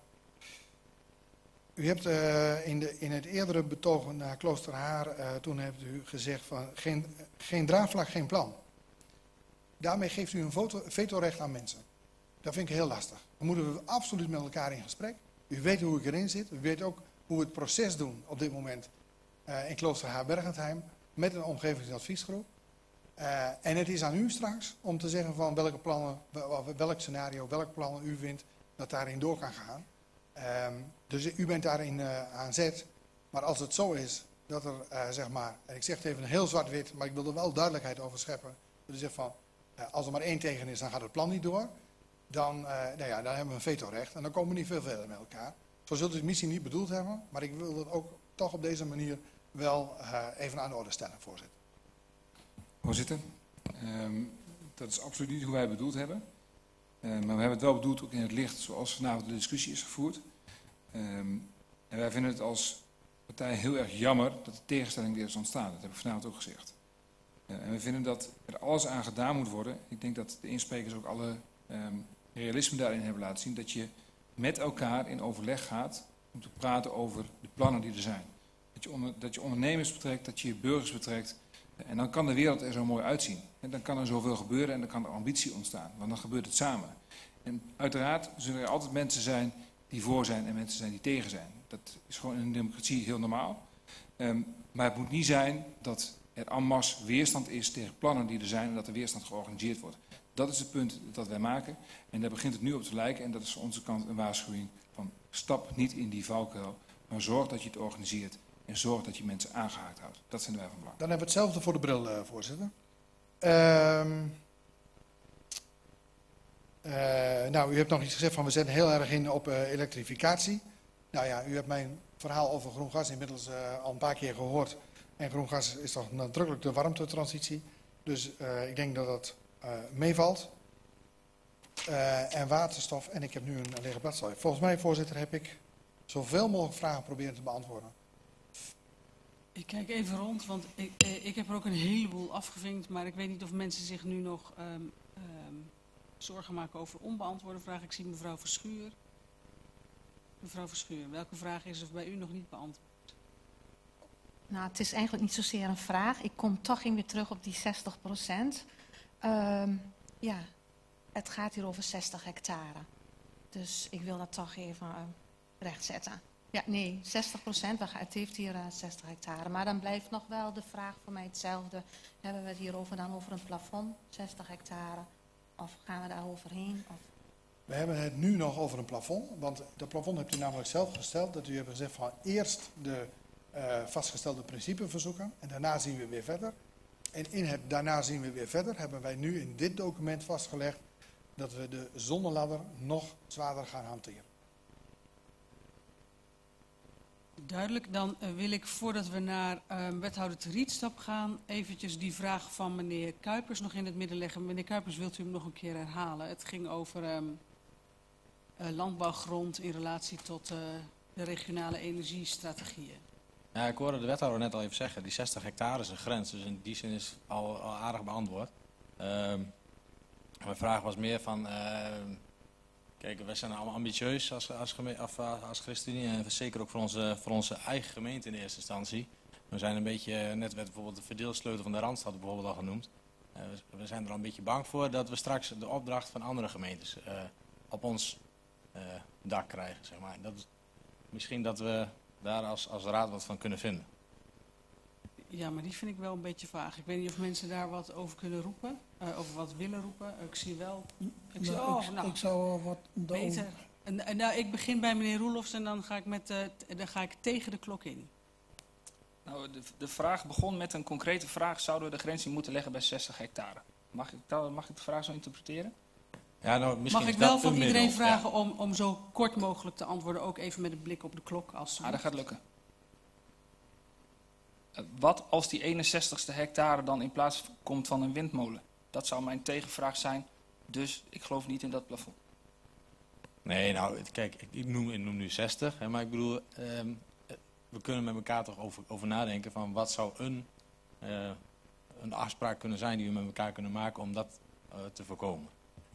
u hebt in het eerdere betoog naar Kloosterhaar, toen hebt u gezegd van geen draagvlak, geen plan. Daarmee geeft u een vetorecht aan mensen. Dat vind ik heel lastig. Dan moeten we absoluut met elkaar in gesprek. U weet hoe ik erin zit. U weet ook hoe we het proces doen op dit moment in Kloosterhaar-Bergentheim met een omgevingsadviesgroep. En het is aan u straks om te zeggen van welke plannen, welk scenario, welke plannen u vindt dat daarin door kan gaan. Dus u bent daarin aan zet. Maar als het zo is dat er, zeg maar, en ik zeg het even heel zwart-wit, maar ik wil er wel duidelijkheid over scheppen. Dat u zegt van, als er maar 1 tegen is, dan gaat het plan niet door. Dan hebben we een vetorecht en dan komen we niet veel verder met elkaar. Zo zult u het misschien niet bedoeld hebben, maar ik wil het ook toch op deze manier wel even aan de orde stellen, voorzitter. Voorzitter, dat is absoluut niet hoe wij het bedoeld hebben. Maar we hebben het wel bedoeld ook in het licht zoals vanavond de discussie is gevoerd. En wij vinden het als partij heel erg jammer dat de tegenstelling weer is ontstaan. Dat heb ik vanavond ook gezegd. En we vinden dat er alles aan gedaan moet worden. Ik denk dat de insprekers ook alle realisme daarin hebben laten zien. Dat je met elkaar in overleg gaat om te praten over de plannen die er zijn. Dat je ondernemers betrekt, dat je burgers betrekt. En dan kan de wereld er zo mooi uitzien. En dan kan er zoveel gebeuren en dan kan er ambitie ontstaan. Want dan gebeurt het samen. En uiteraard zullen er altijd mensen zijn die voor zijn en mensen zijn die tegen zijn. Dat is gewoon in een democratie heel normaal. Maar het moet niet zijn dat er en masse weerstand is tegen plannen die er zijn en dat de weerstand georganiseerd wordt. Dat is het punt dat wij maken. En daar begint het nu op te lijken. En dat is van onze kant een waarschuwing van stap niet in die valkuil. Maar zorg dat je het organiseert. En zorg dat je mensen aangehaakt houdt. Dat zijn wij van belang. Dan hebben we hetzelfde voor de bril, voorzitter. Nou, u hebt nog iets gezegd van we zetten heel erg in op elektrificatie. Nou ja, u hebt mijn verhaal over groen gas inmiddels al een paar keer gehoord. En groen gas is toch nadrukkelijk de warmtetransitie. Dus ik denk dat dat meevalt. En waterstof. En ik heb nu een lege bladzijde. Volgens mij, voorzitter, heb ik zoveel mogelijk vragen proberen te beantwoorden. Ik kijk even rond, want ik heb er ook een heleboel afgevinkt. Maar ik weet niet of mensen zich nu nog zorgen maken over onbeantwoorde vragen. Ik zie mevrouw Verschuur. Mevrouw Verschuur, welke vraag is er bij u nog niet beantwoord? Nou, het is eigenlijk niet zozeer een vraag. Ik kom toch weer terug op die 60%. Ja, het gaat hier over 60 hectare. Dus ik wil dat toch even rechtzetten. Ja, nee, 60%, het heeft hier 60 hectare. Maar dan blijft nog wel de vraag voor mij hetzelfde. Hebben we het hier dan over een plafond, 60 hectare? Of gaan we daar overheen? Of... We hebben het nu nog over een plafond. Want dat plafond hebt u namelijk zelf gesteld. Dat u hebt gezegd van eerst de vastgestelde principeverzoeken. En daarna zien we weer verder. En in het daarna zien we weer verder hebben wij nu in dit document vastgelegd dat we de zonneladder nog zwaarder gaan hanteren. Duidelijk, dan wil ik voordat we naar wethouder te Rietstap gaan, eventjes die vraag van meneer Kuipers nog in het midden leggen. Meneer Kuipers, wilt u hem nog een keer herhalen? Het ging over landbouwgrond in relatie tot de regionale energiestrategieën. Ja, ik hoorde de wethouder net al even zeggen, die 60 hectare is een grens, dus in die zin is al aardig beantwoord. Mijn vraag was meer van, kijk, wij zijn allemaal ambitieus als ChristenUnie en zeker ook voor onze eigen gemeente in eerste instantie. We zijn een beetje, net werd bijvoorbeeld de verdeelsleutel van de Randstad bijvoorbeeld al genoemd. We zijn er al een beetje bang voor dat we straks de opdracht van andere gemeentes op ons dak krijgen, zeg maar. Misschien dat we daar als raad wat van kunnen vinden. Ja, maar die vind ik wel een beetje vaag. Ik weet niet of mensen daar wat over kunnen roepen, over wat willen roepen. Ik zie wel... Ik zou wat... Beter. Nou, ik begin bij meneer Roelofs en dan ga ik tegen de klok in. Nou, de vraag begon met een concrete vraag. Zouden we de grens in moeten leggen bij 60 hectare? Mag ik de vraag zo interpreteren? Ja, nou, misschien mag ik wel van iedereen vragen om zo kort mogelijk te antwoorden, ook even met een blik op de klok? Dat gaat lukken. Wat als die 61ste hectare dan in plaats komt van een windmolen? Dat zou mijn tegenvraag zijn. Dus ik geloof niet in dat plafond. Nee, nou, kijk, ik noem nu 60. Hè, maar ik bedoel, we kunnen met elkaar toch over nadenken van wat zou een afspraak kunnen zijn die we met elkaar kunnen maken om dat te voorkomen.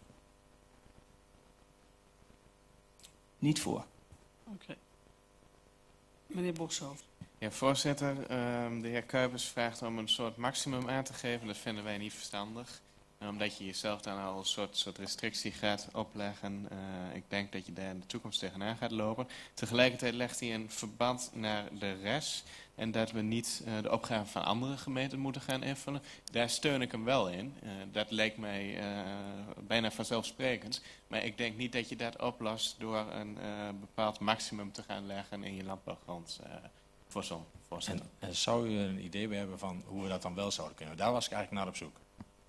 Niet voor. Oké. Meneer Boshoofd. Ja, voorzitter, de heer Kuipers vraagt om een soort maximum aan te geven. Dat vinden wij niet verstandig. Omdat je jezelf dan al een soort restrictie gaat opleggen. Ik denk dat je daar in de toekomst tegenaan gaat lopen. Tegelijkertijd legt hij een verband naar de rest. En dat we niet de opgave van andere gemeenten moeten gaan invullen. Daar steun ik hem wel in. Dat lijkt mij bijna vanzelfsprekend. Maar ik denk niet dat je dat oplost door een bepaald maximum te gaan leggen in je landbouwgrond. En zou u een idee bij hebben van hoe we dat dan wel zouden kunnen? Daar was ik eigenlijk naar op zoek.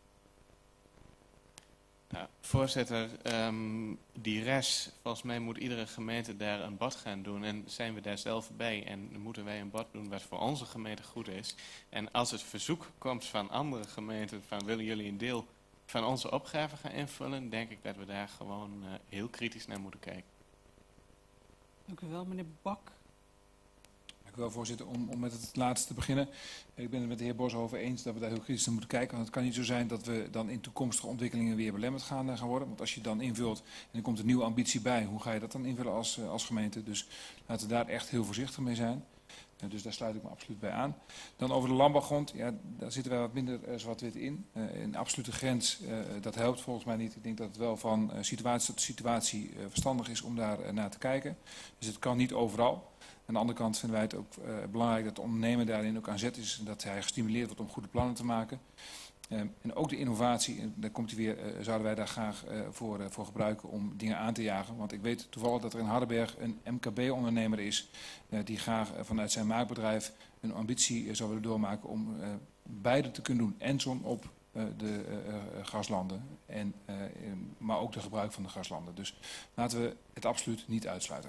Nou, voorzitter, die rest, volgens mij moet iedere gemeente daar een bod gaan doen. En zijn we daar zelf bij en moeten wij een bod doen wat voor onze gemeente goed is. En als het verzoek komt van andere gemeenten van willen jullie een deel van onze opgave gaan invullen, denk ik dat we daar gewoon heel kritisch naar moeten kijken. Dank u wel, meneer Bak. Dank u wel, voorzitter. Om met het laatste te beginnen. Ik ben het met de heer Boshoven eens dat we daar heel kritisch naar moeten kijken. Want het kan niet zo zijn dat we dan in toekomstige ontwikkelingen weer belemmerd gaan worden. Want als je dan invult en er komt een nieuwe ambitie bij, hoe ga je dat dan invullen als gemeente? Dus laten we daar echt heel voorzichtig mee zijn. Dus daar sluit ik me absoluut bij aan. Dan over de landbouwgrond, ja, daar zitten wij wat minder zwart-wit in. Een absolute grens, dat helpt volgens mij niet. Ik denk dat het wel van situatie tot situatie verstandig is om daar naar te kijken. Dus het kan niet overal. Aan de andere kant vinden wij het ook belangrijk dat de ondernemer daarin ook aan zet is. En dat hij gestimuleerd wordt om goede plannen te maken. En ook de innovatie, en daar komt hij weer, zouden wij daar graag voor gebruiken om dingen aan te jagen. Want ik weet toevallig dat er in Hardenberg een MKB-ondernemer is die graag vanuit zijn maakbedrijf een ambitie zou willen doormaken om beide te kunnen doen. En zon op de graslanden, maar ook de gebruik van de graslanden. Dus laten we het absoluut niet uitsluiten.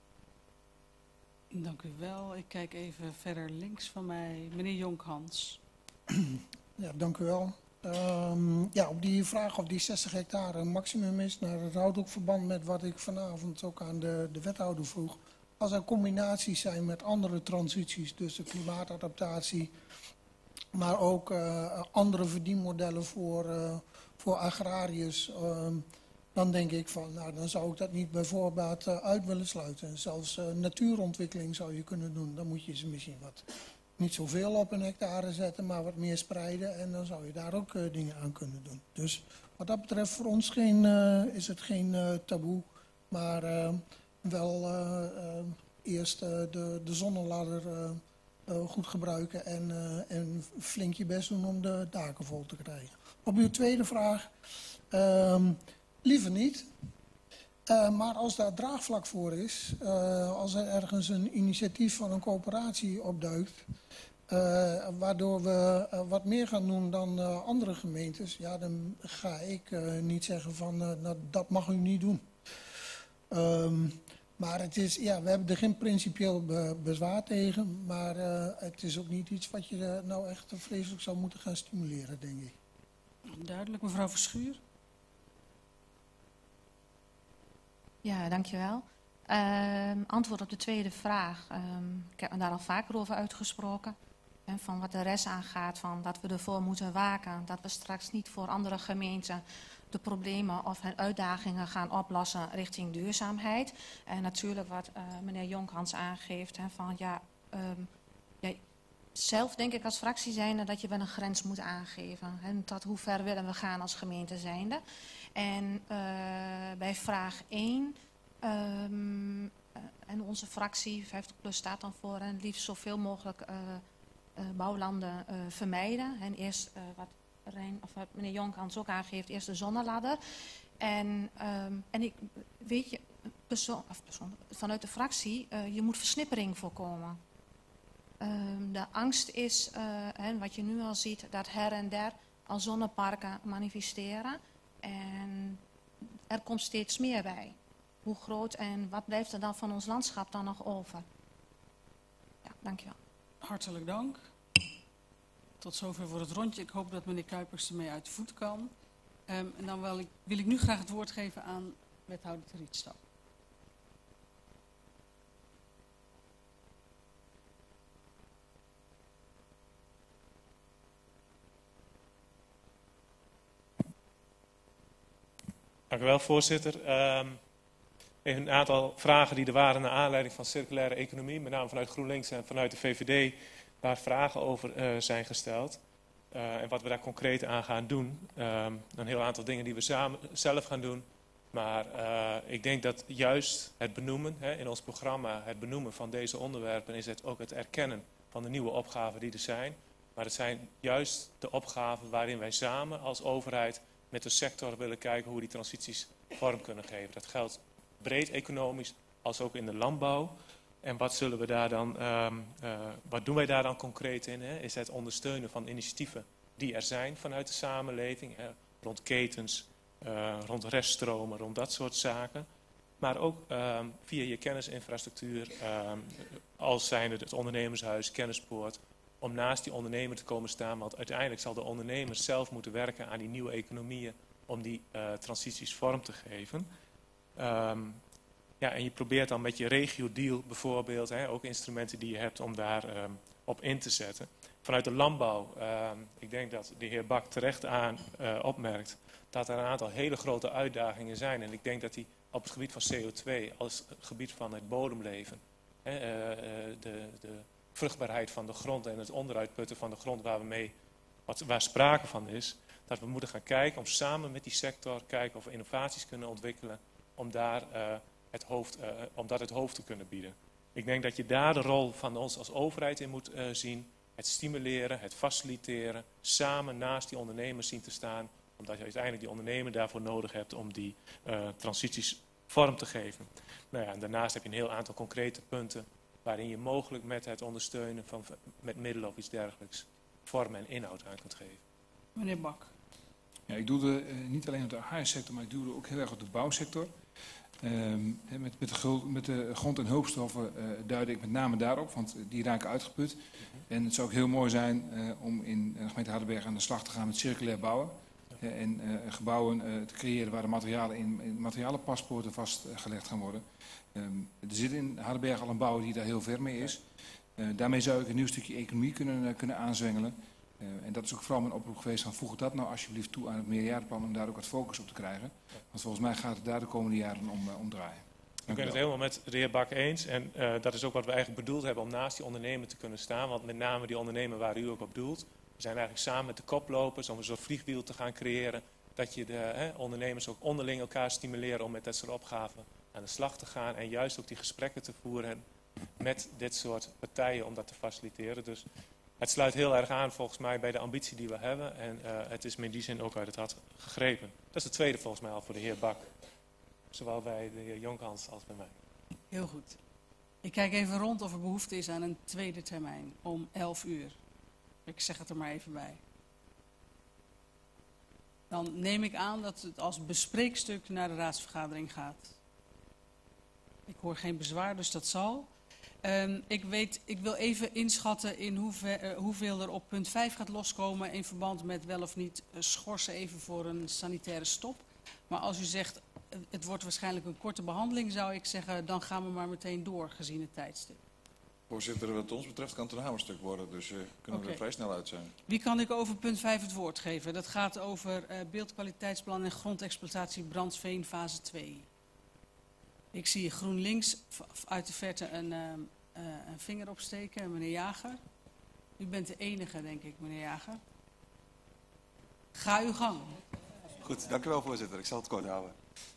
Dank u wel. Ik kijk even verder links van mij. Meneer Jonkhans. Ja, dank u wel. Ja, op die vraag of die 60 hectare een maximum is, nou, dat houdt ook verband met wat ik vanavond ook aan de wethouder vroeg. Als er combinaties zijn met andere transities, dus de klimaatadaptatie, maar ook andere verdienmodellen voor agrariërs, dan denk ik van, nou, dan zou ik dat niet bij voorbaat uit willen sluiten. Zelfs natuurontwikkeling zou je kunnen doen. Dan moet je ze misschien niet zoveel op een hectare zetten, maar wat meer spreiden. En dan zou je daar ook dingen aan kunnen doen. Dus wat dat betreft voor ons is het geen taboe. Maar wel eerst de zonneladder goed gebruiken en flink je best doen om de daken vol te krijgen. Op uw tweede vraag, liever niet. Maar als daar draagvlak voor is, als er ergens een initiatief van een coöperatie opduikt, waardoor we wat meer gaan doen dan andere gemeentes, ja, dan ga ik niet zeggen van nou, dat mag u niet doen. Maar het is, ja, we hebben er geen principieel bezwaar tegen, maar het is ook niet iets wat je nou echt vreselijk zou moeten gaan stimuleren, denk ik. Duidelijk, mevrouw Verschuur. Ja, dankjewel. Antwoord op de tweede vraag. Ik heb me daar al vaker over uitgesproken. En van wat de rest aangaat, van dat we ervoor moeten waken. Dat we straks niet voor andere gemeenten de problemen of uitdagingen gaan oplossen richting duurzaamheid. En natuurlijk wat meneer Jonkhans aangeeft. Hè, van ja, zelf denk ik als fractie zijnde dat je wel een grens moet aangeven. En tot hoe ver willen we gaan als gemeente zijnde. En bij vraag 1, en onze fractie, 50PLUS staat dan voor, en liefst zoveel mogelijk bouwlanden vermijden. En eerst wat meneer Jonkhans ook aangeeft, eerst de zonneladder. En ik weet je, vanuit de fractie, je moet versnippering voorkomen. De angst is, wat je nu al ziet, dat her en der al zonneparken manifesteren. En er komt steeds meer bij. Hoe groot en wat blijft er dan van ons landschap dan nog over? Ja, dankjewel. Hartelijk dank. Tot zover voor het rondje. Ik hoop dat meneer Kuipers ermee uit de voet kan. En dan wil ik nu graag het woord geven aan wethouder ter Rietstap. Dank u wel, voorzitter. Even een aantal vragen die er waren naar aanleiding van circulaire economie, met name vanuit GroenLinks en vanuit de VVD, waar vragen over zijn gesteld. En wat we daar concreet aan gaan doen. Een heel aantal dingen die we zelf gaan doen. Maar ik denk dat juist het benoemen, in ons programma, het benoemen van deze onderwerpen, is het ook het erkennen van de nieuwe opgaven die er zijn. Maar het zijn juist de opgaven waarin wij samen als overheid met de sector willen kijken hoe die transities vorm kunnen geven. Dat geldt breed economisch als ook in de landbouw. En wat zullen we daar dan, wat doen wij daar dan concreet in? Is het ondersteunen van initiatieven die er zijn vanuit de samenleving, rond ketens, rond reststromen, rond dat soort zaken. Maar ook via je kennisinfrastructuur, als zijnde het ondernemershuis, kennispoort, om naast die ondernemer te komen staan. Want uiteindelijk zal de ondernemer zelf moeten werken aan die nieuwe economieën om die transities vorm te geven. Ja, en je probeert dan met je regio-deal bijvoorbeeld, ook instrumenten die je hebt om daar op in te zetten. Vanuit de landbouw, ik denk dat de heer Bak terecht opmerkt dat er een aantal hele grote uitdagingen zijn. En ik denk dat die op het gebied van CO2, als het gebied van het bodemleven, de vruchtbaarheid van de grond en het onderuitputten van de grond waar sprake van is, dat we moeten gaan kijken om samen met die sector kijken of we innovaties kunnen ontwikkelen om daar het hoofd te kunnen bieden. Ik denk dat je daar de rol van ons als overheid in moet zien. Het stimuleren, het faciliteren, samen naast die ondernemers zien te staan, omdat je uiteindelijk die ondernemer daarvoor nodig hebt om die transities vorm te geven. Nou ja, en daarnaast heb je een heel aantal concrete punten waarin je mogelijk met het ondersteunen met middelen of iets dergelijks vorm en inhoud aan kunt geven. Meneer Bak. Ja, ik doelde niet alleen op de agrarische maar ik doelde ook heel erg op de bouwsector. Met de grond- en hulpstoffen duidde ik met name daarop, want die raken uitgeput. En het zou ook heel mooi zijn om in de gemeente Hardenberg aan de slag te gaan met circulair bouwen. En gebouwen te creëren waar de materialen in materialenpaspoorten vastgelegd gaan worden. Er zit in Hardenberg al een bouwer die daar heel ver mee is. Daarmee zou ik een nieuw stukje economie kunnen aanzwengelen. En dat is ook vooral mijn oproep geweest van voeg dat nou alsjeblieft toe aan het meerjarenplan om daar ook wat focus op te krijgen. Want volgens mij gaat het daar de komende jaren om draaien. Ik ben het helemaal met de heer Bak eens. En dat is ook wat we eigenlijk bedoeld hebben om naast die ondernemer te kunnen staan. Want met name die ondernemer waar u ook op doelt. We zijn eigenlijk samen met de koplopers om een soort vliegwiel te gaan creëren. Dat je de ondernemers ook onderling elkaar stimuleren om met dat soort opgaven aan de slag te gaan. En juist ook die gesprekken te voeren met dit soort partijen om dat te faciliteren. Dus het sluit heel erg aan volgens mij bij de ambitie die we hebben. En het is me in die zin ook uit het hart gegrepen. Dat is de tweede volgens mij al voor de heer Bak. Zowel bij de heer Jonkhans als bij mij. Heel goed. Ik kijk even rond of er behoefte is aan een tweede termijn om 11 uur. Ik zeg het er maar even bij. Dan neem ik aan dat het als bespreekstuk naar de raadsvergadering gaat. Ik hoor geen bezwaar, dus dat zal. Ik wil even inschatten in hoeveel er op punt 5 gaat loskomen in verband met wel of niet schorsen even voor een sanitaire stop. Maar als u zegt, het wordt waarschijnlijk een korte behandeling, zou ik zeggen, dan gaan we maar meteen door gezien het tijdstip. Voorzitter, wat ons betreft kan het een hamerstuk worden, dus kunnen we er vrij snel uit zijn. Wie kan ik over punt 5 het woord geven? Dat gaat over beeldkwaliteitsplan en grondexploitatie Brandsveen fase 2. Ik zie GroenLinks uit de verte een vinger opsteken, meneer Jager. U bent de enige, denk ik, meneer Jager. Ga uw gang. Goed, dank u wel, voorzitter. Ik zal het kort houden.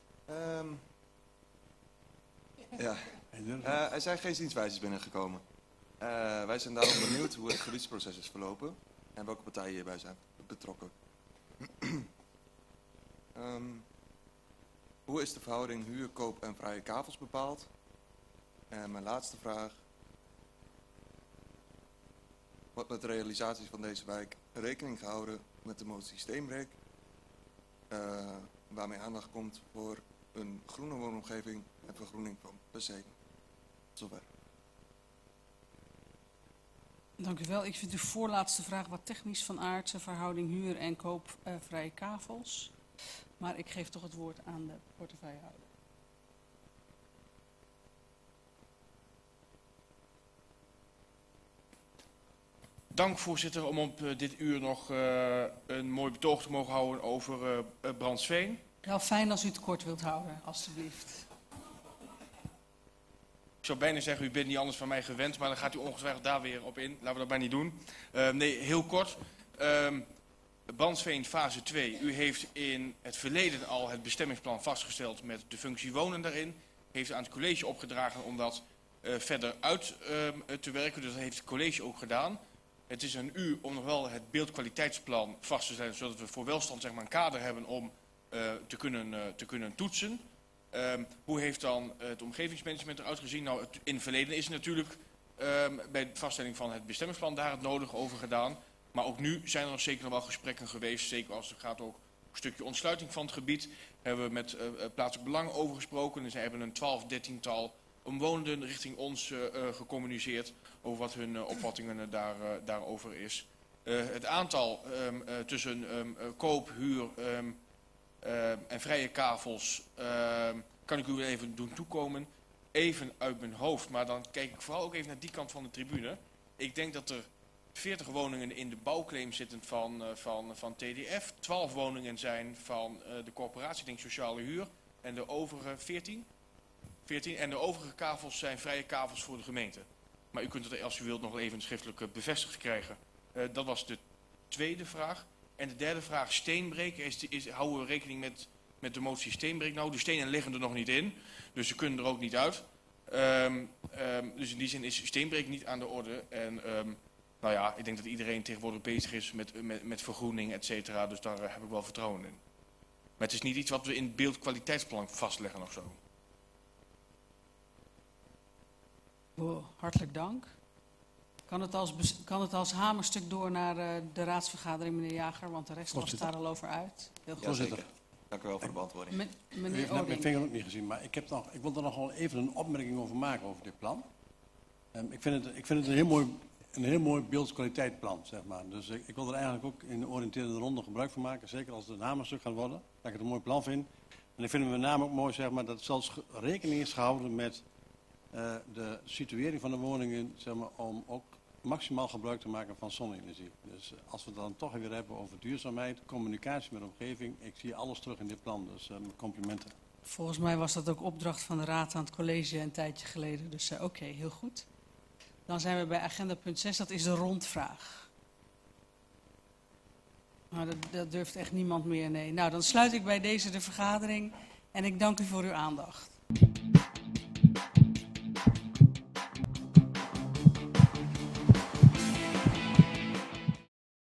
Er zijn geen zienswijzes binnengekomen. Wij zijn daarom benieuwd hoe het gebiedsproces is verlopen en welke partijen hierbij zijn betrokken. Hoe is de verhouding huur, koop en vrije kavels bepaald? En mijn laatste vraag. Wordt met de realisaties van deze wijk rekening gehouden met de motie Steenbreek? Waarmee aandacht komt voor een groene woonomgeving en vergroening van percelen. Zover. Dank u wel. Ik vind uw voorlaatste vraag wat technisch van aard. Verhouding huur en koop vrije kavels. Maar ik geef toch het woord aan de portefeuillehouder. Dank voorzitter om op dit uur nog een mooi betoog te mogen houden over Brandsveen. Wel fijn als u het kort wilt houden, alstublieft. Ik zou bijna zeggen, u bent niet anders van mij gewend, maar dan gaat u ongetwijfeld daar weer op in. Laten we dat maar niet doen. Nee, heel kort. Brandsveen fase 2. U heeft in het verleden al het bestemmingsplan vastgesteld met de functie wonen daarin. Heeft aan het college opgedragen om dat verder uit te werken. Dus dat heeft het college ook gedaan. Het is aan u om nog wel het beeldkwaliteitsplan vast te stellen, zodat we voor welstand zeg maar, een kader hebben om te kunnen toetsen. Hoe heeft dan het omgevingsmanagement eruit gezien? Nou, in het verleden is natuurlijk bij de vaststelling van het bestemmingsplan daar het nodige over gedaan. Maar ook nu zijn er nog zeker nog wel gesprekken geweest, zeker als het gaat ook om een stukje ontsluiting van het gebied. Hebben we met plaatselijk belang over gesproken. En zij hebben een 13-tal omwonenden richting ons gecommuniceerd over wat hun opvattingen daarover is. Het aantal tussen koop, huur en vrije kavels kan ik u even doen toekomen. even uit mijn hoofd, maar dan kijk ik vooral ook even naar die kant van de tribune. Ik denk dat er 40 woningen in de bouwclaim zitten van TDF. 12 woningen zijn van de corporatie, denk sociale huur. En de overige 14? En de overige kavels zijn vrije kavels voor de gemeente. Maar u kunt het, als u wilt, nog even schriftelijk bevestigd krijgen. Dat was de tweede vraag. En de derde vraag, steenbreken. Houden we rekening met de motie steenbreek? Nou, de stenen liggen er nog niet in. Dus ze kunnen er ook niet uit. Dus in die zin is steenbreek niet aan de orde. En nou ja, ik denk dat iedereen tegenwoordig bezig is met vergroening, et cetera. Dus daar heb ik wel vertrouwen in. Maar het is niet iets wat we in het beeldkwaliteitsplan vastleggen of zo. Oh, hartelijk dank. Kan het als hamerstuk door naar de raadsvergadering, meneer Jager? Want de rest was daar al over uit. Heel goed. Voorzitter. Dank u wel voor de beantwoording. Meneer U heeft net mijn Oding. vinger ook niet gezien, maar ik wil er nog wel even een opmerking over maken over dit plan. Ik vind het een heel mooi beeldkwaliteitsplan, zeg maar. Dus ik wil er eigenlijk ook in de oriënterende ronde gebruik van maken. Zeker als het een hamerstuk gaat worden, dat ik het een mooi plan vind. En ik vind het met name ook mooi, zeg maar, dat zelfs rekening is gehouden met de situering van de woningen, zeg maar, om ook maximaal gebruik te maken van zonne-energie. Dus als we het dan toch weer hebben over duurzaamheid, communicatie met de omgeving, ik zie alles terug in dit plan, dus complimenten. Volgens mij was dat ook opdracht van de raad aan het college een tijdje geleden. Dus oké, heel goed. Dan zijn we bij agenda punt 6, dat is de rondvraag. Nou, dat durft echt niemand meer, nee. Nou, dan sluit ik bij deze de vergadering en ik dank u voor uw aandacht.